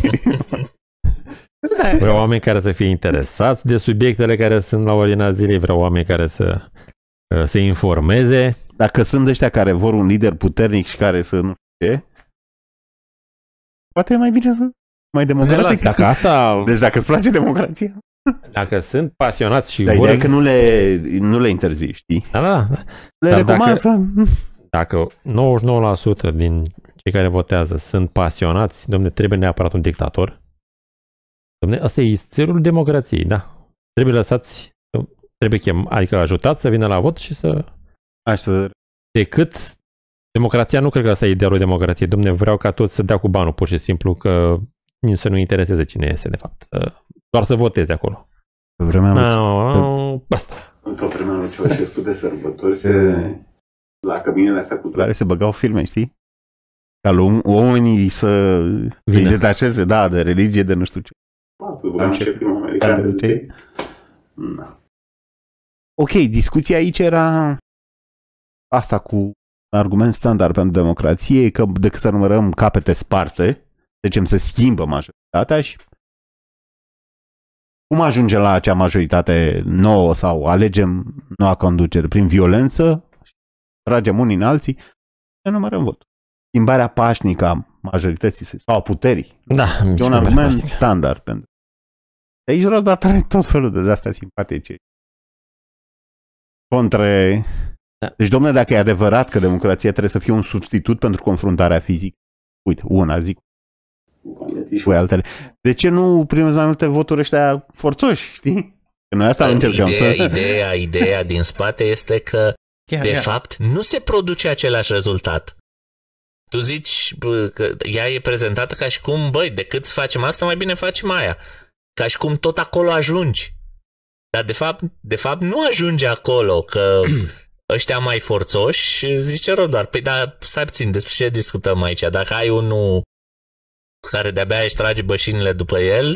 Vreau oameni care să fie interesați de subiectele care sunt la ordinea zilei, vreau oameni care să se informeze. Dacă sunt ăștia care vor un lider puternic și care să nu știu ce, poate e mai bine să mai democratic. Dacă asta... Deci dacă îți place democrația. Dacă sunt pasionați și Dar vor... ideea e că nu le, nu le interzici, știi? Da, da. Le Dar recomand să... Dacă nouăzeci și nouă la sută din cei care votează sunt pasionați, domne, trebuie neapărat un dictator. Domne, asta e țelul democrației, da. Trebuie lăsați, trebuie chem, adică ajutați să vină la vot și să... Aș să... Decât democrația, nu cred că asta e idealul democrației. Domne, vreau ca toți să dea cu banul, pur și simplu, că nici să nu intereseze cine este, de fapt. Doar să voteze acolo. Pe vremea no, asta. Într-o vremea lui Ceaușescu de sărbători se... La cabinele astea culturale se băgau filme, știi? Ca oamenii să îi detacheze, da, de religie, de nu știu ce. Ok, discuția aici era asta cu argument standard pentru democrație, că decât să numărăm capete sparte, zicem să schimbă majoritatea și cum ajunge la acea majoritate nouă sau alegem noua conducere? Prin violență? Tragem unii în alții? Ne numărăm votul. Schimbarea pașnică a majorității sau a puterii. Da, e un argument pașnică. Standard. Pentru... De aici vreau doar tot felul de astea simpatice. Contre... Da. Deci, domnule, dacă e adevărat că democrația trebuie să fie un substitut pentru confruntarea fizică, uite, una zic, cu altele. De ce nu primeți mai multe voturi ăștia forțoși, știi? Că noi asta încercăm ideea, să... Ideea, ideea din spate este că, chiar, de chiar. fapt, nu se produce același rezultat. Tu zici bă, că ea e prezentată ca și cum, băi, decât să facem asta, mai bine facem aia. Ca și cum tot acolo ajungi. Dar, de fapt, de fapt nu ajunge acolo, că ăștia mai forțoși, zice rău doar, păi, dar stai puțin, despre ce discutăm aici? Dacă ai unul care de-abia își trage bășinile după el,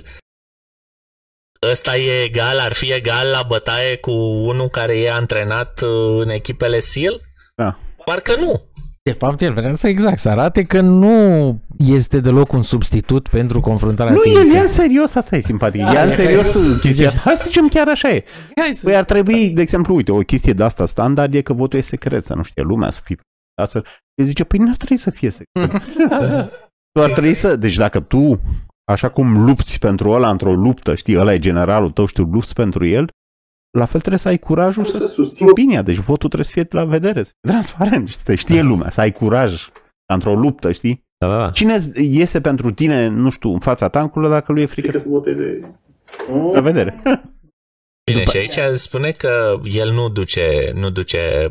ăsta e egal, ar fi egal la bătaie cu unul care e antrenat în echipele S E A L? Da. Parcă nu. De fapt, el vrea să exact, să arate că nu este deloc un substitut pentru confruntarea nu, fizică. Nu, el ia în serios, asta e simpatic. Ia în serios chestia. Hai să zicem chiar așa e. Păi ar trebui, de exemplu, uite, o chestie de asta standard e că votul e secret, să nu știe lumea, să fie... El zice, păi n-ar trebui să fie secret. Tu ar trebui să... Deci dacă tu, așa cum lupți pentru ăla într-o luptă, știi, ăla e generalul tău și tu lupți pentru el, la fel trebuie să ai curajul să, să susții opinia. Deci votul trebuie să fie la vedere, să fie transparent, să știe lumea, să ai curaj într-o luptă, știi? Da, da, da. Cine iese pentru tine, nu știu, în fața tancului dacă lui e frică, frică să voteze la vedere? Bine, după... și aici spune că el nu duce, nu duce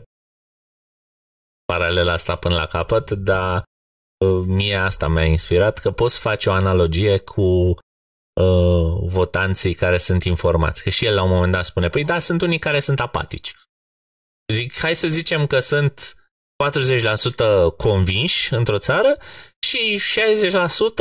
paralela asta până la capăt, dar mie asta mi-a inspirat, că poți face o analogie cu uh, votanții care sunt informați. Că și el la un moment dat spune, păi da, sunt unii care sunt apatici. Zic, hai să zicem că sunt patruzeci la sută convinși într-o țară și șaizeci la sută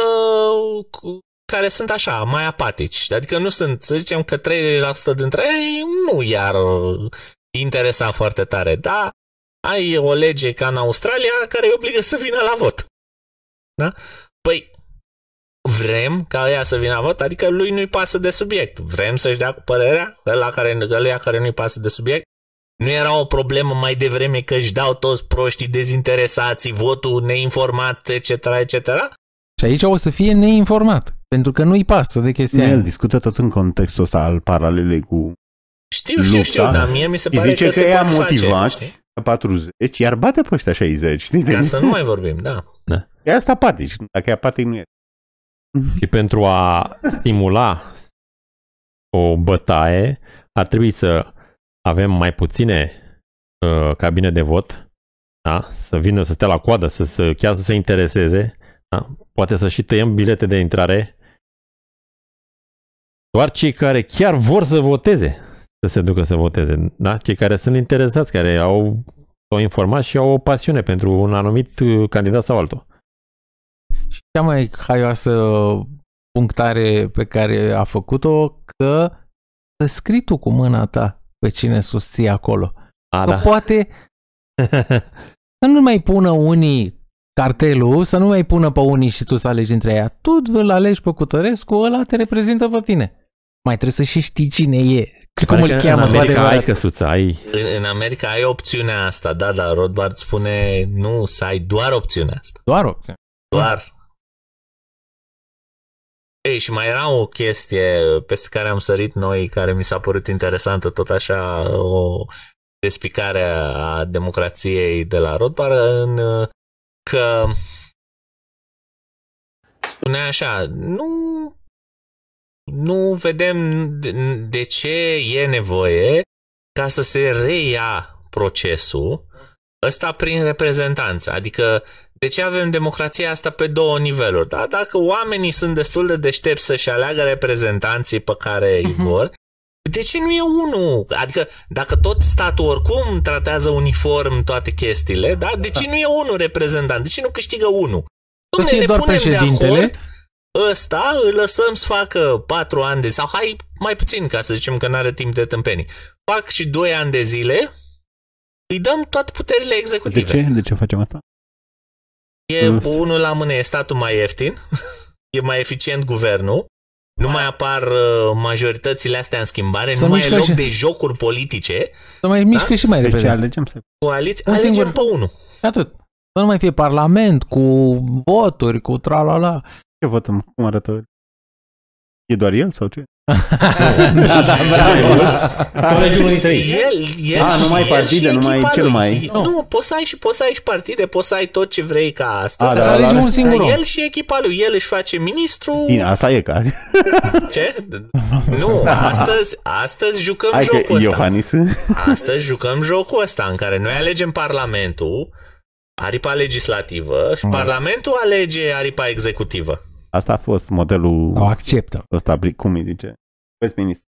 care sunt așa, mai apatici. Adică nu sunt, să zicem că treizeci la sută dintre ei nu i-ar interesa foarte tare, dar ai o lege ca în Australia care îi obligă să vină la vot. Da? Păi, vrem ca ea să vină la vot, adică lui nu-i pasă de subiect. Vrem să-și dea cu părerea, ăla care, ăla care nu-i pasă de subiect. Nu era o problemă mai devreme că își dau toți proștii dezinteresați, votul neinformat, et cetera, et cetera? Și aici o să fie neinformat, pentru că nu-i pasă de chestia. El discută tot în contextul ăsta al paralelei cu Știu, știu, lupta. știu, dar mie mi se pare zice că, că se ea pot motivați face, patruzeci, iar bate pe ăștia șaizeci. Știi? Ca să nu mai vorbim, da. Da. E asta apatic. Dacă e apatic, nu e. Și pentru a stimula o bătaie, ar trebui să avem mai puține uh, cabine de vot, da? Să vină, să stea la coadă, să, să chiar să se intereseze, da? Poate să și tăiem bilete de intrare. Doar cei care chiar vor să voteze, să se ducă să voteze, da? Cei care sunt interesați, care au s-au informat și au o pasiune pentru un anumit candidat sau altul. Și cea mai haioasă punctare pe care a făcut-o, că să scrii tu cu mâna ta pe cine susții acolo. A, Că da. poate să nu mai pună unii cartelul, să nu mai pună pe unii și tu să alegi între ea. Tu îl alegi pe Cutărescu, ăla te reprezintă pe tine. Mai trebuie să și știi cine e. Cum îl cheamă în cu America adevărat. ai căsuță, ai... În, în America ai opțiunea asta, da, dar Rothbard spune nu, să ai doar opțiunea asta. Doar opțiune. Doar. Ei, și mai era o chestie peste care am sărit noi, care mi s-a părut interesantă, tot așa, o despicare a democrației de la Rothbard, în că spunea așa, nu, nu vedem de, de ce e nevoie ca să se reia procesul ăsta prin reprezentanță. Adică, de ce avem democrația asta pe două niveluri? Da? Dacă oamenii sunt destul de deștepți să-și aleagă reprezentanții pe care îi vor, de ce nu e unul? Adică, dacă tot statul oricum tratează uniform toate chestiile, da? De ce nu e unul reprezentant? De ce nu câștigă unul? Dom'le, ne doar punem de președintele. acord, ăsta îl lăsăm să facă patru ani de sau hai mai puțin, ca să zicem că nu are timp de tâmpenii. Fac și doi ani de zile, îi dăm toate puterile executive. De ce? De ce facem asta? E unul la mână, e statul mai ieftin, e mai eficient guvernul, nu mai apar uh, majoritățile astea în schimbare, Să nu mai e mișcă loc și- de jocuri politice, Să mai mișcă Da? și mai De ce repede. alegem să... coaliții, Un alegem singur- pe unul. Atât. Să nu mai fie parlament cu voturi, cu tralala. Ce votăm? Cum arată? E doar el sau ce? Da, da, bravo. Alegi unul dintre ei. El, el A, și numai el partide, și numai echipa ce lui. numai- Nu, nu, poți să ai și poți să ai și partide, poți să ai tot ce vrei ca asta. A, Să da, alegi da, un singur om. El și echipa lui, el își face ministru. Bine, asta e ca... Ce? Nu, astăzi, astăzi jucăm Hai că jocul ăsta. Iohannis... Astăzi jucăm jocul ăsta în care noi alegem Parlamentul, aripa legislativă, și Mm. Parlamentul alege aripa executivă. Asta a fost modelul O acceptă. ăsta, cum îi zice? Westminster.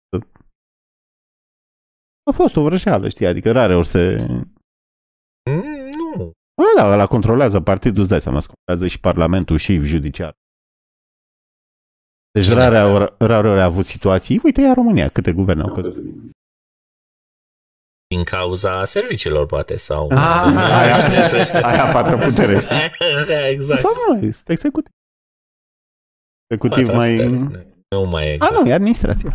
A fost o vrășeală, știi, adică rare ori se... Mm, Nu. A, da, ăla controlează partidul, îți dai seama, se controlează și Parlamentul și judiciar. Deci Cine? rare ori, rare ori a avut situații, uite, ia România, câte guverne au căzut. Din cauza serviciilor, poate, sau... Ah, aia, aia patra putere. Exact. Sau nu, este executiv. Executiv Patra mai... putere. Nu mai e A, exact. nu, e administrația.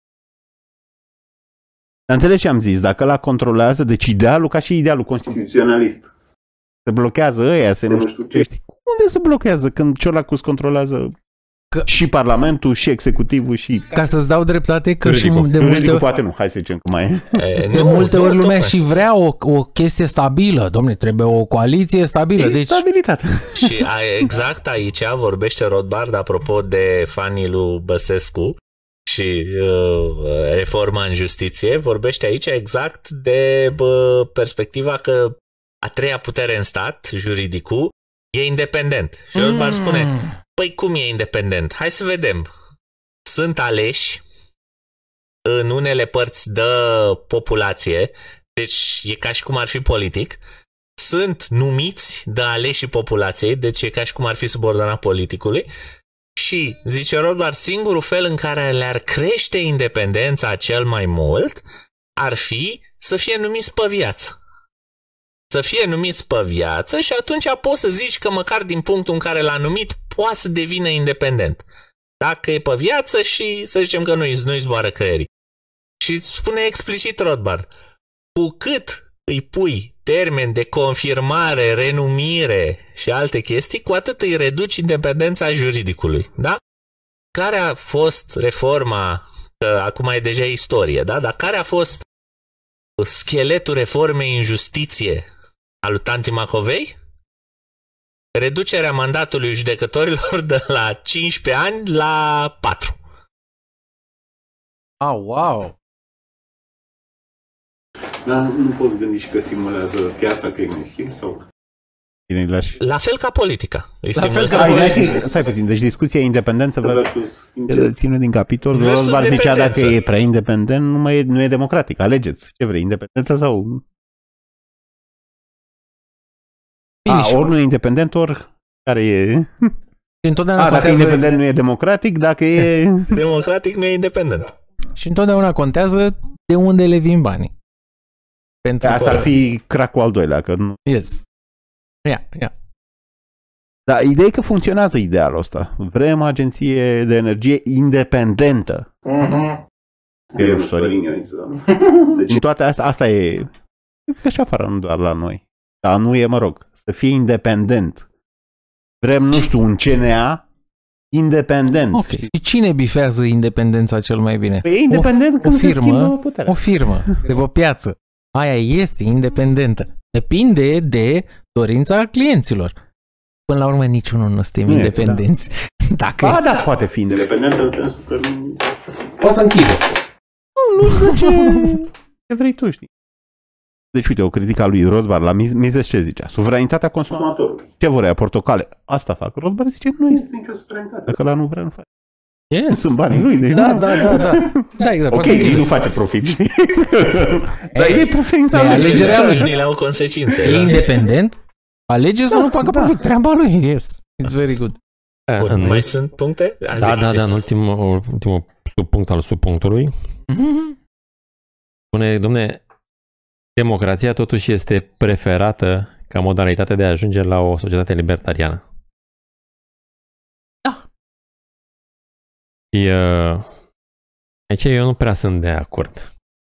Dar înțelegi ce am zis? Dacă ăla controlează, deci idealul, ca și idealul constituționalist, se blochează ăia, se nu știu ce. Știi, unde se blochează când Ciolacus controlează Că- și Parlamentul, și executivul, și... Ca să-ți dau dreptate că și Juridicul. de multe Juridicul ori, poate nu, hai să zicem că mai e. E, de nu, multe nu, ori lumea tocmai. și vrea o, o chestie stabilă. Dom'le, trebuie o coaliție stabilă. E Deci, stabilitate. Și a, exact aici vorbește Rothbard apropo de fanii lui Băsescu și uh, reforma în justiție, vorbește aici exact de bă, perspectiva că a treia putere în stat, juridicul, e independent. Și Rothbard spune, păi cum e independent? Hai să vedem. Sunt aleși în unele părți de populație, deci e ca și cum ar fi politic, sunt numiți de aleșii populației, deci e ca și cum ar fi subordonat politicului, și, zice Rothbard, singurul fel în care le-ar crește independența cel mai mult ar fi să fie numiți pe viață. Să fie numiți pe viață și atunci poți să zici că măcar din punctul în care l-a numit poate să devină independent. Dacă e pe viață și să zicem că nu-i, nu-i zboară creierii. Și spune explicit Rothbard, cu cât îi pui termen de confirmare, renumire și alte chestii, cu atât îi reduci independența juridicului. Da? Care a fost reforma, că acum e deja istorie, da? Dar care a fost scheletul reformei în justiție a lui Tanti Macovei? Reducerea mandatului judecătorilor de la cincisprezece ani la patru. ah, wow. Dar nu poți gândi și că stimulează piața, că e mai schimb sau... Bine, îi lași. La fel ca politica. Îi La fel stimulează- ca Hai, hai, stai puțin, deci discuția independență Versus îl ține din capitol. Versus Rothbard zicea dacă dependență. e prea independent, nu, mai e, nu e democratic. Alegeți. Ce vrei, independența sau... Bine, A, și, ori nu e independent, ori care e... și întotdeauna A, dacă e contează, independent nu e democratic, dacă e... Democratic nu e independent. și întotdeauna contează de unde le vin banii. Pentru asta ar fi crack-ul al doilea, că nu... Yes. Ia, ia. Dar ideea e că funcționează idealul ăsta. Vrem agenție de energie independentă. Uh-huh. Scriu Sorin, deci toate astea, asta e... Cred că și afară, nu doar la noi. Dar nu e, mă rog, să fie independent. Vrem, nu știu, un C N A independent. Ok. Și cine bifează independența cel mai bine? Păi e independent o, când o firmă, se schimbă puterea. O firmă de pe piață. Aia este independentă. Depinde de dorința clienților. Până la urmă niciunul nu suntem nu independenți. E, da. Dacă ba, da, poate fi independent în sensul că nu... O să închide. Nu, nu știu ce, ce vrei tu, știi. Deci, uite, o critică a lui Rothbard la Mises ce zicea? Suveranitatea consumatorului. Ce vrea? Portocale. Asta fac. Rothbard zice, nu este nicio suveranitate. Dacă la nu vrea, nu face. Yes. Sunt banii lui. Deci da, da, da, da, da. Exact. Ok, nici nu face profit, știi? Dar e preferința lui. Alegerile au consecințe. E independent. Alege să da, nu facă da. profit. Treaba lui. Yes. It's very good. Bun, mai zi. Sunt puncte? Da, da, da, da. În ultimul, ultimul subpunct al subpunctului. Mm-hmm. Spune, domne, democrația totuși este preferată ca modalitate de a ajunge la o societate libertariană. Da. E, aici eu nu prea sunt de acord.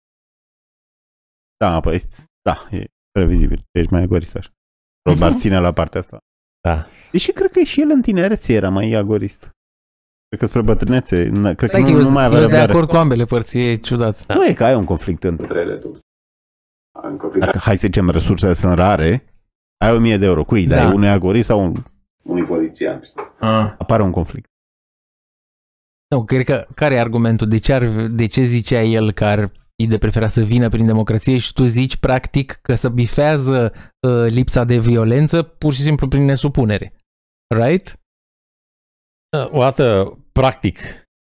Da, păi, da, e previzibil. Ești mai agorist așa. Rothbard ține la partea asta. Da. Deși cred că și el în tinerețe era mai agorist. Cred că spre bătrânețe, cred că nu, eu nu mai avea răbdare. Eu sunt de acord cu ambele părți, e ciudat. Da. Nu e că ai un conflict între ele tot. Dacă, hai să zicem, resursele sunt rare, ai o mie de euro, cui dai? Da. Unui agorist sau un... unui polițian? Ah. Apare un conflict. Nu, cred că, care e argumentul? De ce, ar, de ce zicea el că ar fi de preferat să vină prin democrație și tu zici, practic, că să bifează uh, lipsa de violență pur și simplu prin nesupunere? Right? O dată, practic,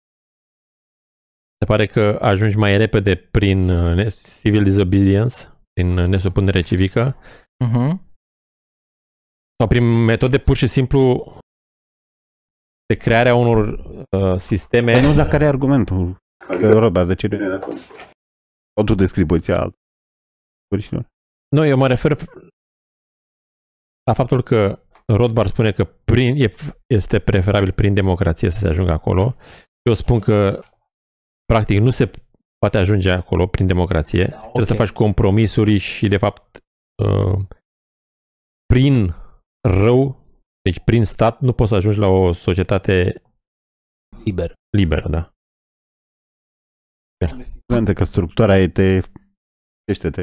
se pare că ajungi mai repede prin civil disobedience, prin nesupunere civică, uh-huh. sau prin metode pur și simplu de crearea unor uh, sisteme... Păi nu, dar care e argumentul? Robert, de ce nu e de acord? O tu descrii poziția altă. Nu, eu mă refer la faptul că Rothbard spune că prin, este preferabil prin democrație să se ajungă acolo. Eu spun că practic nu se poate ajunge acolo prin democrație. Da, okay. Trebuie să faci compromisuri și de fapt uh, prin rău, deci prin stat, nu poți să ajungi la o societate liberă. Liberă, da. Pentru că structura e te... te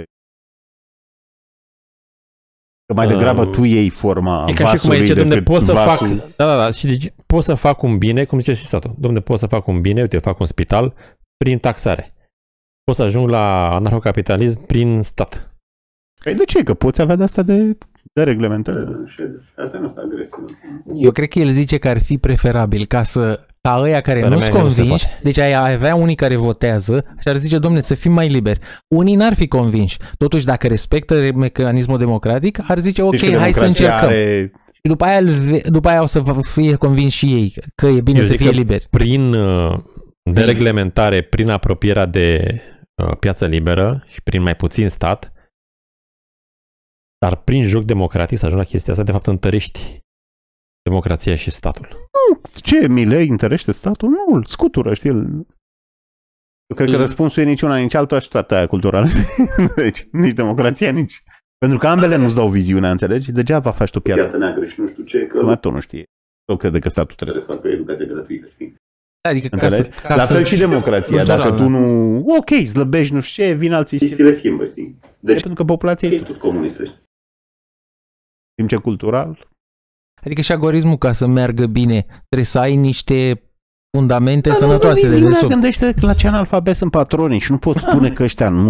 Că mai degrabă uh, tu iei forma e ca și cum ai zice, dom'le, pot să vasul... fac, da, da, da, și deci, pot să fac un bine, cum zice și statul, dom'le, pot să fac un bine, uite, fac un spital prin taxare. Pot să ajung la anarhocapitalism prin stat. Păi de ce? Că poți avea de asta de, de reglementare. Asta nu este agresiune. Eu cred că el zice că ar fi preferabil ca să ca ăia care nu-s convinși, deci ai avea unii care votează și ar zice, domne, să fim mai liberi. Unii n-ar fi convinși. Totuși, dacă respectă mecanismul democratic, ar zice, ok, deci hai să încercăm. Are... Și după aia, după aia o să fie convinși și ei că e bine Eu să fie liberi. Prin dereglementare, prin apropierea de piață liberă și prin mai puțin stat, dar prin joc democratic să ajungi la chestia asta, de fapt întărești democrația și statul. Nu, ce, Milei întărește statul? Nu, îl scutură, știi? Eu cred că răspunsul e nici una, nici alta și toată aia culturală. Deci, nici democrația, nici... Pentru că ambele nu-ți dau viziunea, înțelegi? Degeaba faci tu piață. Piață neagră și nu știu ce, că... Lumea tot nu știe. Eu cred că statul trebuie să facă educație gratuită, știi? Adică ca să, ca la fel să... și democrația. Dacă tu nu... Ok, slăbești, nu știu ce, vin alții... Și le schimbă, știi? Deci, pentru că populația e tot comunistă. Timp ce cultural... Adică și algoritmul, ca să meargă bine, trebuie să ai niște fundamente da, sănătoase de desubt. Gândește că la ce analfabet sunt patronii și nu poți spune că ăștia nu.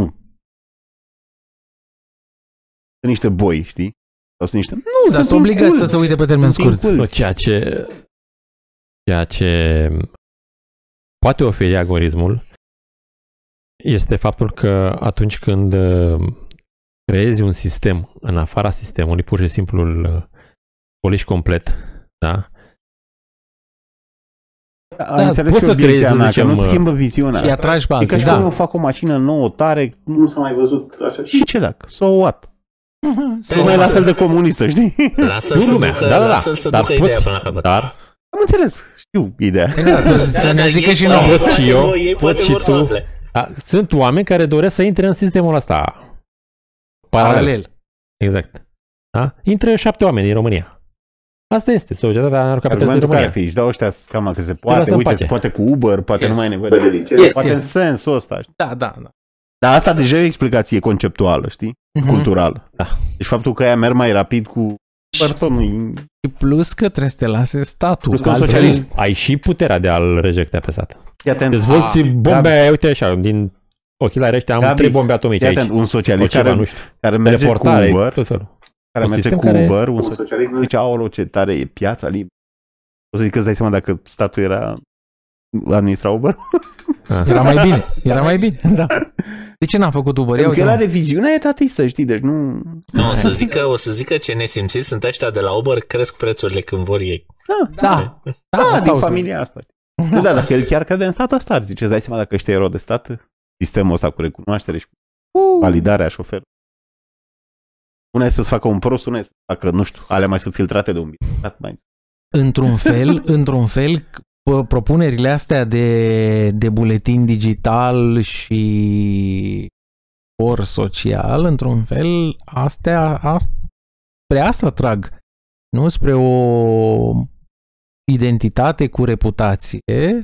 Sunt niște boi, știi? Sau sunt niște... Nu, dar sunt obligați să se uite pe termen scurt. Nu, ceea ce... Ceea ce poate oferi algoritmul este faptul că atunci când creezi un sistem în afara sistemului, pur și simplu îl poliși complet, da? Ai înțeles că obiecția mea, că nu-ți schimbă viziunea. Și atragi pe alții, e ca și cum eu fac o mașină nouă, tare, nu s-a mai văzut așa. Și ce dacă? So what? Să mai la fel de comunistă, știi? Lasă-l să ducă, da, da, lasă-l să ducă ideea până la capăt. Dar, am înțeles, știu ideea. Să ne zică și nouă. Pot și eu, ei pot și tu. Sunt oameni care doresc să intre în sistemul ăsta. Paralel. Exact. Da? Intră șapte oameni din România. Asta este societatea anarhocapitalistă din România. Care își dau ăștia cam că se poate, uite, se poate cu Uber, poate yes. nu mai e nevoie de licență, yes, poate yes. în sensul ăsta. Știi? Da, da, da. Dar asta deja e o explicație conceptuală, știi? Uh-huh. Culturală. Da. Deci faptul că ea merg mai rapid cu Uber, nu. Și plus că trebuie să te lase statul. Că altfel ai și puterea de a-l rejecta pe stat. Dezvolți bombe aia, uite așa, din ochelari ăștia, am Gabi, trei bombe atomice aici. Atent, un socialist care, nu știu, care merge cu Uber, tot felul. Care un merge cu care... Uber, un socialist nu zice, aolo, ce tare e piața liberă. O să zic că îți dai seama dacă statul era administra Uber? Era mai bine, era mai bine, da. De ce n-am făcut Uber? Pentru că el are viziunea etatistă, știi, deci nu... Nu, o să zică, o să zică ce nesimțiți sunt ăștia de la Uber, cresc prețurile când vor ei. Da, da, da, da din familia asta. Da, dacă el chiar crede în statul ăsta, zice, îți dai seama dacă ăștia erau de stat, sistemul ăsta cu recunoaștere și cu validarea șoferului. Una e să-ți facă un prost, una e să facă, nu știu, alea mai sunt filtrate de un bine. Mai... Într-un fel, într-un fel, propunerile astea de, de buletin digital și or social, într-un fel, astea, astea, spre asta trag. Nu spre o identitate cu reputație,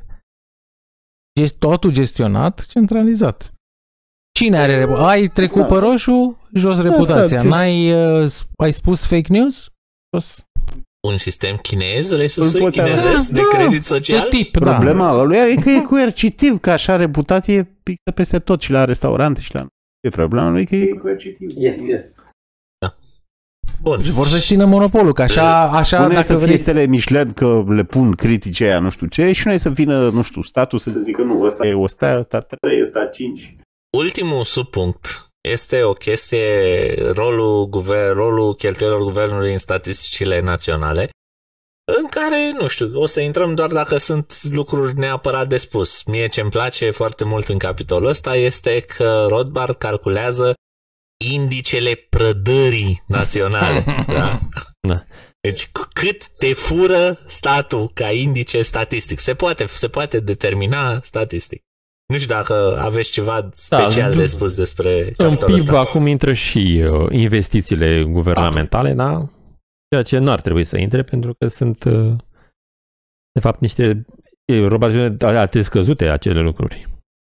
totul gestionat, centralizat. Cine are reputație? Ai trecut asta. Pe roșu, jos reputația. Asta, N-ai uh, ai spus fake news? Jos. Un sistem chinez? Vrei să spui chinezesc da, de credit social? De tip, problema da. lui e că e coercitiv, că așa reputație pixă peste tot și la restaurante și la... E problema lui că e coercitiv. Yes, yes. Da. Bun. Și vor să-și țină monopolul, că așa, așa Spune dacă să vrei... fie stele Michelin că le pun critice aia, nu știu ce, și noi să vină, nu știu, statul să, să zică nu, ăsta e ăsta, ăsta trei, ăsta cinci. Ultimul subpunct este o chestie, rolul, guver, rolul cheltuielor guvernului în statisticile naționale, în care, nu știu, o să intrăm doar dacă sunt lucruri neapărat de spus. Mie ce-mi place foarte mult în capitolul ăsta este că Rothbard calculează indicele prădării naționale. Da? Da. Deci cât te fură statul ca indice statistic. Se poate, se poate determina statistic. Nu știu dacă aveți ceva special da, de spus despre în P I B acum intră și uh, investițiile guvernamentale, da? Ceea ce nu ar trebui să intre pentru că sunt uh, de fapt niște robaziune atât scăzute acele lucruri.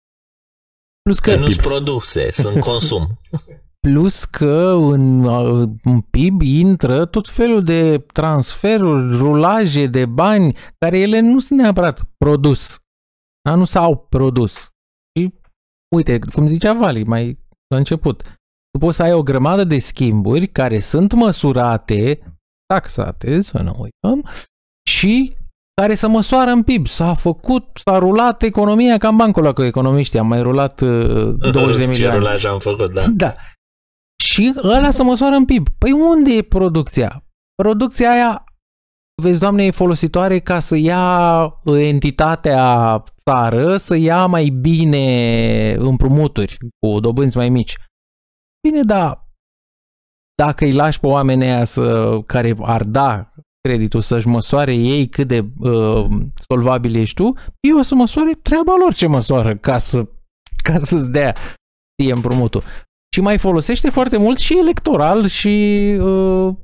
Plus că, că nu sunt produse, sunt consum. Plus că în, în P I B intră tot felul de transferuri, rulaje de bani care ele nu sunt neapărat produs. Da? Nu s-au produs. Și uite, cum zicea Vali mai la început, tu poți să ai o grămadă de schimburi care sunt măsurate, taxate, să nu uităm, și care să măsoară în P I B. S-a făcut, s-a rulat economia ca în bancul ăla cu economiștii. Am mai rulat uh, douăzeci de milioane. Ce rulaj am făcut, da. Da. Și ăla să măsoară în P I B. Păi unde e producția? Producția aia, vezi, Doamne, e folositoare ca să ia entitatea țară, să ia mai bine împrumuturi cu dobânzi mai mici. Bine, da, dacă îi lași pe oamenii aia să, care ar da creditul să-și măsoare ei cât de uh, solvabil ești tu, ei o să măsoare treaba lor ce măsoară ca, să, ca să-ți dea ție împrumutul. Și mai folosește foarte mult și electoral și uh,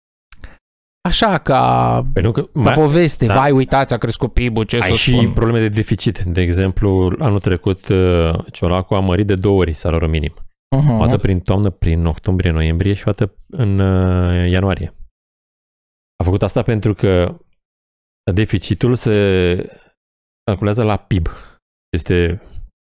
așa ca, păi nu, că, ca mai, da. Vai, uitați, a crescut P I B-ul, ce ai să și spun. probleme de deficit. De exemplu, anul trecut uh, Ciolacu a mărit de două ori salariul minim. Uh-huh. O dată prin toamnă, prin octombrie, noiembrie și o dată în uh, ianuarie. A făcut asta pentru că deficitul se calculează la P I B. Este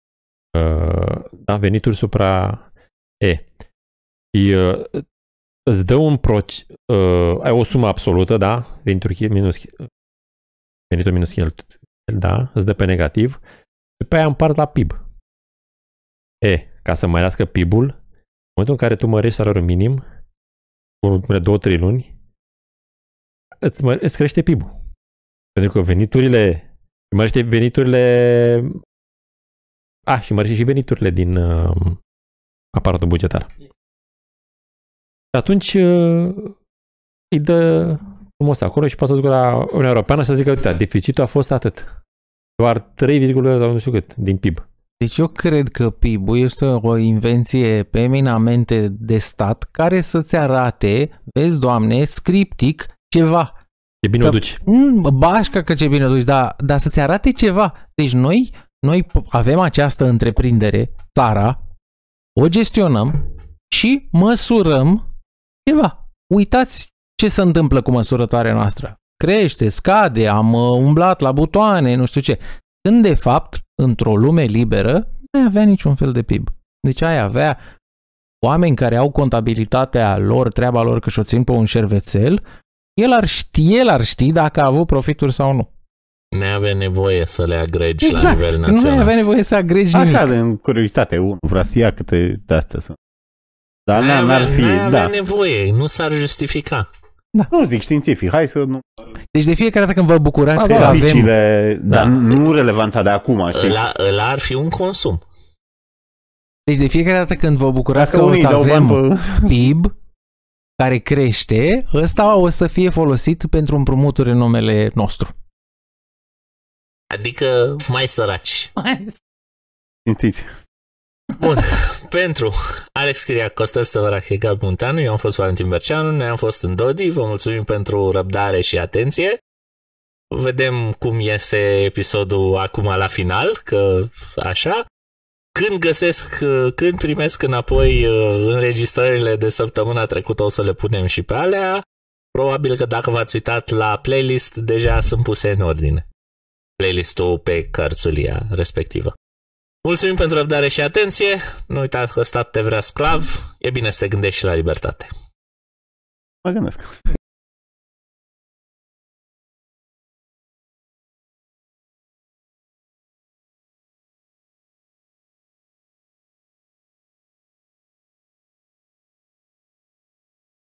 uh, da, venituri supra E. Și uh, îți dă un proc... Uh, ai o sumă absolută, da? Venituri minus... Venitul minus cheltuieli, da? Îți dă pe negativ. Și pe aia împart la P I B. E. Ca să mărească P I B-ul, în momentul în care tu mărești salariul minim, cu două, trei luni, îți, mă, îți crește P I B-ul. Pentru că veniturile Mărește veniturile... A, și mărește și veniturile din uh, aparatul bugetar. Și atunci uh, îi dă frumos acolo și poate să ducă la Uniunea Europeană să zică, uite, deficitul a fost atât. Doar trei virgulă nu știu cât din P I B. Deci eu cred că P I B-ul este o invenție eminamente de stat care să-ți arate, vezi, Doamne, scriptic, ceva. Ce bine să, o duci. Bașca că ce bine o duci, dar, dar să-ți arate ceva. Deci noi, noi avem această întreprindere, țara, o gestionăm și măsurăm ceva. Uitați ce se întâmplă cu măsurătoarea noastră. Crește, scade, am umblat la butoane, nu știu ce. Când de fapt, într-o lume liberă, nu avea niciun fel de P I B. Deci ai avea oameni care au contabilitatea lor, treaba lor că și-o țin pe un șervețel, el ar ști, el ar ști dacă a avut profituri sau nu. Nu avea nevoie să le agregi exact. la nivel național. Nu avea nevoie să agregi nimic. Așa, de curiozitate, unul vrea să ia câte de-astea sunt. Dar n-ar n-ar fi, avea da. nevoie, nu s-ar justifica. Da. Nu zic științific, hai să nu... Deci de fiecare dată când vă bucurați da, că avem... Dar nu relevanța de acum, știi? Ăla, ăla ar fi un consum. Deci de fiecare dată când vă bucurați Dacă că o să avem pe... P I B care crește, ăsta o să fie folosit pentru împrumuturi în numele nostru. Adică mai săraci. Știți. Bun. Pentru Alex Chiria, Costel Stăvărache, Gab Munteanu, eu am fost Valentin Berceanu, noi am fost în Dodi, vă mulțumim pentru răbdare și atenție. Vedem cum iese episodul acum la final, că așa. Când găsesc, când primesc înapoi înregistrările de săptămâna trecută, o să le punem și pe alea. Probabil că dacă v-ați uitat la playlist, deja sunt puse în ordine. Playlistul pe cărțulia respectivă. Mulțumim pentru răbdare și atenție. Nu uitați că stat te vrea sclav. E bine să te gândești și la libertate. Mă gândesc.